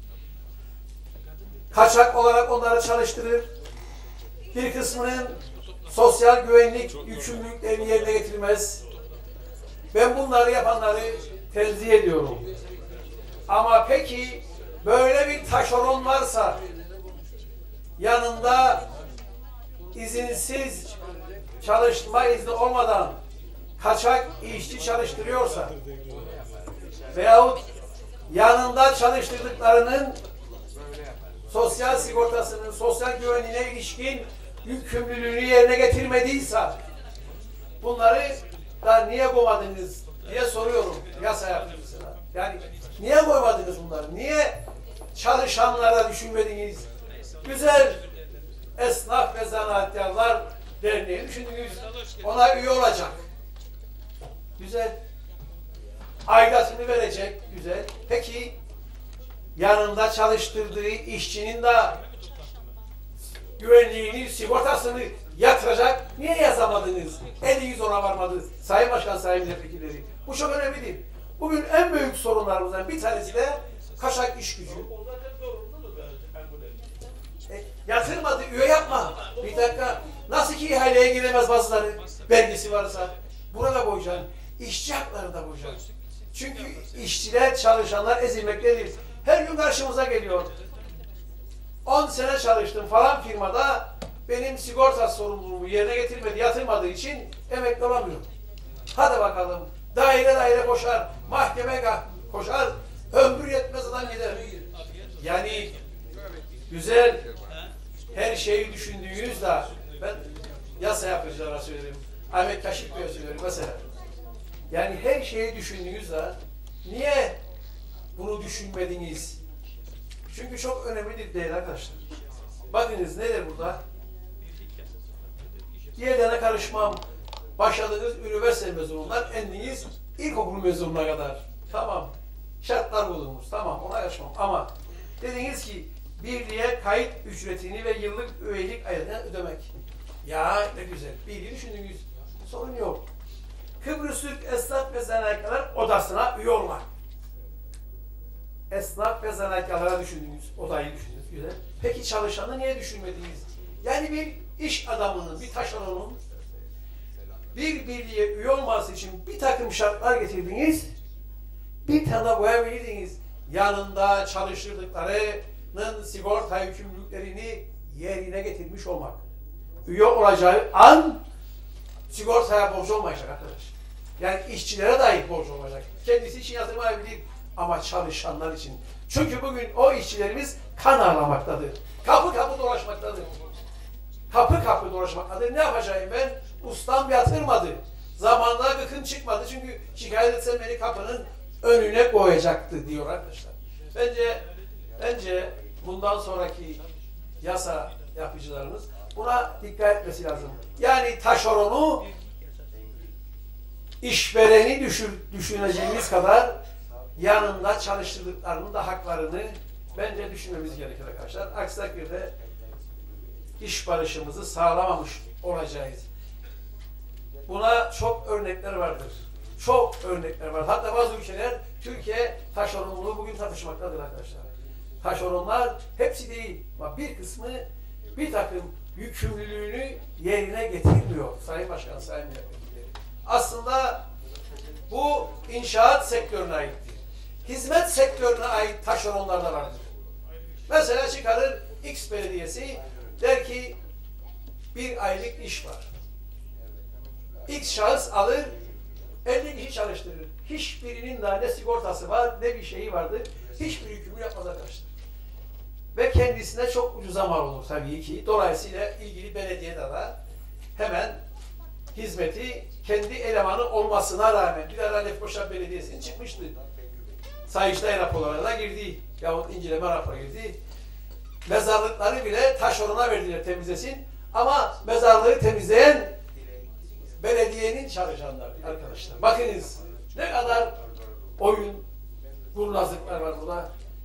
kaçak olarak onları çalıştırır, bir kısmının sosyal güvenlik yükümlülüklerini yerine getirmez. Ben bunları yapanları tenzih ediyorum. Ama peki böyle bir taşeron varsa, yanında izinsiz çalışma izni olmadan kaçak işçi çalıştırıyorsa veyahut yanında çalıştırdıklarının sosyal sigortasının, sosyal güvenliğine ilişkin yükümlülüğünü yerine getirmediyse bunları da niye koymadınız diye soruyorum yasa yapımcısına. Yani niye koymadınız bunları? Niye çalışanlara düşünmediniz? Güzel Esnaf ve Zanaatkarlar Derneği düşündünüz. Ona üye olacak. Güzel. Aidatını verecek. Güzel. Peki yanında çalıştırdığı işçinin de güvenliğini, sigortasını yatıracak. Niye yazamadınız? Eliniz ona varmadı. Sayın Başkan, Sayın Milletvekilleri. Bu çok önemlidir. Bugün en büyük sorunlarımızdan bir tanesi de kaçak iş gücü. E, yatırmadı, üye yapma. Bir dakika. Nasıl ki ihaleye giremez bazıları? Belgesi varsa. Burada koyacaksın. İşçi hakları da koyacaksın. Çünkü işçiler, çalışanlar ezilmektedir. Her gün karşımıza geliyor. on sene çalıştım falan firmada, benim sigorta sorumluluğumu yerine getirmedi, yatırmadığı için emekli olamıyorum. Hadi bakalım. Daire daire koşar, mahkeme koşar, ömrü yetmez adam gider. Yani güzel, her şeyi düşündüğünüzde, ben yasa yapıcılara söylerim, Ahmet Kaşık Bey'e söylerim mesela. Yani her şeyi düşündüğünüzde niye bunu düşünmediniz? Çünkü çok önemlidir değerli arkadaşlar. Bakınız nedir burada? Diğerlerine karışmam. Başladığınız üniversite mezunundan endiniz ilkokul mezununa kadar. Tamam. Şartlar bulunmuş. Tamam, ona karışmam. Ama dediniz ki birliğe kayıt ücretini ve yıllık üyelik ayarını ödemek. Ya ne güzel. Birliği düşündüğünüz sorun yok. Kıbrıs Türk Esnaf ve Zanaatkarlar Odası'na üye olmak. Esnaf ve zanaatkarlara düşündünüz, odayı düşündünüz, güzel. Peki çalışanı niye düşünmediniz? Yani bir iş adamının, bir taşeronun bir birliğe üye olması için bir takım şartlar getirdiniz, bir tane koyabildiniz. Yanında çalıştırdıklarının sigorta yükümlülüklerini yerine getirmiş olmak. Üye olacağı an sigortaya borç olmayacak arkadaş. Yani işçilere dahi borç olmayacak. Kendisi için yatırmayabilir. Ama çalışanlar için. Çünkü bugün o işçilerimiz kan ağlamaktadır. Kapı kapı dolaşmaktadır. Kapı kapı dolaşmaktadır. Ne yapacağım ben? Ustam yatırmadı. Zamanla gıkım çıkmadı. Çünkü şikayet etsem beni kapının önüne koyacaktı diyor arkadaşlar. Bence bence bundan sonraki yasa yapıcılarımız buna dikkat etmesi lazım. Yani taşeronu işvereni düşür, düşüneceğimiz kadar yanında çalıştırdıklarının da haklarını bence düşünmemiz gerekir arkadaşlar. Aksi takdirde iş barışımızı sağlamamış olacağız. Buna çok örnekler vardır. Çok örnekler var. Hatta bazı ülkeler Türkiye taşeronluğu bugün tartışmaktadır arkadaşlar. Taşeronlar hepsi değil ama bir kısmı bir takım yükümlülüğünü yerine getirmiyor. Sayın Başkan, Sayın Milletvekilleri. Aslında bu inşaat sektörüne aittir. Hizmet sektörüne ait taşeronlar da vardır. Mesela çıkarır X belediyesi der ki bir aylık iş var. X şahıs alır elli kişi çalıştırır. Hiçbirinin daha ne sigortası var ne bir şeyi vardır. Hiçbir yükümlü yapmaz arkadaşlar. Ve kendisine çok ucuza mal olur tabii ki. Dolayısıyla ilgili belediyede de hemen hizmeti kendi elemanı olmasına rağmen bir ara Lefkoşa Belediyesi'nin çıkmıştı. Sayıştay raporlarına girdi. Yahut inceleme raporu girdi. Mezarlıkları bile taşerona verdiler temizlesin. Ama mezarlığı temizleyen belediyenin çalışanları arkadaşlar. Bakınız ne kadar oyun, kurnazlıklar var burada.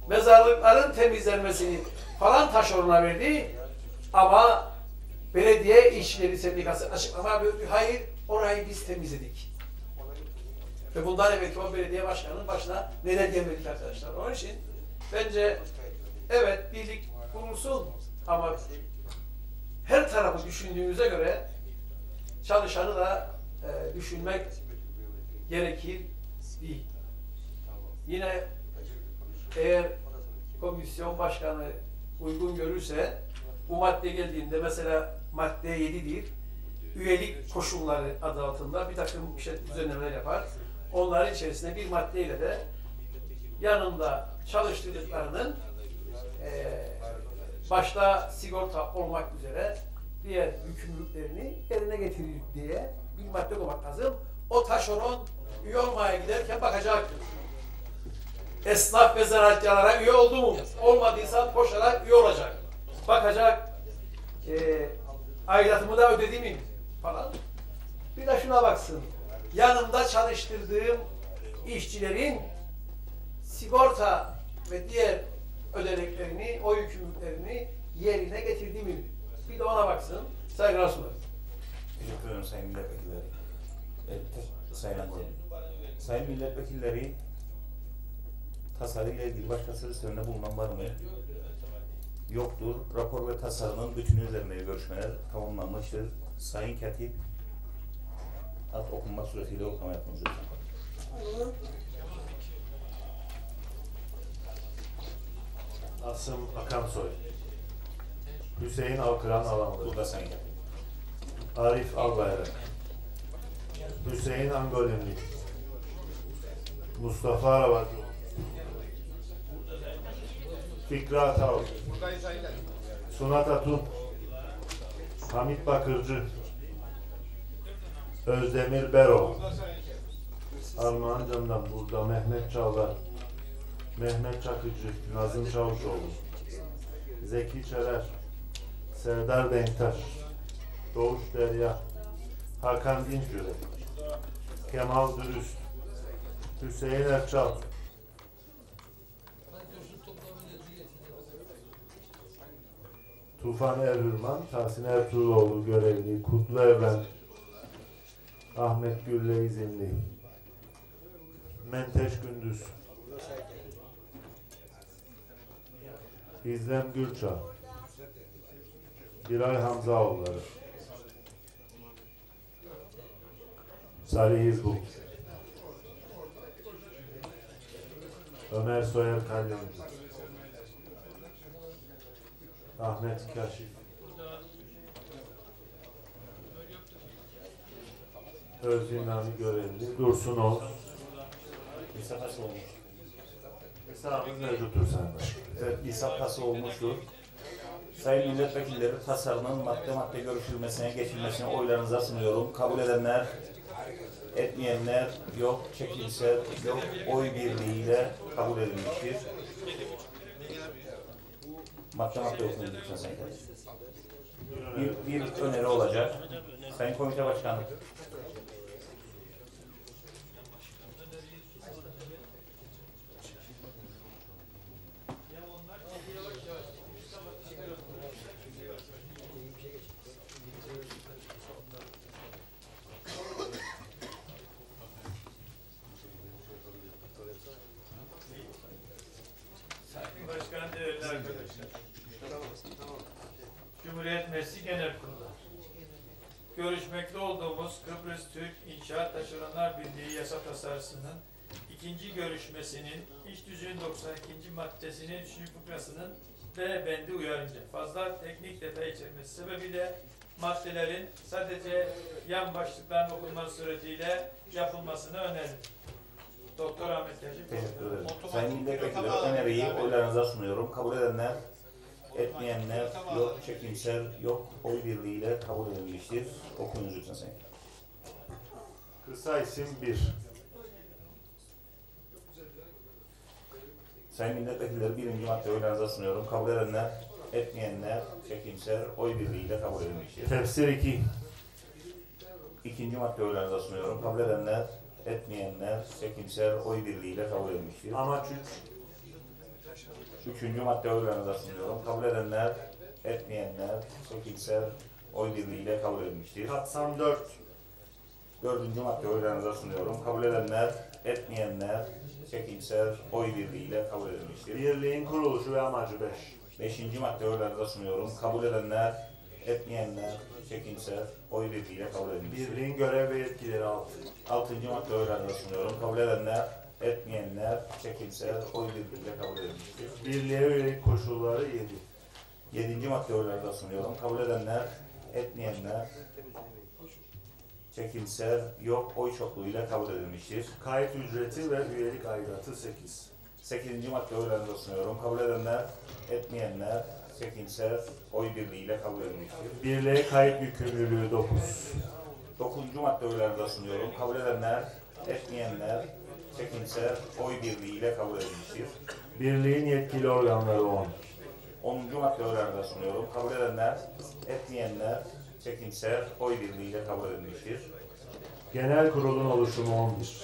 mezarlıkların temizlenmesini falan taşerona verdi ama belediye işçileri sendikası açıklama yapıyor. Hayır, orayı biz temizledik. Ve bundan evvelki o belediye başkanının başına neler gelmedik arkadaşlar. Onun için bence evet birlik bulunsun ama her tarafı düşündüğümüze göre çalışanı da e, düşünmek gerekir değil. Yine eğer komisyon başkanı uygun görürse bu madde geldiğinde mesela madde yedidir. Üyelik koşulları adı altında bir takım şey, düzenlemeler yapar. Onların içerisinde bir maddeyle de yanında çalıştırdıklarının e, başta sigorta olmak üzere diğer yükümlülüklerini yerine getirir diye bir madde koymak lazım. O taşeron üye olmaya giderken bakacak. Esnaf ve zanaatçılara üye oldu mu? Olmadıysa koşarak üye olacak. Bakacak. E, aidatımı da ödedi mi? Falan. Bir de şuna baksın. Yanımda çalıştırdığım işçilerin sigorta ve diğer ödeneklerini, o yükümlülüklerini yerine getirdi mi? Bir de ona baksın. Saygılar sunarım. Teşekkür ederim Sayın Milletvekilleri. Evet, Sayın Hanım. Sayın Milletvekilleri, tasarı ile ilgili başka söz üstlerinde bulunan var mı? Yoktur. Rapor ve tasarının bütünü üzerinde görüşmeler tamamlanmıştır. Sayın Katip, ad okunmak suretiyle okuma yapınız lütfen. Asım Akansoy, Hüseyin Alkıran Alamalı, Burada Sayın Katip. Arif Albayrak, Hüseyin Angolimli, Mustafa Arabacı, Fikri Ataoğlu, Sunat Atun, Hamit Bakırcı, Özdemir Bero, Armağan Can'dan burada Mehmet Çağlar, Mehmet Çakıcı, Nazım Çavuşoğlu, Zeki Çeler, Serdar Denktaş, Doğuş Derya, Hakan Dinçürek, Kemal Dürüst, Hüseyin Erçal, Tufan Erhürman, Tahsin Ertuğruloğlu görevli, Kutlu Evren, Ahmet Gülle izinli, Menteş Gündüz, İzlem Gürçağ, Giray Hamzaoğulları, Salih İzbuk, Ömer Soyer Kalyancı, Ahmet Kaşif, Özgün Nami görevli, Dursun Oğuz. İsa pası olmuş. İsa'mız mevcuttur Sayın Başkanım. Evet, İsa pası olmuştur. Sayın Milletvekilleri, tasarının madde madde görüşülmesine, geçilmesine oylarınıza sunuyorum. Kabul edenler, etmeyenler yok, çekilse yok, oy birliğiyle kabul edilmiştir. Madde madde okuyun lütfen Sayın Katip. Bir, bir öneri olacak. Sayın Komite Başkanı. Sayın Başkan, değerli arkadaşlar. Cumhuriyet Meclisi Genel Kurulu. Görüşmekte olduğumuz Kıbrıs Türk İnşaat Taşeronlar Birliği yasa tasarısının ikinci görüşmesinin iş düzüğün doksan ikinci maddesinin üçüncü fıkrasının B bendi uyarınca fazla teknik detay içermesi sebebiyle maddelerin sadece yan başlıkların okunması suretiyle yapılmasını öneririm. Doktor Ahmet Yaşık. Teşekkür ederim. Sayın Milletvekilleri, öneriyi oylarınıza sunuyorum. Kabul edenler, etmeyenler yok, çekimser yok, oy birliğiyle kabul edilmiştir. Okuyunuz lütfen Sayın. Kısa isim bir. Sayın Milletvekilleri, birinci madde oylarınıza sunuyorum. Kabul edenler, etmeyenler, çekimser oy birliğiyle kabul edilmiştir. Tefsir iki. İkinci madde oylarınıza sunuyorum. Kabul edenler, etmeyenler, çekimser oy birliğiyle kabul edilmiştir. Amaç üç. Üçüncü madde oylarınıza sunuyorum. Kabul edenler, etmeyenler, çekimsel oy birliğiyle kabul edilmiştir. Kapsam dört. Dördüncü madde oylarınıza sunuyorum. Kabul edenler, etmeyenler, çekimsel oy birliğiyle kabul edilmiştir. Birliğin kuruluşu ve amacı beş. Beşinci madde oylarınıza sunuyorum. Kabul edenler, etmeyenler, çekimsel oy birliğiyle kabul edilmiştir. Birliğin görev ve yetkileri altı. Altıncı madde oylarınıza sunuyorum. Kabul edenler, etmeyenler, çekimsel oy birliğiyle kabul edilmiştir. Birliğe üyelik koşulları yedi. Yedinci madde oylarınıza sunuyorum. Kabul edenler, etmeyenler, çekimsel yok oy çokluğuyla kabul edilmiştir. Kayıt ücreti ve üyelik aidatı sekiz. Sekizinci madde oylarınıza sunuyorum. Kabul edenler, etmeyenler, çekimsel oy birliğiyle kabul edilmiştir. Birliğe kayıt yükümlülüğü dokuz. Dokuzuncu madde oylarınıza sunuyorum. Kabul edenler, etmeyenler, çekimsel oy birliğiyle kabul edilmiştir. Birliğin yetkili organları on. Onuncu madde oylarınıza sunuyorum. Kabul edenler, etmeyenler, çekimsel oy birliğiyle kabul edilmiştir. Genel kurulun oluşumu on bir.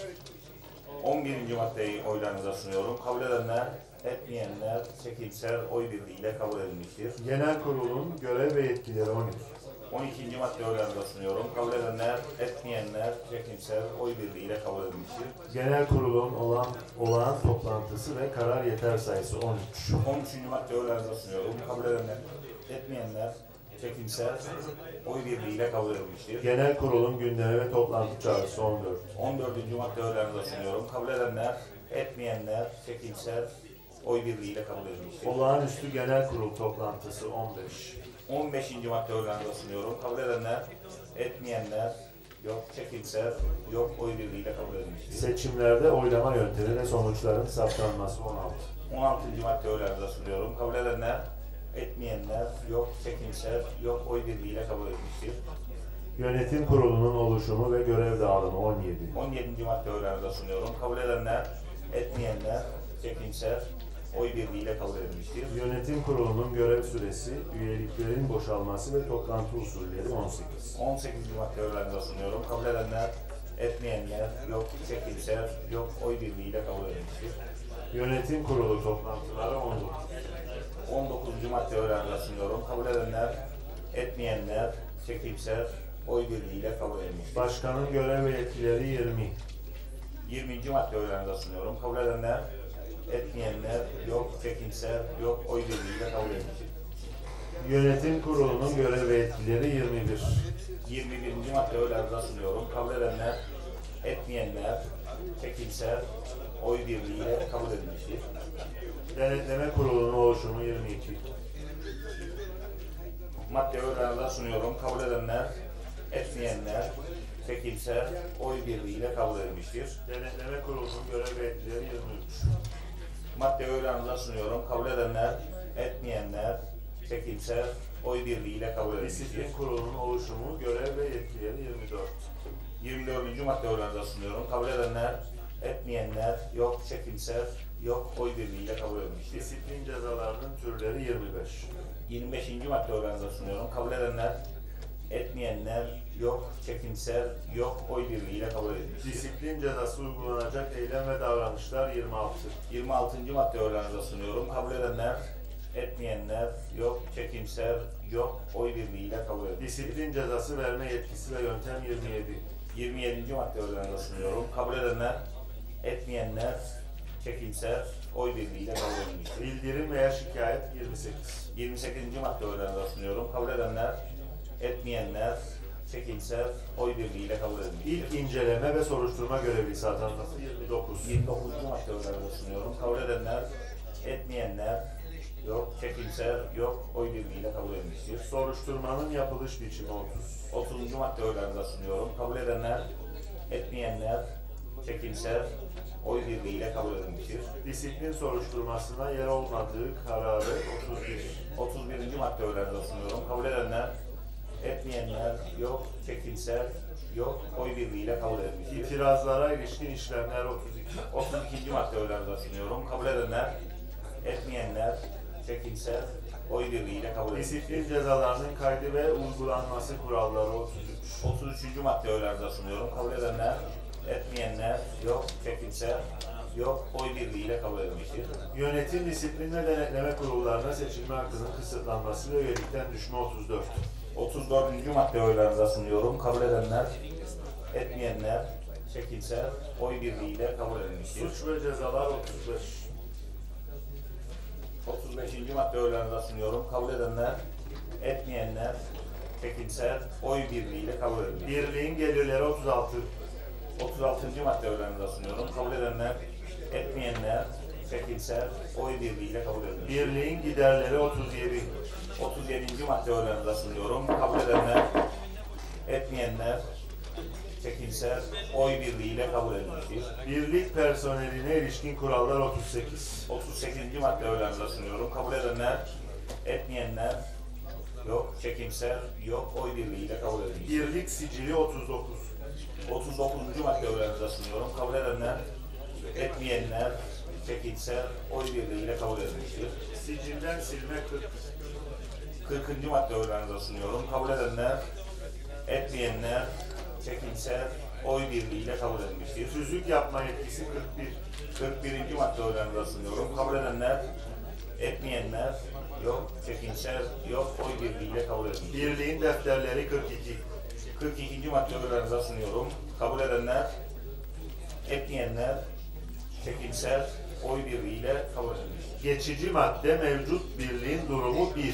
On birinci maddeyi oylarınıza sunuyorum. Kabul edenler, etmeyenler, çekimsel oy birliğiyle kabul edilmiştir. Genel kurulun görev ve yetkileri on iki. On ikinci madde oylarınıza sunuyorum. Kabul edenler, etmeyenler, çekimsel oy birliğiyle kabul edilmiştir. Genel kurulun olan olağan toplantısı ve karar yeter sayısı on üç. On üçüncü madde oylarınıza sunuyorum. Kabul edenler, etmeyenler, çekimsel oy birliğiyle kabul edilmiştir. Genel kurulun gündemi ve toplantı çağrısı on dört. On dördüncü madde oylarınıza sunuyorum. Kabul edenler, etmeyenler, çekimsel oy birliğiyle kabul edilmiştir. Olağanüstü genel kurul toplantısı on beş. On beşinci madde oylarınıza sunuyorum. Kabul edenler, etmeyenler, yok çekimsel, yok oy birliğiyle kabul edilmiştir. Seçimlerde oylama yöntemi ve sonuçların saptanması on altı. On altıncı madde oylarınıza sunuyorum. Kabul edenler, etmeyenler, yok çekimsel, yok oy birliğiyle kabul edilmiştir. Yönetim kurulunun oluşumu ve görev dağılımı on yedi. On yedinci madde oylarınıza sunuyorum. Kabul edenler, etmeyenler, çekimsel, oy birliğiyle kabul edilmiştir. Yönetim kurulunun görev süresi, üyeliklerin boşalması ve toplantı usulleri on sekiz. On sekizinci madde oylarınıza sunuyorum. Kabul edenler, etmeyenler, yok çekimsel, yok oy birliğiyle kabul edilmiştir. Yönetim kurulu toplantıları on dokuz. On dokuzuncu madde oylarınıza sunuyorum. Kabul edenler, etmeyenler, çekimsel, oy birliğiyle kabul edilmiştir. Başkanın görev ve yetkileri yirmi. Yirminci madde oylarınıza sunuyorum. Kabul edenler, etmeyenler, yok çekimsel, yok oy birliğiyle kabul edilmiştir. Yönetim kurulunun görev ve yetkileri yirmi bir. Yirmi birinci madde oylarınıza sunuyorum. Kabul edenler, etmeyenler, çekimsel, oy birliğiyle kabul edilmiştir. Denetleme kurulunun oluşumu yirmi iki. Madde oylarınıza sunuyorum. Kabul edenler, etmeyenler, çekimsel, oy birliğiyle kabul edilmiştir. Denetleme kurulunun görev ve yetkileri yirmi üç. Madde oylarınıza sunuyorum. Kabul edenler, etmeyenler, çekimsel, oy birliğiyle kabul edilmiştir. Disiplin kurulunun oluşumu, görev ve yetkileri yirmi dört. Yirmi dördüncü madde oylarınıza sunuyorum. Kabul edenler, etmeyenler, yok çekimsel, yok oy birliğiyle kabul edilmiştir. Disiplin cezalarının türleri yirmi beş. Yirmi beşinci madde oylarınıza sunuyorum. Kabul edenler, etmeyenler, yok çekimsel, yok oy birliğiyle kabul edilmiştir. Disiplin cezası uygulanacak eylem ve davranışlar yirmi altı. Yirmi altıncı madde oylarınıza sunuyorum. Kabul edenler, etmeyenler, yok çekimsel, yok oy birliğiyle kabul edilmiştir. Disiplin cezası verme yetkisi ve yöntem yirmi yedi. Yirmi yedinci madde oylarınıza sunuyorum. Kabul edenler, etmeyenler, çekimsel, oy birliğiyle kabul edilmiştir. Bildirim veya şikayet yirmi sekiz. Yirmi sekizinci madde oylarınıza sunuyorum. Kabul edenler, etmeyenler, çekimsel, oy birliğiyle kabul edilmiştir. İlk inceleme ve soruşturma görevlisi atanması yirmi dokuz. Yirmi dokuzuncu madde oylarınıza sunuyorum. Kabul edenler, etmeyenler, yok çekimsel, yok oy birliğiyle kabul edilmiştir. Soruşturmanın yapılış biçimi otuz. Otuzuncu madde oylarınıza sunuyorum. Kabul edenler, etmeyenler, çekimsel, oy birliğiyle kabul edilmiştir. Disiplin soruşturmasına yer olmadığı kararı otuz bir. Otuz birinci madde oylarınıza sunuyorum. Kabul edenler, etmeyenler, yok çekimsel, yok oy birliğiyle kabul edilmiştir. İtirazlara ilişkin işlemler otuz iki. Otuz ikinci madde oylarınıza sunuyorum. Kabul edenler, etmeyenler, çekimsel, oy birliğiyle kabul edilmiştir. Disiplin cezalarının kaydı ve uygulanması kuralları otuz üç. Otuz üçüncü madde oylarınıza sunuyorum. Kabul edenler, etmeyenler, yok çekimsel, yok oy birliğiyle kabul edilmiştir. Yönetim disiplin ve denetleme kurullarına seçilme hakkının kısıtlanması ve üyelikten düşme otuz dört. otuz dördüncü madde oylarınıza sunuyorum. Kabul edenler, etmeyenler, çekilse oy birliğiyle kabul edilmiştir. Suç ve cezalar otuz beş. otuz beşinci madde oylarınıza sunuyorum. Kabul edenler, etmeyenler, çekilse oy birliğiyle kabul edilmiştir. Birliğin gelirleri otuz altı. otuz altıncı madde oylarınıza sunuyorum. Kabul edenler, etmeyenler, çekilse oy birliğiyle kabul edilmiştir. Birliğin giderleri otuz yedi. otuz yedinci madde oylarınıza sunuyorum. Kabul edenler, etmeyenler, çekilse oy birliğiyle kabul edilmiştir. Birlik personeline ilişkin kurallar otuz sekiz. otuz sekizinci madde oylarınıza sunuyorum. Kabul edenler, etmeyenler, yok, çekimser, yok, oy birliğiyle kabul edilmiştir. Birlik sicili otuz dokuz. otuz dokuzuncu madde oylarınıza sunuyorum. Kabul edenler, etmeyenler, çekimser, oy birliğiyle kabul edilmiştir. Sicilden silme kırk. kırkıncı madde oylarınıza sunuyorum. Kabul edenler, etmeyenler, çekimser, oy birliğiyle kabul edilmiştir. Tüzük yapma yetkisi kırk bir. kırk birinci madde oylarınıza sunuyorum. Kabul edenler, etmeyenler, yok, çekimser, yok, oy birliğiyle kabul edilmiştir. Birliğin defterleri kırk iki. kırk ikinci madde oylarınıza sunuyorum. Kabul edenler, etmeyenler, çekimser, oy birliğiyle kabul edilmiştir. Geçici madde mevcut birliğin durumu bir.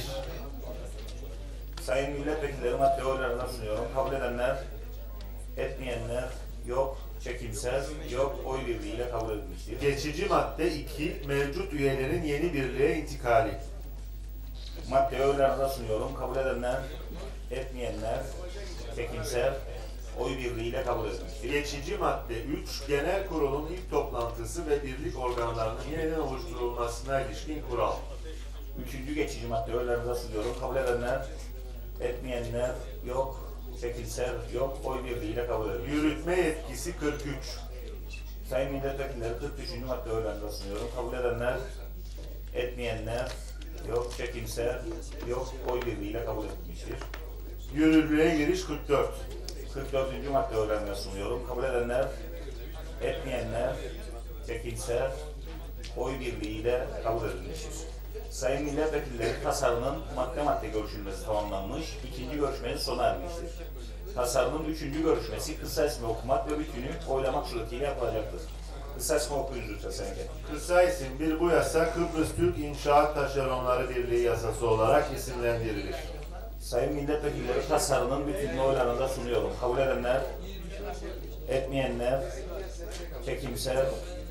Sayın milletvekilleri madde oylarına sunuyorum. Kabul edenler, etmeyenler, yok, çekimser, yok, oy birliğiyle kabul edilmiştir. Geçici madde iki. Mevcut üyelerin yeni birliğe intikali. Madde oylarına sunuyorum. Kabul edenler, etmeyenler, çekimser, oy birliğiyle kabul edilmiştir. Geçici madde üç. Genel kurulun ilk toplantısı ve birlik organlarının yeniden oluşturulmasına ilişkin kural. Üçüncü geçici madde oylarınıza sunuyorum. Kabul edenler, etmeyenler, yok, çekilser, yok, oy birliğiyle kabul edilmiştir. Yürütme yetkisi kırk üç. Sayın milletvekilleri kırk üçüncü madde oylarınıza sunuyorum. Kabul edenler, etmeyenler, yok, çekimser, yok, oy birliğiyle kabul edilmiştir. Yürürlüğe giriş kırk dört. kırk dördüncü madde oylarına sunuyorum. Kabul edenler, etmeyenler, çekimser, oy birliğiyle kabul edilmiştir. Sayın milletvekilleri tasarının madde madde görüşülmesi tamamlanmış, ikinci görüşmenin sona ermiştir. Tasarının üçüncü görüşmesi kısa ismi okumak ve bütünü oylamak suretiyle yapılacaktır. Kısa ismi okuyunuz lütfen Sayın Genel. Kısa isim bir bu yasa Kıbrıs Türk İnşaat Taşeronları Birliği yasası olarak isimlendirilir. Sayın milletvekilleri tasarının bütününü oylarınıza sunuyorum. Kabul edenler, etmeyenler, çekimser,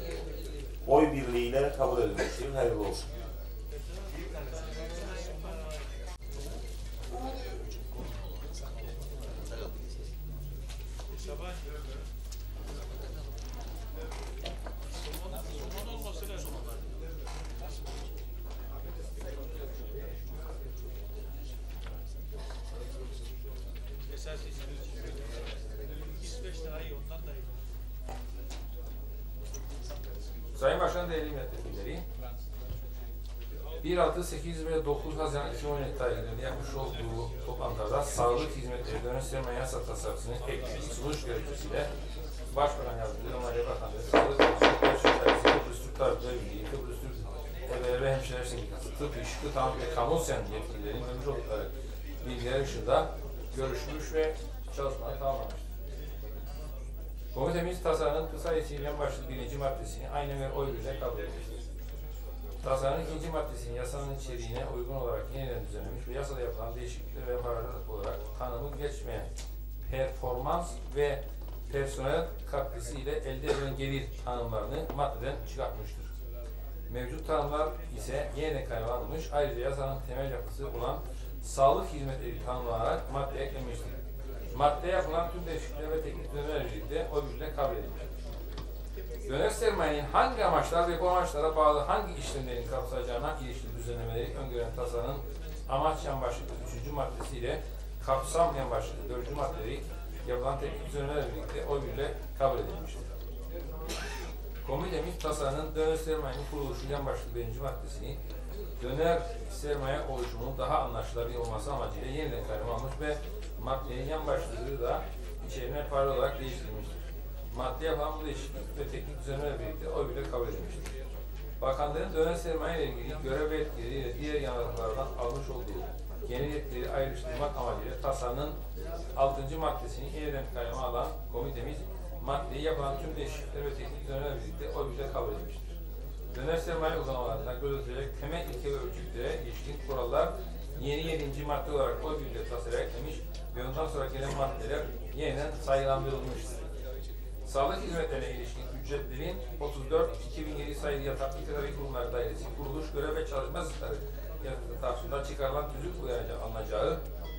oy birliğiyle kabul edilmiştir. Hayırlı olsun. Sayın Başkan, değerli milletvekilleri, bir altı sekiz ve dokuz Haziran iki bin on yedi tarihlerinde yapmış olduğu toplantıda sağlık hizmetleri dönem sermaye yasa tasarısının ekleyici sunuş gerekçesiyle Başbakan Yardımcısı, Maliye Bakanlığı, Sağlık Hizmetleri, Kıbrıs Türk Tabipler Birliği, Kıbrıs Türk Ebe ve Hemşireler Sendikası, Tıp, İş, Gıda ve Kamusen yetkililerinin vermiş oldukları bilgiler ışığında görüşmüş ve çalışmalar tamamlamıştır. Komitemiz tasarının kısa yetiyle başlık birinci maddesini aynen ve oy ile kabul etmiştir. Tasarının ikinci maddesini yasanın içeriğine uygun olarak yeniden düzenlemiş ve yasada yapılan değişiklikler ve paragraf olarak tanımı geçmeyen performans ve personel katkısı ile elde edilen gelir tanımlarını maddeden çıkartmıştır. Mevcut tanımlar ise yeniden kaleme alınmış, ayrıca yasanın temel yapısı olan sağlık hizmetleri tanımlanarak maddeye eklenmiştir. Maddeye yapılan tüm değişiklikler ve teknik düzenler birlikte oy birliğiyle kabul edilmiştir. Döner sermayenin hangi amaçlar ve bu amaçlara bağlı hangi işlemlerin kapsayacağına ilişkin düzenlemeleri öngören tasarının amaç yan başlıklı üçüncü maddesiyle kapsam yan başlıklı dördüncü maddeleri yapılan teknik düzenlelerle birlikte oy birliğiyle kabul edilmiştir. Komitemiz tasarının döner sermayenin kuruluşu yan başlıklı birinci maddesini döner sermaye oluşumunun daha anlaşılabilir olması amacıyla yeniden kaleme almış ve maddenin yan başlığı da içeriğine paralel olarak değiştirilmiştir. madde yapılan bu değişiklik ve teknik düzenlerle birlikte oy bile kabul edilmiştir. Bakanlığın dönem sermaye ile ilgili görev ve yetkileriyle diğer yanarlardan almış olduğu yeni yetkileri ayrıştırmak amacıyla tasarının altıncı maddesini yeniden kaleme alan komitemiz maddeyi yapılan tüm değişiklikler ve teknik düzenlerle birlikte oy bile kabul edilmiştir. Dönem sermaye uygulamalarında gözetilecek temel ilke ve ölçütlere ilişkin kurallar yeni yedinci madde olarak oy birliği tasarıya eklemiş ve ondan sonra gelen maddeler yeniden sayılandırılmıştır. Sağlık hizmetlerine ilişkin ücretlerin otuz dört iki bin yedi sayılı yataklı tedavi kurumları dairesi kuruluş, görev ve çalışma sınırları tarafından çıkarılan tüzük uyarınca alınacağı,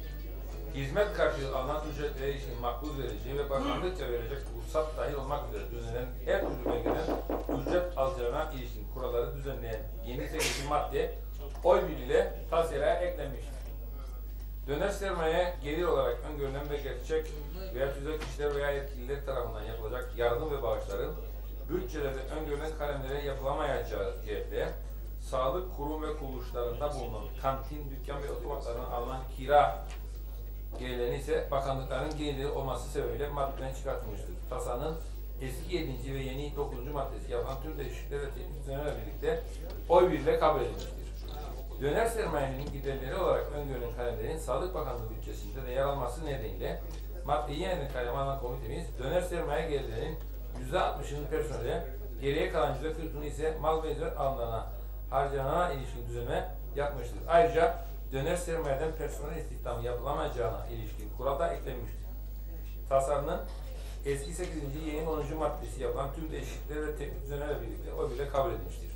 hizmet karşılığı alınan ücretlere ilişkin makbuz vereceği ve bakanlıkça verecek ruhsat dahil olmak üzere düzenlenen her türlü belgeden ücret alacağına ilişkin kuralları düzenleyen yeni sekizinci madde oy birliğiyle tasarıya eklenmiştir. Döner sermaye gelir olarak öngörülen ve gerçek veya tüzel kişiler veya yetkililer tarafından yapılacak yardım ve bağışların bütçelerde öngörülen kalemlere yapılamayacağı cihetle sağlık kurum ve kuruluşlarında bulunan kantin, dükkan ve otomatlarından alınan kira gelirlerinin ise bakanlıkların geliri olması sebebiyle maddeden çıkartılmıştır. Tasarının eski yedinci ve yeni dokuzuncu maddesi yapılan tüm değişiklikler ve teknik düzenlerle birlikte oy birliğiyle kabul edilmiştir. Döner sermayenin giderleri olarak öngörülen kalemlerin Sağlık Bakanlığı bütçesinde de yer alması nedeniyle maddeyi yeniden kaleme alan komitemiz döner sermaye gelirlerinin yüzde altmışını personele, geriye kalan yüzde kırkını ise mal ve hizmet alanlarına harcanana ilişkin düzenleme yapmıştır. Ayrıca döner sermayeden personel istihdamı yapılamayacağına ilişkin kural da eklenmiştir. Tasarının eski sekizinci yeni onuncu maddesi yapılan tüm değişiklikler ve teknik düzenlerle birlikte oy bile kabul edilmiştir.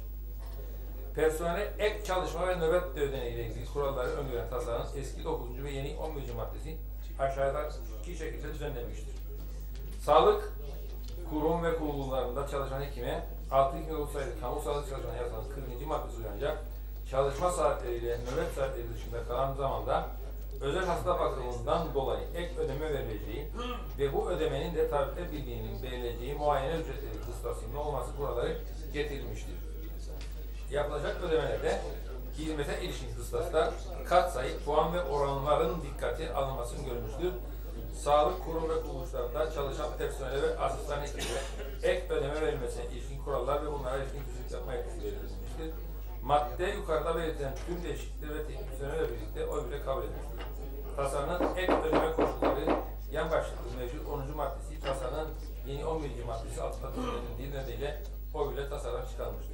Personele ek çalışma ve nöbet ödeneği ile ilgili kuralları öngören tasarının eski dokuzuncu ve yeni on birinci maddesi aşağıdaki şekilde düzenlenmiştir. Sağlık kurum ve kuruluşlarında çalışan hekime altı iki bin dokuz sayılı kamu sağlık çalışanı yasanın kırkıncı maddesi uyarınca çalışma saatleriyle nöbet saatleri dışında kalan zamanda özel hasta bakımından dolayı ek ödeme verileceği ve bu ödemenin de tarihte bildiğinin belirleyeceği muayene ücretleri kıstasında olması kuralları getirilmiştir. Yapılacak ödemelerde hizmete ilişkin kıstaslar, katsayı, puan ve oranların dikkate alınması görülmüştür. Sağlık kurum ve kuruluşlarında çalışan personele ve asistan hekimlere ek ödeme verilmesine ilişkin kurallar ve bunlara ilişkin tüzük yapma yetkisi verilmiştir. Madde yukarıda belirtilen tüm değişiklikler ve teknik düzenlerle birlikte oy bile kabul edilmiştir. Tasarının ek ödeme koşulları yan başlıklı mevcut onuncu maddesi tasarının yeni on birinci maddesi altında düzenlendiği nedeniyle oy bile tasarıdan çıkarılmıştır.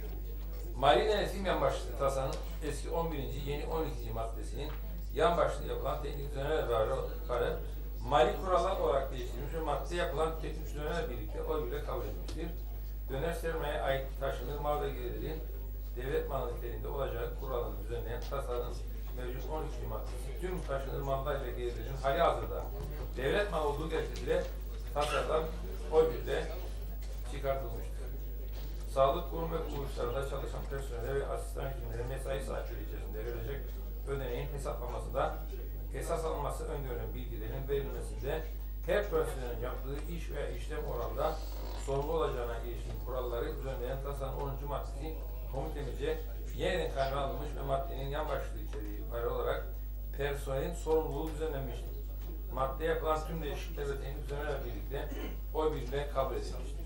Mali denetim yan başlıklı tasarının eski on birinci yeni on ikinci maddesinin yan başlığı yapılan teknik düzenlerle beraber mali kurallar olarak değiştirilmiş ve madde yapılan teknik düzenlerle birlikte oy bile kabul edilmiştir. Döner sermayeye ait taşınır mal ve gelirlerin devlet malı niteliğinde olacağı kuralını düzenleyen tasarının mevcut on ikinci maddesi tüm taşınır mallar ve gelirlerin hali hazırda devlet malı olduğu gerekçesiyle tasarıdan oy birle çıkartılmıştır. Sağlık kurum ve kuruluşlarında çalışan personele ve asistan hekimlere mesai saatleri içerisinde verilecek ödeneğin hesaplanmasında esas alınması öngörülen bilgilerin verilmesinde her personelin yaptığı iş veya işlem oranında sorumlu olacağına ilişkin kuralları düzenleyen tasarının onuncu maddesi komitemizce yeniden kaleme alınmış ve maddenin yan başlığı içeriği yukarı olarak personelin sorumluluğu düzenlenmiştir. Madde yapılan tüm değişiklikler ve teknik düzenlerle birlikte oy birliğiyle kabul edilmiştir.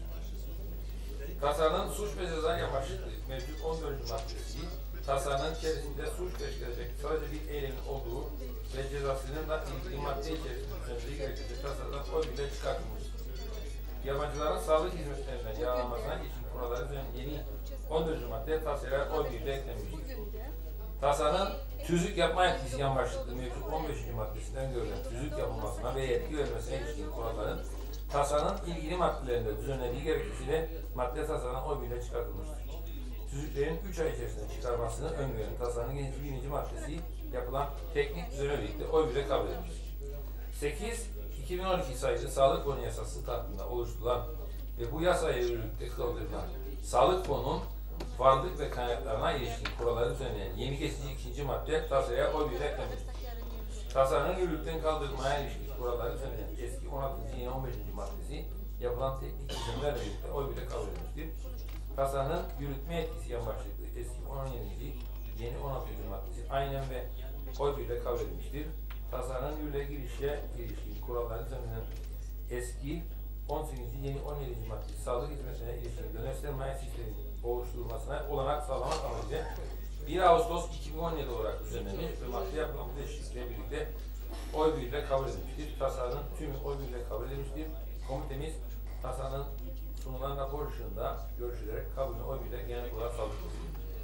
Tasarının suç ve ceza yan başlığı mevcut on dördüncü maddesi tasarının içerisinde suç teşkil edecek sadece bir eylemin olduğu ve cezasının da ilgili madde içerisinde düzenlediği gerekçesi tasarıdan oy bile çıkartılmıştır. Yabancıların sağlık hizmetlerinden yararlanmasına ilişkin kuralları yeni on dördüncü maddeye tasarıya oy birliği eklenmiştir. Tasarının tüzük yapma yetkisi yan başlıklı mevcut on beşinci maddesinden görülen tüzük yapılmasına ve yetki vermesine ilişkin kuralların tasarının ilgili maddelerinde düzenlediği gerekçesiyle madde tasarıdan oy birliği çıkartılmıştır. Tüzüklerin üç ay içerisinde çıkarmasını öngören tasarının birinci maddesi yapılan teknik düzenle birlikte oy birliği kabul edilmiştir. sekiz iki bin on iki sayılı Sağlık Fonu Yasası tarafından oluşturulan ve bu yasaya yürürlükte kaldırılan Sağlık Fonu'nun varlık ve kaynaklarına ilişkin kuralları düzenleyen yeni geçici ikinci madde tasarıya oy birliği eklenmiştir. Tasarının yürürlükten kaldırılmaya ilişkin kuralları düzenleyen eski on altıncı yeni on beşinci maddesi yapılan teknik düzenlerle birlikte oy birliği kabul edilmiştir. Tasarının yürütme yetkisi yan başlıklı eski on yedinci yeni on altıncı maddesi aynen ve oy birliği kabul edilmiştir. Tasarının yürürlüğe girişe ilişkin kuralları düzenlenen eski on sekizinci yeni on yedinci maddesi sağlık hizmetlerine ilişkin döner sermaye sistemi oluşturulmasına olanak sağlamak amacıyla bir Ağustos iki bin on yedi olarak düzenlenmiş ve maddeye yapılan bu değişiklikle birlikte oy birliğiyle kabul edilmiştir. Tasarının tümü oy birliğiyle kabul edilmiştir. Komitemiz tasarının sunulan rapor ışığında görüşülerek kabulünü oy birliğiyle genel olarak sağlamıştır.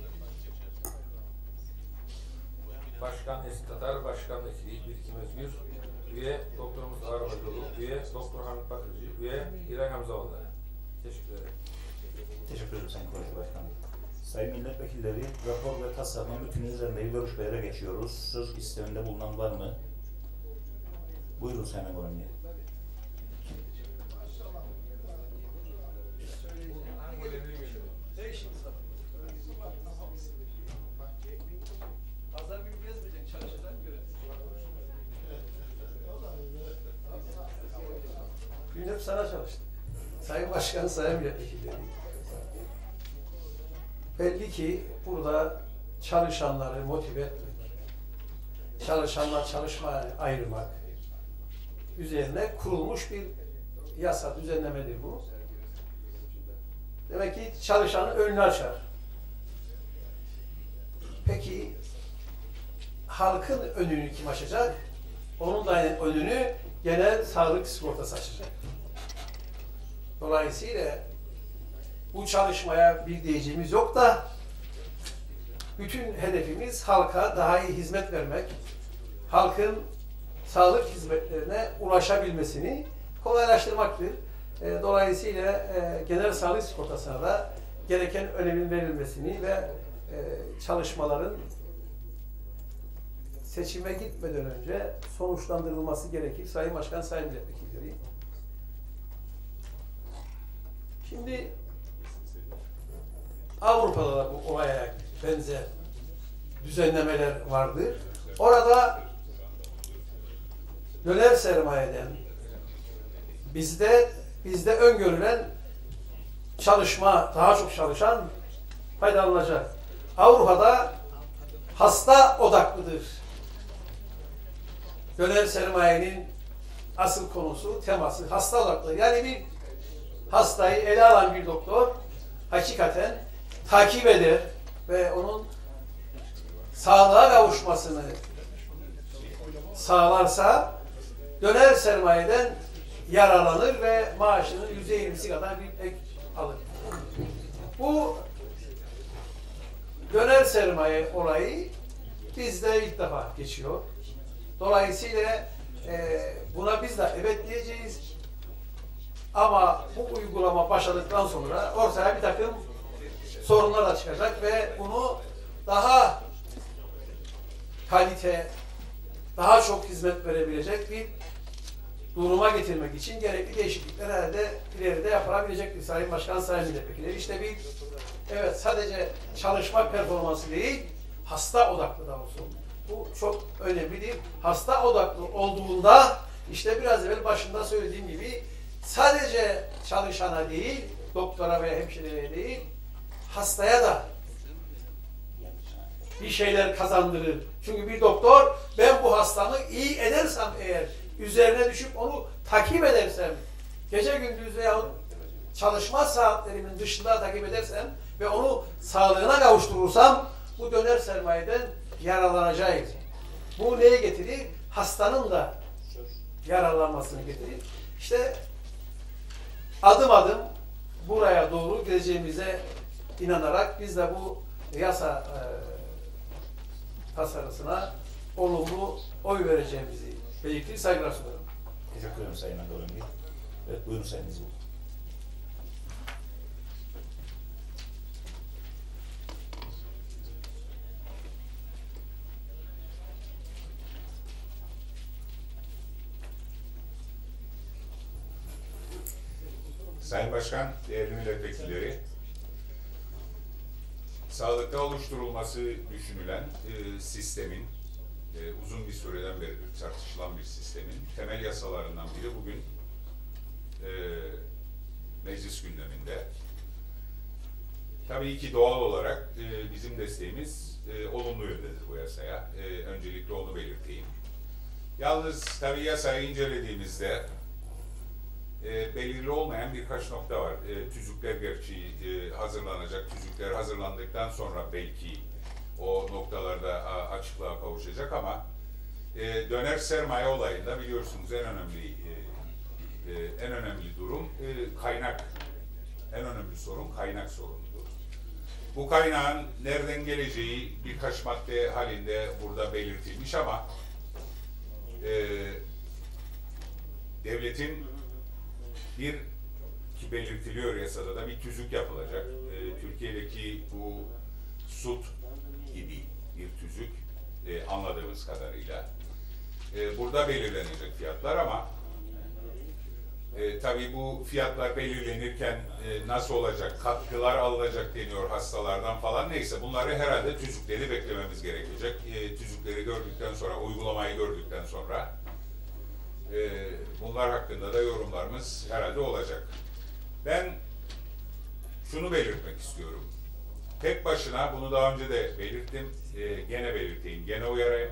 Başkan Eski Tatar, Başkan Vekili Birkim Özgür, üye Doktor Mustafa Arabacıoğlu, üye Doktor Hamit Bakırcı, üye İlay Hamzaoğlu. Teşekkür ederim. Teşekkür ederim Sayın Komitesi Başkanım. Sayın Milletvekilleri, rapor ve tasarının bütünü üzerinde görüşmelere geçiyoruz. Söz isteminde bulunan var mı? Buyurun Sayın Ekonomi. Bugün hep sana çalıştım. Sayın Başkan, Sayın Milletvekilleri. Belli ki burada çalışanları motive etmek, çalışanlar çalışmaya ayırmak üzerine kurulmuş bir yasa, düzenlemedir bu. Demek ki çalışanın önünü açar. Peki halkın önünü kim açacak? Onun da önünü genel sağlık sigortası açacak. Dolayısıyla bu çalışmaya bir diyeceğimiz yok da bütün hedefimiz halka daha iyi hizmet vermek, halkın sağlık hizmetlerine ulaşabilmesini kolaylaştırmaktır. Dolayısıyla genel sağlık sigortasına da gereken önemin verilmesini ve çalışmaların seçime gitmeden önce sonuçlandırılması gerekir. Sayın Başkan, Sayın Milletvekilleri. Şimdi Avrupa'da da bu olaya benzer düzenlemeler vardır. Orada döner sermayeden bizde bizde öngörülen çalışma, daha çok çalışan faydalanacak. Avrupa'da hasta odaklıdır. Döner sermayenin asıl konusu, teması hasta odaklı. Yani bir hastayı ele alan bir doktor hakikaten takip eder ve onun sağlığa kavuşmasını sağlarsa döner sermayeden yararlanır ve maaşının yüzde yirmisi kadar bir ek alır. Bu döner sermaye olayı bizde ilk defa geçiyor. Dolayısıyla e, buna biz de evet diyeceğiz. Ama bu uygulama başladıktan sonra ortaya bir takım sorunlar da çıkacak ve bunu daha kalite, daha çok hizmet verebilecek bir duruma getirmek için gerekli değişiklikler herhalde ileride yapılabilecektir Sayın Başkan, Sayın Milletvekilleri. İşte bir, evet sadece çalışma performansı değil, hasta odaklı da olsun. Bu çok önemlidir. Hasta odaklı olduğunda işte biraz evvel başında söylediğim gibi sadece çalışana değil, doktora veya hemşireye değil, hastaya da bir şeyler kazandırır. Çünkü bir doktor, ben bu hastamı iyi edersem eğer, üzerine düşüp onu takip edersem, gece gündüz veya çalışma saatlerimin dışında takip edersem ve onu sağlığına kavuşturursam, bu döner sermayeden yararlanacağız. Bu neye getirir? Hastanın da yararlanmasını getirir. İşte adım adım buraya doğru gideceğimize inanarak biz de bu yasa e, tasarısına olumlu oy vereceğimizi belirtir, saygılar sunarım. Teşekkür ederim Sayın Ekonomi. Evet, buyurun Sayın İzmir. Sayın Başkan, değerli milletvekilleri, sağlıkta oluşturulması düşünülen e, sistemin, e, uzun bir süreden beri tartışılan bir sistemin temel yasalarından biri bugün e, meclis gündeminde. Tabii ki doğal olarak e, bizim desteğimiz e, olumlu yöndedir bu yasaya. E, öncelikle onu belirteyim. Yalnız tabii yasayı incelediğimizde e, belirli olmayan birkaç nokta var. E, tüzükler gerçi e, hazırlanacak. Tüzükler hazırlandıktan sonra belki o noktalarda a, açıklığa kavuşacak ama e, döner sermaye olayında biliyorsunuz en önemli e, e, en önemli durum e, kaynak. En önemli sorun kaynak sorunudur. Bu kaynağın nereden geleceği birkaç madde halinde burada belirtilmiş ama e, devletin bir ki belirtiliyor yasada da bir tüzük yapılacak. E, Türkiye'deki bu SUT gibi bir tüzük e, anladığımız kadarıyla. E, burada belirlenecek fiyatlar ama e, tabii bu fiyatlar belirlenirken e, nasıl olacak, katkılar alınacak deniyor hastalardan falan neyse bunları herhalde tüzükleri beklememiz gerekecek. E, tüzükleri gördükten sonra, uygulamayı gördükten sonra e, bunlar hakkında da yorumlarımız herhalde olacak. Ben şunu belirtmek istiyorum. Tek başına, bunu daha önce de belirttim, e, gene belirteyim, gene uyarayım.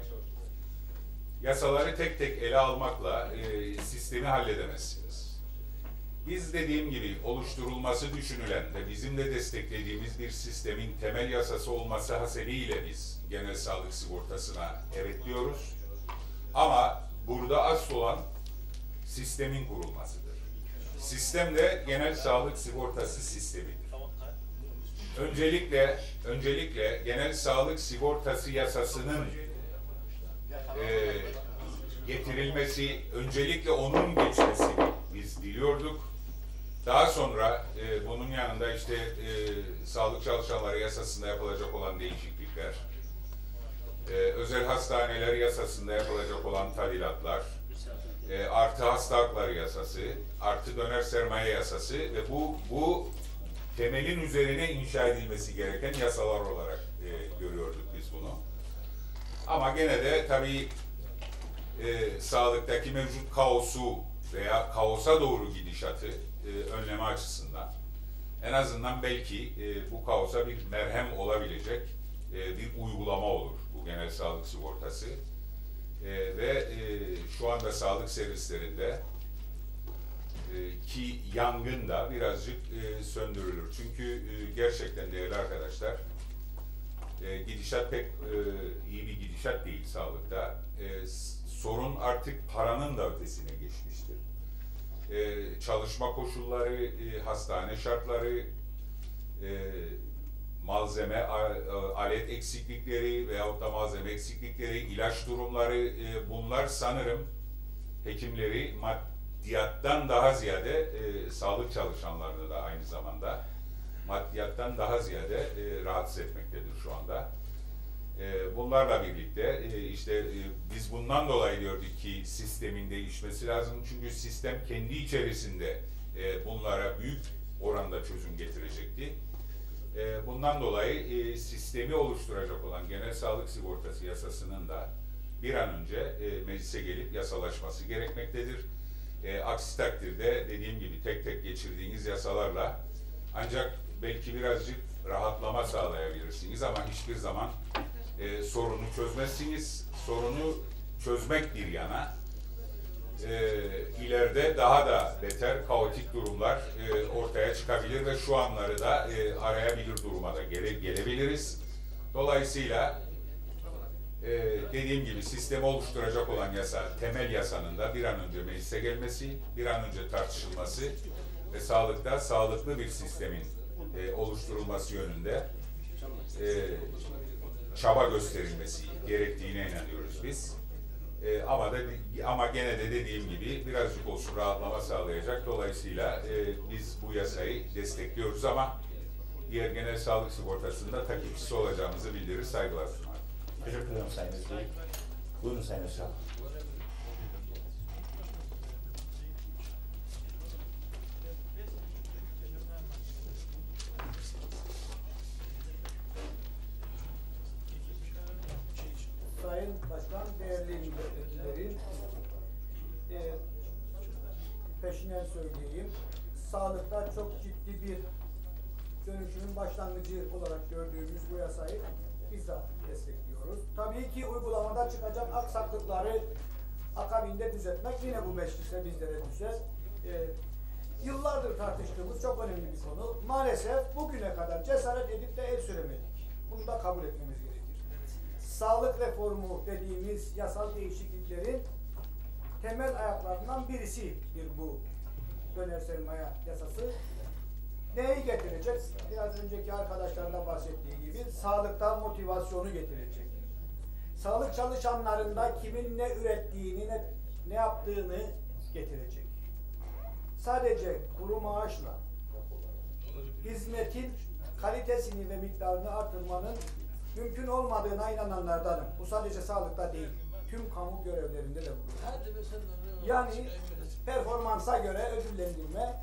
Yasaları tek tek ele almakla e, sistemi halledemezsiniz. Biz dediğim gibi oluşturulması düşünülen ve bizim de desteklediğimiz bir sistemin temel yasası olması hasebiyle biz genel sağlık sigortasına evet diyoruz. Ama burada asıl olan sistemin kurulmasıdır. Sistem de genel sağlık sigortası sistemidir. Öncelikle, öncelikle genel sağlık sigortası yasasının e, getirilmesi, öncelikle onun geçmesini biz diliyorduk. Daha sonra e, bunun yanında işte e, sağlık çalışanları yasasında yapılacak olan değişiklikler, e, özel hastaneler yasasında yapılacak olan tadilatlar, e, artı hasta hakları yasası, artı döner sermaye yasası ve bu bu temelin üzerine inşa edilmesi gereken yasalar olarak e, görüyorduk biz bunu. Ama gene de tabii e, sağlıktaki mevcut kaosu veya kaosa doğru gidişatı e, önleme açısından en azından belki e, bu kaosa bir merhem olabilecek e, bir uygulama olur bu genel sağlık sigortası. E, ve e, şu anda sağlık servislerinde e, ki yangın da birazcık e, söndürülür. Çünkü e, gerçekten değerli arkadaşlar e, gidişat pek e, iyi bir gidişat değil sağlıkta. E, sorun artık paranın da ötesine geçmiştir. E, çalışma koşulları, e, hastane şartları, e, malzeme, alet eksiklikleri veyahut da malzeme eksiklikleri, ilaç durumları, e, bunlar sanırım hekimleri maddiyattan daha ziyade, e, sağlık çalışanlarını da aynı zamanda maddiyattan daha ziyade e, rahatsız etmektedir şu anda. E, bunlarla birlikte e, işte e, biz bundan dolayı diyorduk ki sistemin değişmesi lazım. Çünkü sistem kendi içerisinde e, bunlara büyük oranda çözüm getirecekti. E, bundan dolayı e, sistemi oluşturacak olan genel sağlık sigortası yasasının da bir an önce e, meclise gelip yasalaşması gerekmektedir. E, aksi takdirde dediğim gibi tek tek geçirdiğiniz yasalarla ancak belki birazcık rahatlama sağlayabilirsiniz ama hiçbir zaman e, sorunu çözmezsiniz. Sorunu çözmek bir yana e, ileride daha da beter kaotik durumlar e, ortaya çıkabilir ve şu anları da e, arayabilir duruma da gele, gelebiliriz. Dolayısıyla e, dediğim gibi sistemi oluşturacak olan yasa, temel yasanın da bir an önce meclise gelmesi, bir an önce tartışılması ve sağlıkta sağlıklı bir sistemin e, oluşturulması yönünde e, çaba gösterilmesi gerektiğine inanıyoruz biz. E, ama da ama gene de dediğim gibi birazcık olsun rahatlama sağlayacak. Dolayısıyla e, biz bu yasayı destekliyoruz ama diğer genel sağlık sigortasında takipçisi olacağımızı bildirir, saygılar sunarım. Teşekkür ederim Sayın Özgür. Buyurun Sayın Özgür. Sayın Başkan, değerli milletvekilleri, e, peşinden söyleyeyim, sağlıkta çok ciddi bir dönüşümün başlangıcı olarak gördüğümüz bu yasayı bizzat destekliyoruz. Tabii ki uygulamada çıkacak aksaklıkları akabinde düzeltmek yine bu meclise bizlere düşer. E, tartıştığımız çok önemli bir konu. Maalesef bugüne kadar cesaret edip de el süremedik. Bunu da kabul etmemiz gerekir. Sağlık reformu dediğimiz yasal değişikliklerin temel ayaklarından birisidir bu döner sermaye yasası. Neyi getirecek? Biraz önceki arkadaşların da bahsettiği gibi sağlıkta motivasyonu getirecek. Sağlık çalışanlarında kimin ne ürettiğini, ne, ne yaptığını getirecek. Sadece kuru maaşla hizmetin kalitesini ve miktarını artırmanın mümkün olmadığına inananlardanım. Bu sadece sağlıkta değil, tüm kamu görevlerinde de bu. Yani performansa göre ödüllendirme,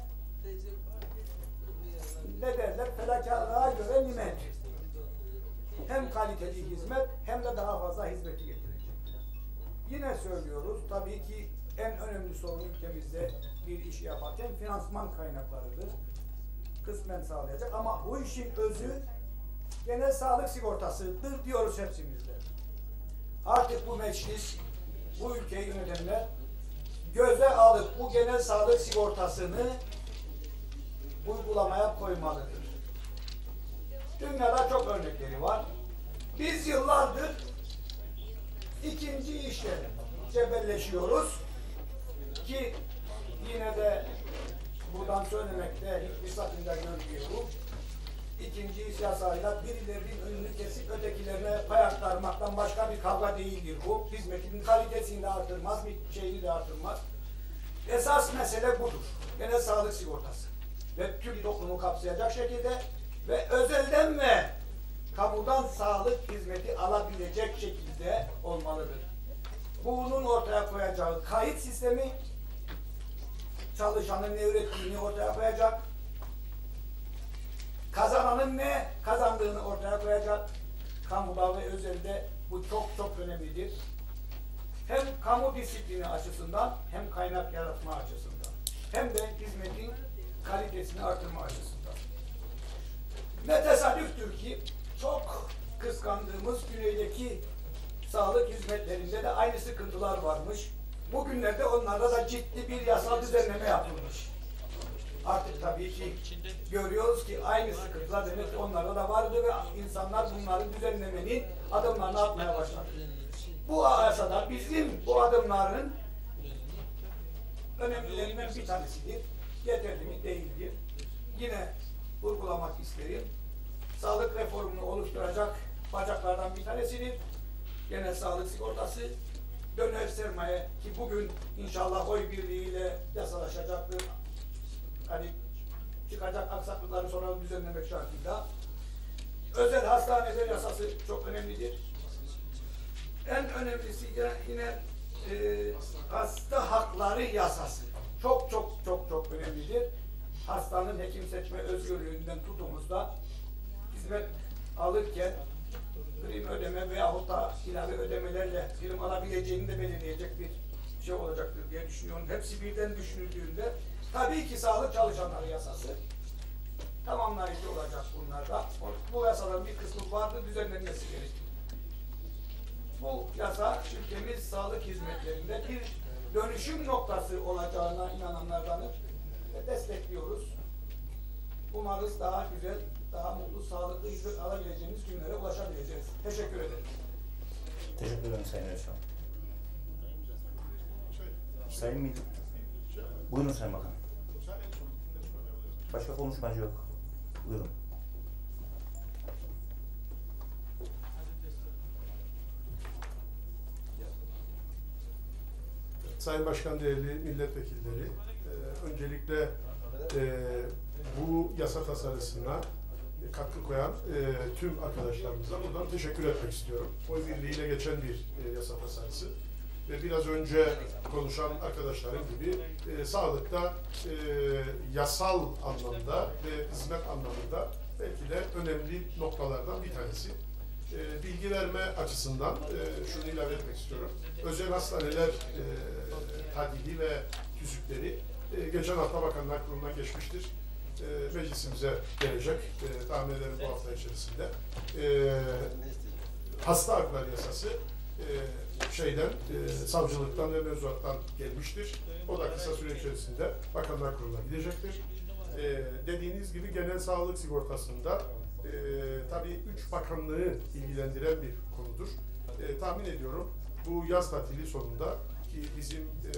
ne derler, fedakarlığa göre nimet. Hem kaliteli hizmet hem de daha fazla hizmeti getirecek. Yine söylüyoruz, tabii ki en önemli sorun ülkemizde bir işi yaparken finansman kaynaklarıdır. Kısmen sağlayacak ama bu işin özü genel sağlık sigortasıdır diyoruz hepsimizde. Artık bu meclis, bu ülkeyi yönetenler göze alıp bu genel sağlık sigortasını uygulamaya koymalıdır. Dünyada çok örnekleri var. Biz yıllardır ikinci işle cebelleşiyoruz ki yine de buradan söylemekte hiçbir sakınca görmüyorum. İkinci iş yasayla birilerinin önünü kesip ötekilerine pay aktarmaktan başka bir kavga değildir bu. Hizmetin kalitesini de artırmaz, bir şeyini de artırmaz. Esas mesele budur. Genel sağlık sigortası. Ve tüm toplumu kapsayacak şekilde ve özelden ve kamudan sağlık hizmeti alabilecek şekilde olmalıdır. Bunun ortaya koyacağı kayıt sistemi çalışanın ne ürettiğini ortaya koyacak, kazananın ne kazandığını ortaya koyacak. Kamuda ve özelde bu çok çok önemlidir. Hem kamu disiplini açısından hem kaynak yaratma açısından hem de hizmetin kalitesini artırma açısından. Ne tesadüftür ki çok kıskandığımız güneydeki sağlık hizmetlerinde de aynı sıkıntılar varmış. Bugünlerde onlarda da ciddi bir yasal düzenleme yapılmış. Artık tabii ki görüyoruz ki aynı sıkıntılar demek ki onlarda da vardı ve insanlar bunların düzenlemenin adımlarını atmaya başladı. Bu yasada bizim bu adımların önemlilerinden bir tanesidir. Yeterli mi? Değildir. Yine vurgulamak isterim. Sağlık reformunu oluşturacak bacaklardan bir tanesidir. Genel sağlık sigortası, döner sermaye ki bugün inşallah oy birliğiyle yasalaşacaktır. Hani çıkacak aksaklıkları sonra düzenlemek şartıyla. Özel hastaneler yasası çok önemlidir. En önemlisi yine, yine e, hasta hakları yasası. Çok çok çok çok önemlidir. Hastanın hekim seçme özgürlüğünden tutumuzda hizmet alırken prim ödeme veyahut da ilave ödemelerle prim alabileceğini de belirleyecek bir şey olacaktır diye düşünüyorum. Hepsi birden düşünüldüğünde tabii ki sağlık çalışanları yasası tamamlayıcı olacak bunlarda. Bu yasaların bir kısmı vardı, düzenlenmesi gerekir. Bu yasa ülkemiz sağlık hizmetlerinde bir dönüşüm noktası olacağına inananlardanız ve destekliyoruz. Umarız daha güzel, daha mutlu, sağlıklı hizmet alabileceğimiz günlere ulaşabileceğiz. Teşekkür ederim. Teşekkür ederim Sayın Erşan. Sayın Milli... Buyurun Sayın Bakan. Başka konuşmacı yok. Buyurun. Sayın Başkan, değerli milletvekilleri, e, öncelikle e, bu yasa tasarısına katkı koyan e, tüm arkadaşlarımıza buradan teşekkür etmek istiyorum. Oy birliğiyle geçen bir e, yasa tasarısı ve biraz önce konuşan arkadaşlarım gibi e, sağlıkta e, yasal anlamda ve hizmet anlamında belki de önemli noktalardan bir tanesi. E, bilgi verme açısından e, şunu ilave etmek istiyorum. Özel hastaneler e, tadili ve tüzükleri e, geçen hafta Bakanlar Kurulu'ndan geçmiştir. E, meclisimize gelecek. E, tahmin ederim bu hafta içerisinde. E, hasta hakları yasası e, şeyden, e, savcılıktan ve mevzuattan gelmiştir. O da kısa süre içerisinde Bakanlar Kurulu'na gidecektir. e, dediğiniz gibi genel sağlık sigortasında e, tabii üç bakanlığı ilgilendiren bir konudur. E, tahmin ediyorum bu yaz tatili sonunda ki bizim e,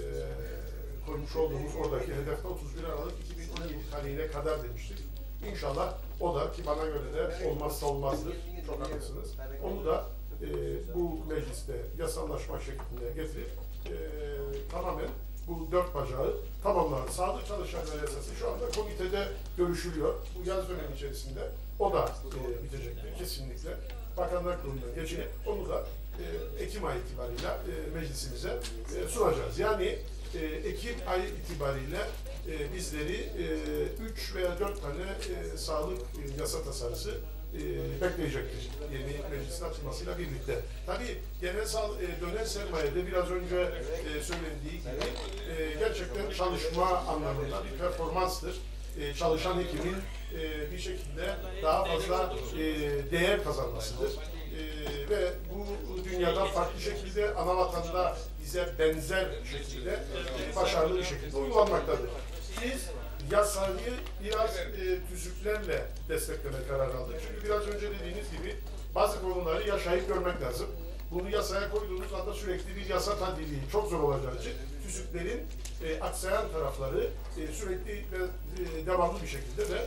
koymuş olduğumuz oradaki hedefte otuz bir Aralık iki bin on yedi tarihine kadar demiştik. İnşallah o da ki bana göre de olmazsa olmazdır, çok haklısınız. Onu da e, bu mecliste yasallaşma şeklinde getirip e, tamamen bu dört bacağı tamamlar. Sağlık çalışanları yasası şu anda komitede görüşülüyor. Bu yaz dönemi içerisinde o da e, bitecektir kesinlikle. Bakanlar Kurulu'na geçinip onu da e, Ekim ayı itibariyle e, meclisimize e, sunacağız. Yani e, Ekim ayı itibariyle e, bizleri e, üç veya dört tane e, sağlık e, yasa tasarısı e, bekleyecektir yeni meclisin açılmasıyla birlikte. Tabii genel sağlık, e, dönem sermayede biraz önce e, söylendiği gibi e, gerçekten çalışma anlamında bir performanstır. E, çalışan hekimin e, bir şekilde daha fazla e, değer kazanmasıdır. E, ve bu dünyada farklı şekilde ana vatanda bize benzer şekilde e, başarılı bir şekilde uygulanmaktadır. Biz yasayı biraz e, tüzüklerle destekleme kararı aldık. Çünkü biraz önce dediğiniz gibi bazı konuları yaşayıp görmek lazım. Bunu yasaya koyduğunuz anda sürekli bir yasa tadili çok zor olacağı için tüzüklerin e, aksayan tarafları e, sürekli ve e, devamlı bir şekilde de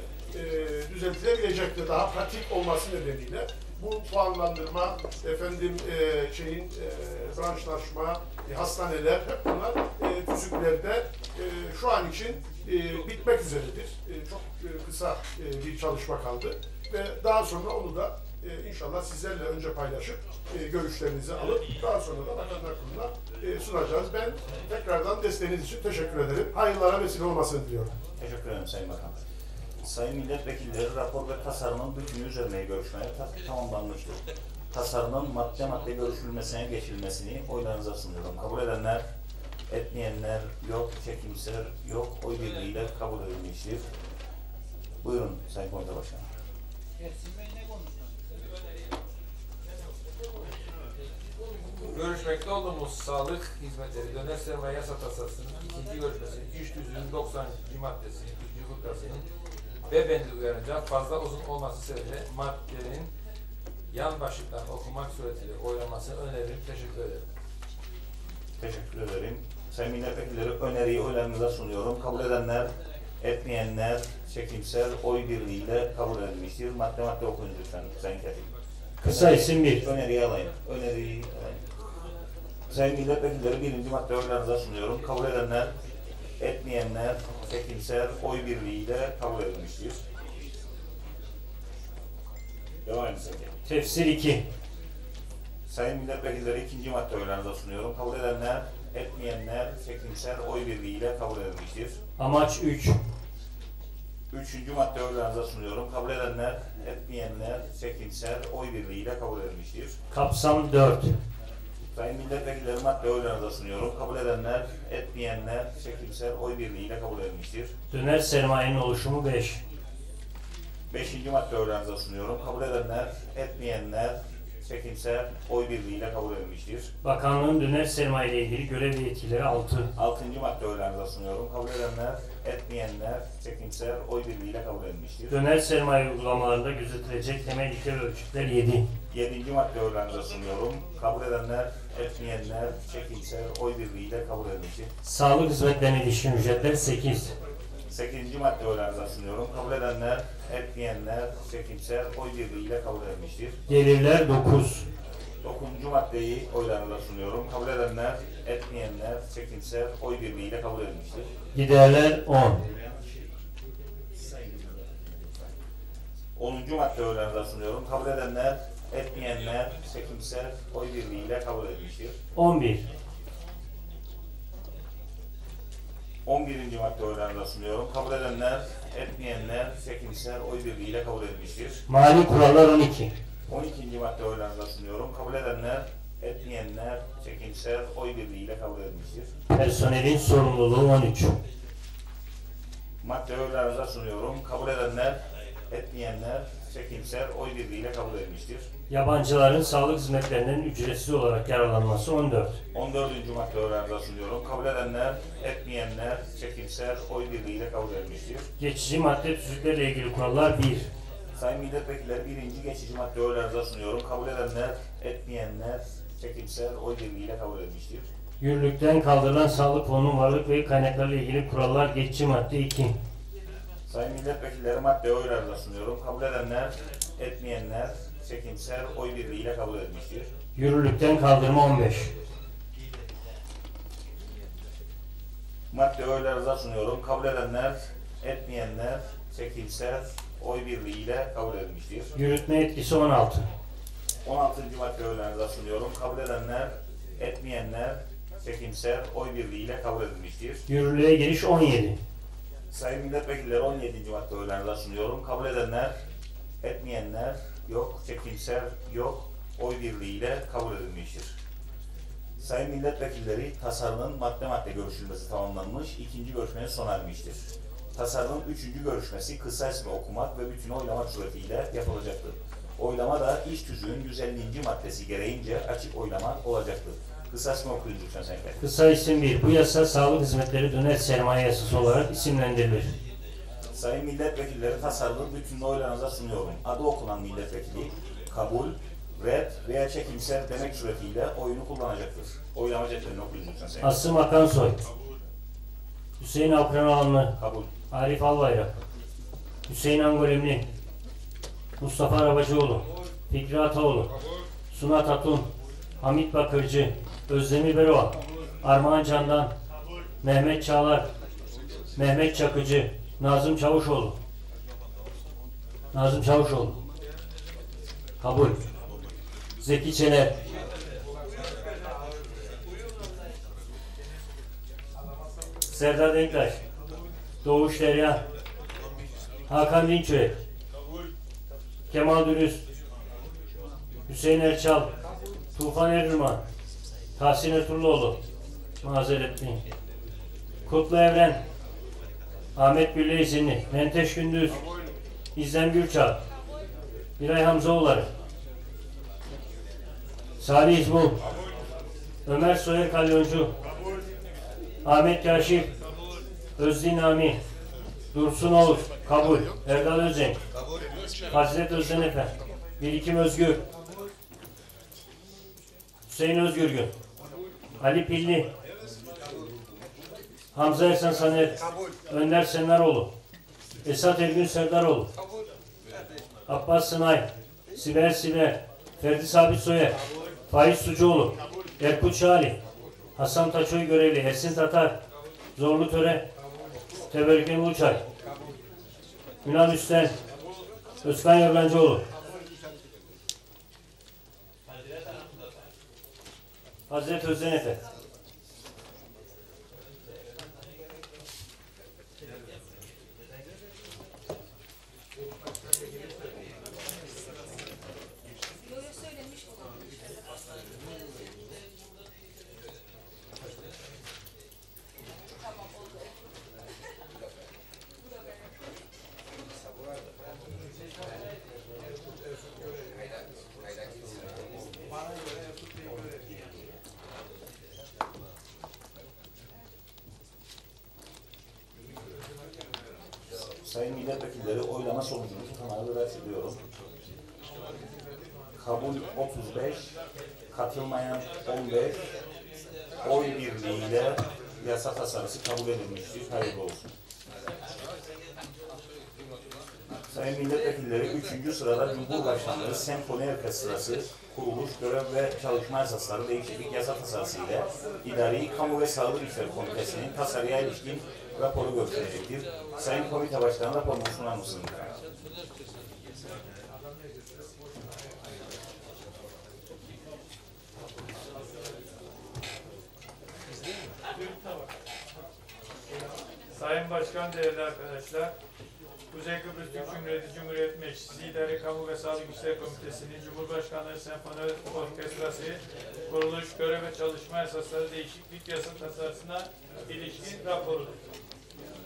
e, düzeltilebilecektir. Daha pratik olması nedeniyle bu puanlandırma, efendim e, şeyin e, branşlaşma, e, hastaneler hep bunlar e, tüzüklerde e, şu an için e, bitmek üzeredir. E, çok e, kısa e, bir çalışma kaldı ve daha sonra onu da e, inşallah sizlerle önce paylaşıp e, görüşlerinizi alıp daha sonra da Bakanlar Kurulu'na e, sunacağız. Ben tekrardan desteğiniz için teşekkür ederim. Hayırlara vesile olmasını diliyorum. Teşekkür ederim Sayın Bakan. Sayın Milletvekilleri rapor ve tasarının bütünü üzerine görüşmeye tamamlanmıştır. Tasarının madde madde görüşülmesine geçilmesini oylarınıza sunuyorum. Kabul edenler, etmeyenler yok, çekimser yok, oy birliğiyle kabul edilmiştir. Buyurun Sayın Komite Başkanı. Görüşmekte olduğumuz sağlık hizmetleri döner sermaye yasa tasarısının ikinci görüşmesi üç yüz doksanıncı maddesi üçüncü fıkrasının B bendi uyarınca fazla uzun olması sebebiyle maddenin yan başlıktan okumak suretiyle oylamasını öneririm. Teşekkür ederim. Teşekkür ederim. Sayın Milletvekilleri öneriyi oylarınıza sunuyorum. Kabul edenler, etmeyenler, çekimser oy birliğiyle kabul edilmiştir. Madde madde okuyun lütfen Sayın Kerim. Kısa isim bir. Öneriyi alayım. Öneriyi alayım. Sayın Milletvekilleri birinci madde oylarınıza sunuyorum. Kabul edenler, etmeyenler, çekimser oy birliğiyle kabul edilmiştir. Devam edin Sayın Kerim. Tefsir iki. Sayın Milletvekilleri ikinci madde oylarınıza sunuyorum. Kabul edenler, etmeyenler, çekimser oy birliğiyle kabul edilmiştir. Amaç üç. Üçüncü madde oylarınıza sunuyorum. Kabul edenler, etmeyenler, çekimser oy birliğiyle kabul edilmiştir. Kapsam dört. Sayın Milletvekilleri madde oylarınıza sunuyorum. Kabul edenler, etmeyenler, çekimser oy birliğiyle kabul edilmiştir. Döner sermayenin oluşumu beş. Beşinci madde oylarınıza sunuyorum. Kabul edenler, etmeyenler, çekimser oy birliğiyle kabul edilmiştir. Bakanlığın döner sermaye ile ilgili görev ve yetkileri altı. Altıncı madde oylarınıza sunuyorum. Kabul edenler, etmeyenler, çekimser oy birliğiyle kabul edilmiştir. Döner sermaye uygulamalarında gözetilecek temel ilke ve ölçütler yedi. Yedinci madde oylarınıza sunuyorum. Kabul edenler, etmeyenler, çekimser oy birliğiyle kabul edilmiştir. Sağlık hizmetlerine ilişkin ücretler sekiz. Sekizinci madde oylarınıza sunuyorum. Kabul edenler, etmeyenler, çekimser oy birliğiyle kabul edilmiştir. Gelirler dokuz. Dokuzuncu maddeyi oylarınıza sunuyorum. Kabul edenler, etmeyenler, çekimser oy birliğiyle kabul edilmiştir. Giderler on. Onuncu madde oylarınıza sunuyorum. Kabul edenler, etmeyenler, çekimser oy birliğiyle kabul edilmiştir. on bir. On birinci madde oylarınıza sunuyorum. Kabul edenler, etmeyenler, çekimser oy birliğiyle kabul edilmiştir. Mali kurallar on iki. On ikinci madde oylarınıza sunuyorum. Kabul edenler, etmeyenler, çekimser oy birliğiyle kabul edilmiştir. Personelin sorumluluğu on üç. Madde oylarınıza sunuyorum. Kabul edenler, etmeyenler çekimser oy birliğiyle kabul edilmiştir. Yabancıların sağlık hizmetlerinden ücretsiz olarak yararlanması on dört. on dördüncü madde oylarınıza sunuyorum. Kabul edenler, etmeyenler çekimser oy birliğiyle kabul edilmiştir. Geçici madde tüzüklerle ilgili kurallar bir. Sayın milletvekilleri birinci geçici madde oylarınıza sunuyorum. Kabul edenler, etmeyenler çekimser oy birliğiyle kabul edilmiştir. Yürürlükten kaldırılan sağlık fonunun varlık ve kaynaklarla ilgili kurallar geçici madde iki. Sayın milletvekilleri madde oylarınıza sunuyorum. Kabul edenler, etmeyenler çekimser oy birliğiyle kabul edilmiştir. Yürürlükten kaldırma on beş. Madde oylarınıza sunuyorum. Kabul edenler, etmeyenler çekimser oy birliğiyle kabul edilmiştir. Yürütme etkisi on altı. on altıncı madde oylarınıza sunuyorum. Kabul edenler, etmeyenler çekimser oy birliğiyle kabul edilmiştir. Yürürlüğe giriş on yedi. Sayın milletvekilleri on yedinci madde oylarınıza sunuyorum. Kabul edenler, etmeyenler yok, çekimser yok, oy birliğiyle kabul edilmiştir. Sayın milletvekilleri tasarının madde madde görüşülmesi tamamlanmış, ikinci görüşmeye sona ermiştir. Tasarının üçüncü görüşmesi kısa ismi okumak ve bütün oylama suretiyle yapılacaktır. Oylama da iş tüzüğün yüz ellinci maddesi gereğince açık oylama olacaktır. Kısa ismi okuyun lütfen Sayın Bey. Kısa isim bir. Bu yasa sağlık hizmetleri döner sermaye yasası olarak isimlendirilir. Sayın milletvekilleri tasarının bütününü oylarınıza sunuyorum. Adı okunan milletvekili kabul, red veya çekimser demek suretiyle oyunu kullanacaktır. Oylama cetvelini okuyun lütfen Sayın Bey. Asım Akansoy, Hüseyin Akranalanlı, kabul. Arif Albayrak, Hüseyin Angolemli, Mustafa Arabacıoğlu, Fikri Ataoğlu, Suna Tatun, Hamit Bakırcı, Özdemir Berova, Armağan Candan, Mehmet Çağlar, Mehmet Çakıcı, Nazım Çavuşoğlu. Nazım Çavuşoğlu. Kabul. Zeki Çener. Serdar Denktaş. Doğuş Derya. Hakan Dinçöy. Kemal Dürüst. Hüseyin Erçal. Tufan Erürman. Tahsin Ertuğruloğlu. Mazeret değil. Kutlu Evren. Ahmet Gülle İzinli. Menteş Gündüz. İzlem Gürçal. Miray Hamzoğulları. Salih İzmul. Ömer Soyer Kalyoncu. Ahmet Kaşif. Özdin Nami. Dursun Oğuz. Kabul. Erdal Özcenk. Fazilet Özdenefe. Birikim Özgür. Hüseyin Özgürgün. Ali Pilli. Hamza Ersan Saner. Önder Senaroğlu. Esat Ergün Serdaroğlu. Abbas Sınay. Sibel Siber. Ferdi Sabit Soyer. Faiz Sucuoğlu. Erkut Şali. Hasan Taçoy görevli. Ersin Tatar. Zorlu Töre. Teberrüken Uluçay. Ünal Üsten. Özkan Yorgancıoğlu. Hazret Özdenefe. Sayın milletvekilleri oylama sonucunu tutanağı göre açıklıyorum. Kabul otuz beş, katılmayan on beş, oy birliğiyle yasa tasarısı kabul edilmiştir. Hayırlı olsun. Sayın milletvekilleri üçüncü sırada Cumhurbaşkanlığı Senfoni Orkestrası kuruluş, görev ve çalışma esasları değişiklik yasa tasarısı ile İdari Kamu ve Sağlık İşleri Komitesi'nin tasarıya ilişkin raporu görüşülecektir. Sayın Komite Başkanı raporunu sunar mısınız? Sayın Başkan, değerli arkadaşlar, Kuzey Kıbrıs Türk Cumhuriyeti Cumhuriyet Meclisi İdari Kamu ve Sağlık İşleri Komitesi'nin Cumhurbaşkanlığı Senfoni Orkestrası kuruluş, görev ve çalışma esasları değişiklik yasa tasarısına ilişkin raporudur.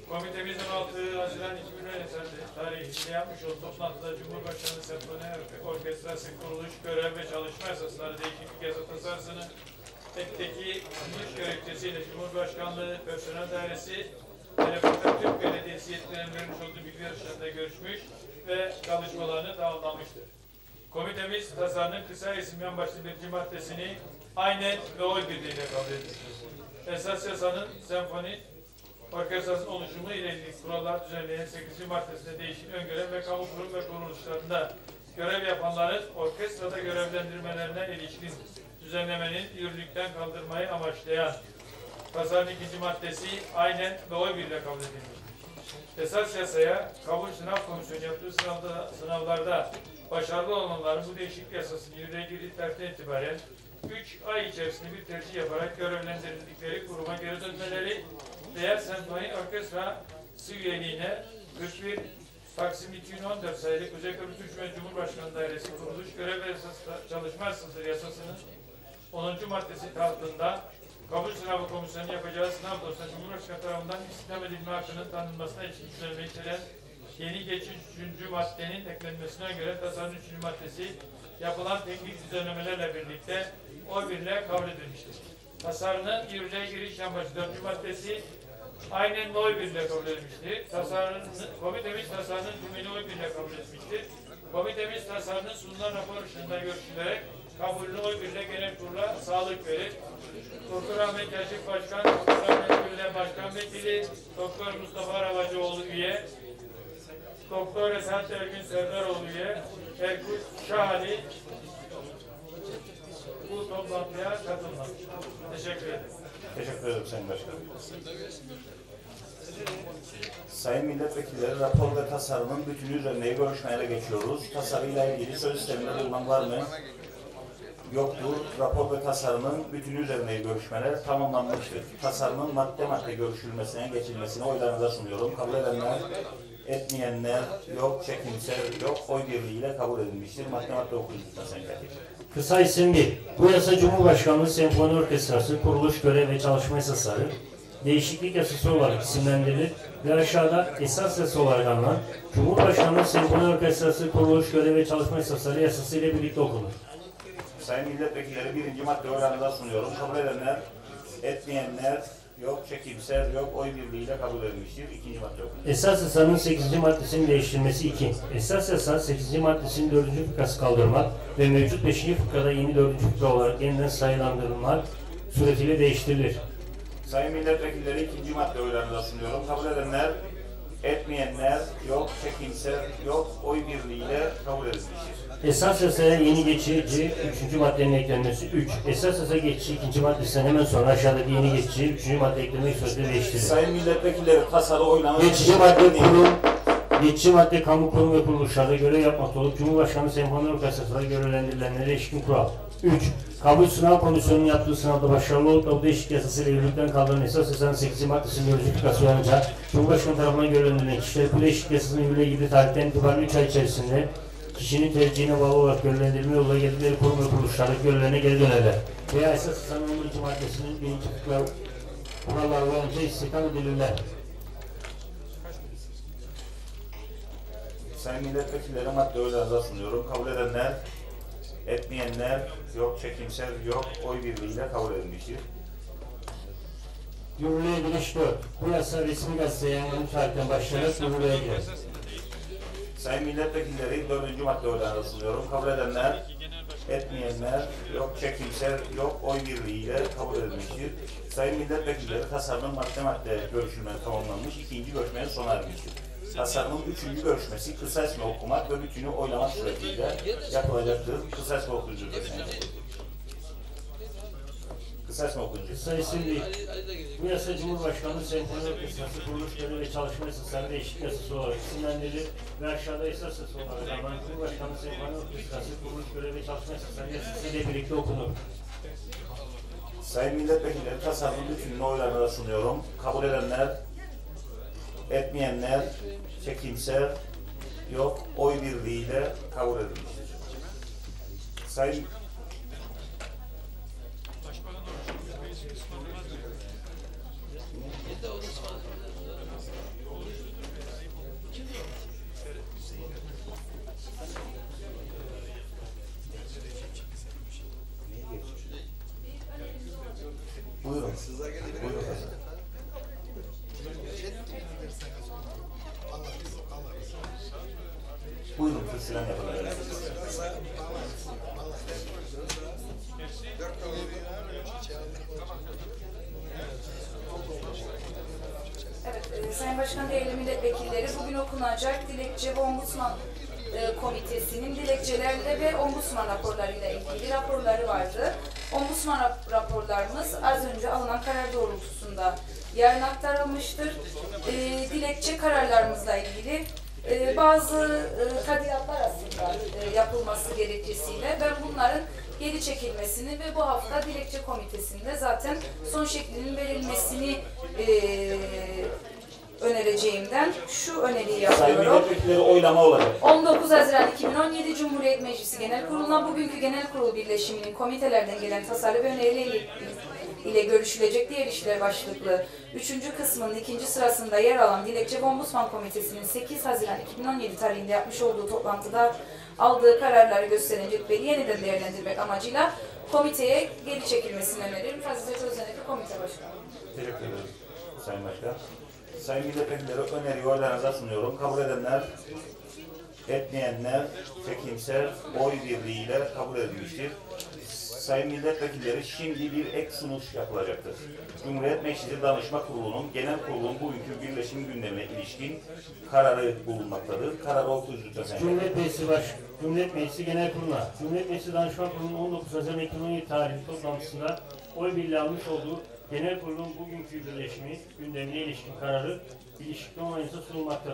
Komitemiz on altı Haziran iki bin on yedi tarihinde yapmış olduğu toplantıda Cumhurbaşkanı Senfoni Orkestrası kuruluş, görev ve çalışma esasları değişiklik yasa tasarısını tekteki sunuş gerekçesiyle Cumhurbaşkanlığı Personel Dairesi Telefonda Türk Belediyesi yetkililerinin vermiş olduğu bilgi yarışlarında görüşmüş ve çalışmalarını tamamlamıştır. Komitemiz tasarının kısa isim yan başlı birinci maddesini aynen ve oy birliğiyle kabul etmiştir. Esas yasanın senfoni orkestrasının oluşumu ile ilgili kurallar düzenleyen sekizinci maddesinde değişik öngören ve kamu kurum ve kuruluşlarında görev yapanların orkestrada görevlendirmelerine ilişkin düzenlemenin yürürlükten kaldırmayı amaçlayan tasarının ikinci maddesi aynen ve oy birliğiyle kabul edilmiştir. Esas yasaya kabul sınav komisyonu yaptığı sınavda, sınavlarda başarılı olanların bu değişiklik yasasının yürürlüğe girdiği tarihten itibaren üç ay içerisinde bir tercih yaparak görevlendirildikleri kuruma geri dönmeleri veya senfoni orkestrası üyeliğine kırk bir Taksim iki bin on dört sayılı Kuzey Kıbrıs Türk Cumhurbaşkanı Dairesi kuruluş görev ve çalışma esasları yasasının onuncu maddesi tahtında kabul sınavı komisyonu yapacağı sınav dosyasında Cumhurbaşkanı tarafından istihdam edilme hakkının tanınmasına ilişkin düzenleme içeren yeni geçiş üçüncü maddenin eklenmesine göre tasarının üçüncü maddesi yapılan teknik düzenlemelerle birlikte oy birliğiyle kabul edilmiştir. Tasarının yürürlüğe giriş amacı dördüncü maddesi aynen oy birliğiyle kabul edilmiştir. Tasarının, komitemiz tasarının tümünü oy birliğiyle kabul etmiştir. Komitemiz tasarının sunulan rapor ışığında görüşülerek kabulünü oy birliğiyle genel kurula sağlık verir. Doktor Ahmet Kaşif Başkan, Doktor Ahmet Gül'le Başkan Vekili, Doktor Mustafa Arabacıoğlu üye, Doktor Esat Ergün Serdaroğlu üye, Erkut Şahali bu toplantıya katılmak. Teşekkür ederim. Teşekkür ederim Sayın Başkanım. Sayın Milletvekilleri, rapor ve tasarımın bütünü üzerine görüşmeye geçiyoruz. Tasarıyla ilgili söz sisteminde bulunan var mı? Yoktur. Rapor ve tasarımın bütünü üzerine görüşmeler tamamlanmıştır. Tasarımın madde madde görüşülmesine geçilmesine oylarınıza sunuyorum. Kabul edenler, etmeyenler yok, çekimser yok, oy birliğiyle kabul edilmiştir. Madde madde okuyun lütfen Sayın Kadir. Kısa isim bir. Bu yasa Cumhurbaşkanlığı Senfoni Orkestrası kuruluş, görev ve çalışma esasları değişiklik yasası olarak isimlendirilir ve aşağıda esas yasa olarak anılan Cumhurbaşkanlığı Senfoni Orkestrası kuruluş, görev ve çalışma esasları yasası ile birlikte okunur. Sayın Milletvekilleri, birinci madde oylarınıza sunuyorum. Kabul edenler, etmeyenler yok, çekimser yok, oy birliğiyle kabul edilmiştir. İkinci madde okuyun. Esas yasanın sekizinci maddesinin değiştirilmesi iki. Esas yasa sekizinci maddesinin dördüncü fıkrası kaldırmak ve mevcut beşinci fıkrada yeni dördüncü fıkra olarak yeniden sayılandırılmak suretiyle değiştirilir. Sayın Milletvekilleri, ikinci madde oylarınıza sunuyorum. Kabul edenler, etmeyenler yok, çekimser yok, oy birliğiyle kabul edilmiştir. Esas yasaya yeni geçici üçüncü maddenin eklenmesi üç. Esas yasa geçici ikinci maddesinden hemen sonra aşağıdaki yeni geçici üçüncü madde eklemek suretiyle değiştirilir. Sayın Milletvekilleri, tasarı oylanan... Geçici madde kurum, geçici madde kamu kurum ve kuruluşlarda görev yapmakta olup Cumhurbaşkanı Senfoni Orkestrası'nda görevlendirilenlere ilişkin kural. üç. Kabul sınav komisyonunun yaptığı sınavda başarılı olup da bu değişiklik yasasıyla yürürlükten kaldıran esas yasanın sekizinci maddesinin dördüncü fıkrası uyanınca Cumhurbaşkanı tarafından görevlendirilen kişiler bu değişiklik yasasının yürürlüğe girdiği tarihten itibaren üç ay içerisinde kişinin tercihine bağlı olarak görevlendirme yoluyla geldikleri kurum ve kuruluşlardaki görevlerine geri dönerler. Veya esas yasanın on birinci maddesinin birinci fıkra kuralları uyarınca istihdam edilirler. Sayın Milletvekilleri, madde oylarınıza sunuyorum. Kabul edenler, etmeyenler yok, çekimser yok, oy birliğiyle kabul edilmiştir. Yürürlüğe giriş dört. Bu yasa resmi gazeteye yayınlanan tarihten başlayarak yürürlüğe girer. Sayın Milletvekilleri, dördüncü madde oylarına sunuyorum. Kabul edenler, etmeyenler yok, çekimser yok, oy birliğiyle kabul edilmiştir. Sayın Milletvekilleri, tasarının madde madde görüşülmesi tamamlanmış, ikinci görüşmenin sona ermiştir. Tasarımın üçüncü görüşmesi kısa ismi okumak ve bütünü oylamak suretiyle yapılacaktır. Kısa ismi okuyucu. Kısa ismi okuyucu. Kısa isim değil. Bu yasa Cumhurbaşkanlığı Senfoni Orkestrası kuruluş görevi ve çalışma esasları değişiklik yasası olarak isimlendirilir ve aşağıda esas yasa olarak alınan Cumhurbaşkanlığı Senfoni Orkestrası kuruluş görevi ve çalışma esasları yasası ile birlikte okunur. Sayın Milletvekilleri, tasarımın bütününü oylarına sunuyorum. Kabul edenler, etmeyenler, çekimser yok, oy birliğiyle kabul edilmiştir. Sayın Buyurun. Buyurun, kısılan yapılır. Evet, e, Sayın Başkan, değerli milletvekilleri, bugün okunacak dilekçe ve Ombudsman e, Komitesi'nin dilekçelerle ve Ombudsman raporlarıyla ilgili raporları vardı. Ombudsman rap raporlarımız az önce alınan karar doğrultusunda yarın aktarılmıştır. E, dilekçe kararlarımızla ilgili e, bazı e, tadilatlar aslında e, yapılması gerekçesiyle ben bunların geri çekilmesini ve bu hafta dilekçe komitesinde zaten son şeklinin verilmesini e, önereceğimden şu öneriyi Sayın yapıyorum. milletvekilleri oylama olacak. on dokuz Haziran iki bin on yedi Cumhuriyet Meclisi Genel Kurulu'na bugünkü Genel Kurul Birleşimi'nin komitelerden gelen tasarı ve önerileri ile görüşülecek diğer işler başlıklı üçüncü kısmının ikinci sırasında yer alan Dilekçe ve Ombudsman Komitesi'nin sekiz Haziran iki bin on yedi tarihinde yapmış olduğu toplantıda aldığı kararları gösteren cetveli yeniden değerlendirmek amacıyla komiteye geri çekilmesini öneririm. Fazilet Özdemir, komite başkanı. Teşekkür ederim Sayın Başkan. Sayın milletvekilleri öneriyi oylarınıza sunuyorum. Kabul edenler, etmeyenler çekimsel oy birliğiyle kabul edilmiştir. Sayın milletvekilleri, şimdi bir ek sunuş yapılacaktır. Cumhuriyet Meclisi Danışma Kurulu'nun genel kurulun bugünkü birleşim gündemine ilişkin kararı bulunmaktadır. Kararı okuyucu lütfen. Cumhuriyet Meclisi Baş, Cumhuriyet Meclisi Genel Kurulu'na, Cumhuriyet Meclisi Danışma Kurulu'nun on dokuz Haziran iki bin on yedi tarihli toplantısında oy birliği almış olduğu Genel Kurulun bugünkü birleşimi gündemine ilişkin kararı ilişkin onayınıza sunulmaktadır.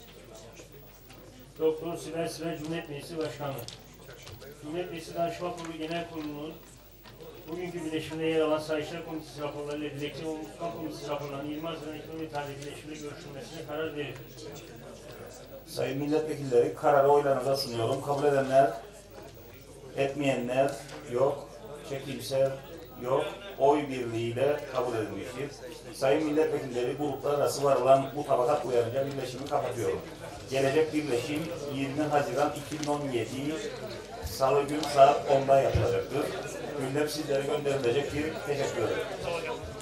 Doktor Sibel Sibel Cumhuriyet Meclisi Başkanı. Cumhuriyet Meclisi Danışma Kurulu Genel Kurulu'nun bugünkü birleşimde yer alan Sayıştay Komitesi raporlarıyla Dilekçe ve Ombudsman Komitesi raporlarının yirmi Haziran iki bin on yedi tarihli birleşimde görüşülmesine karar verir. Sayın milletvekilleri, kararı oylarınıza sunuyorum. Kabul edenler, etmeyenler yok, çekimsel yok, oy birliğiyle kabul edilmiştir. Sayın milletvekilleri, gruplar arası varılan bu tabakat uyarınca birleşimi kapatıyorum. Gelecek birleşim yirmi Haziran iki bin on yedi Salı gün saat onda yapılacaktır. Gündem sizlere gönderilecektir. Teşekkür ederim.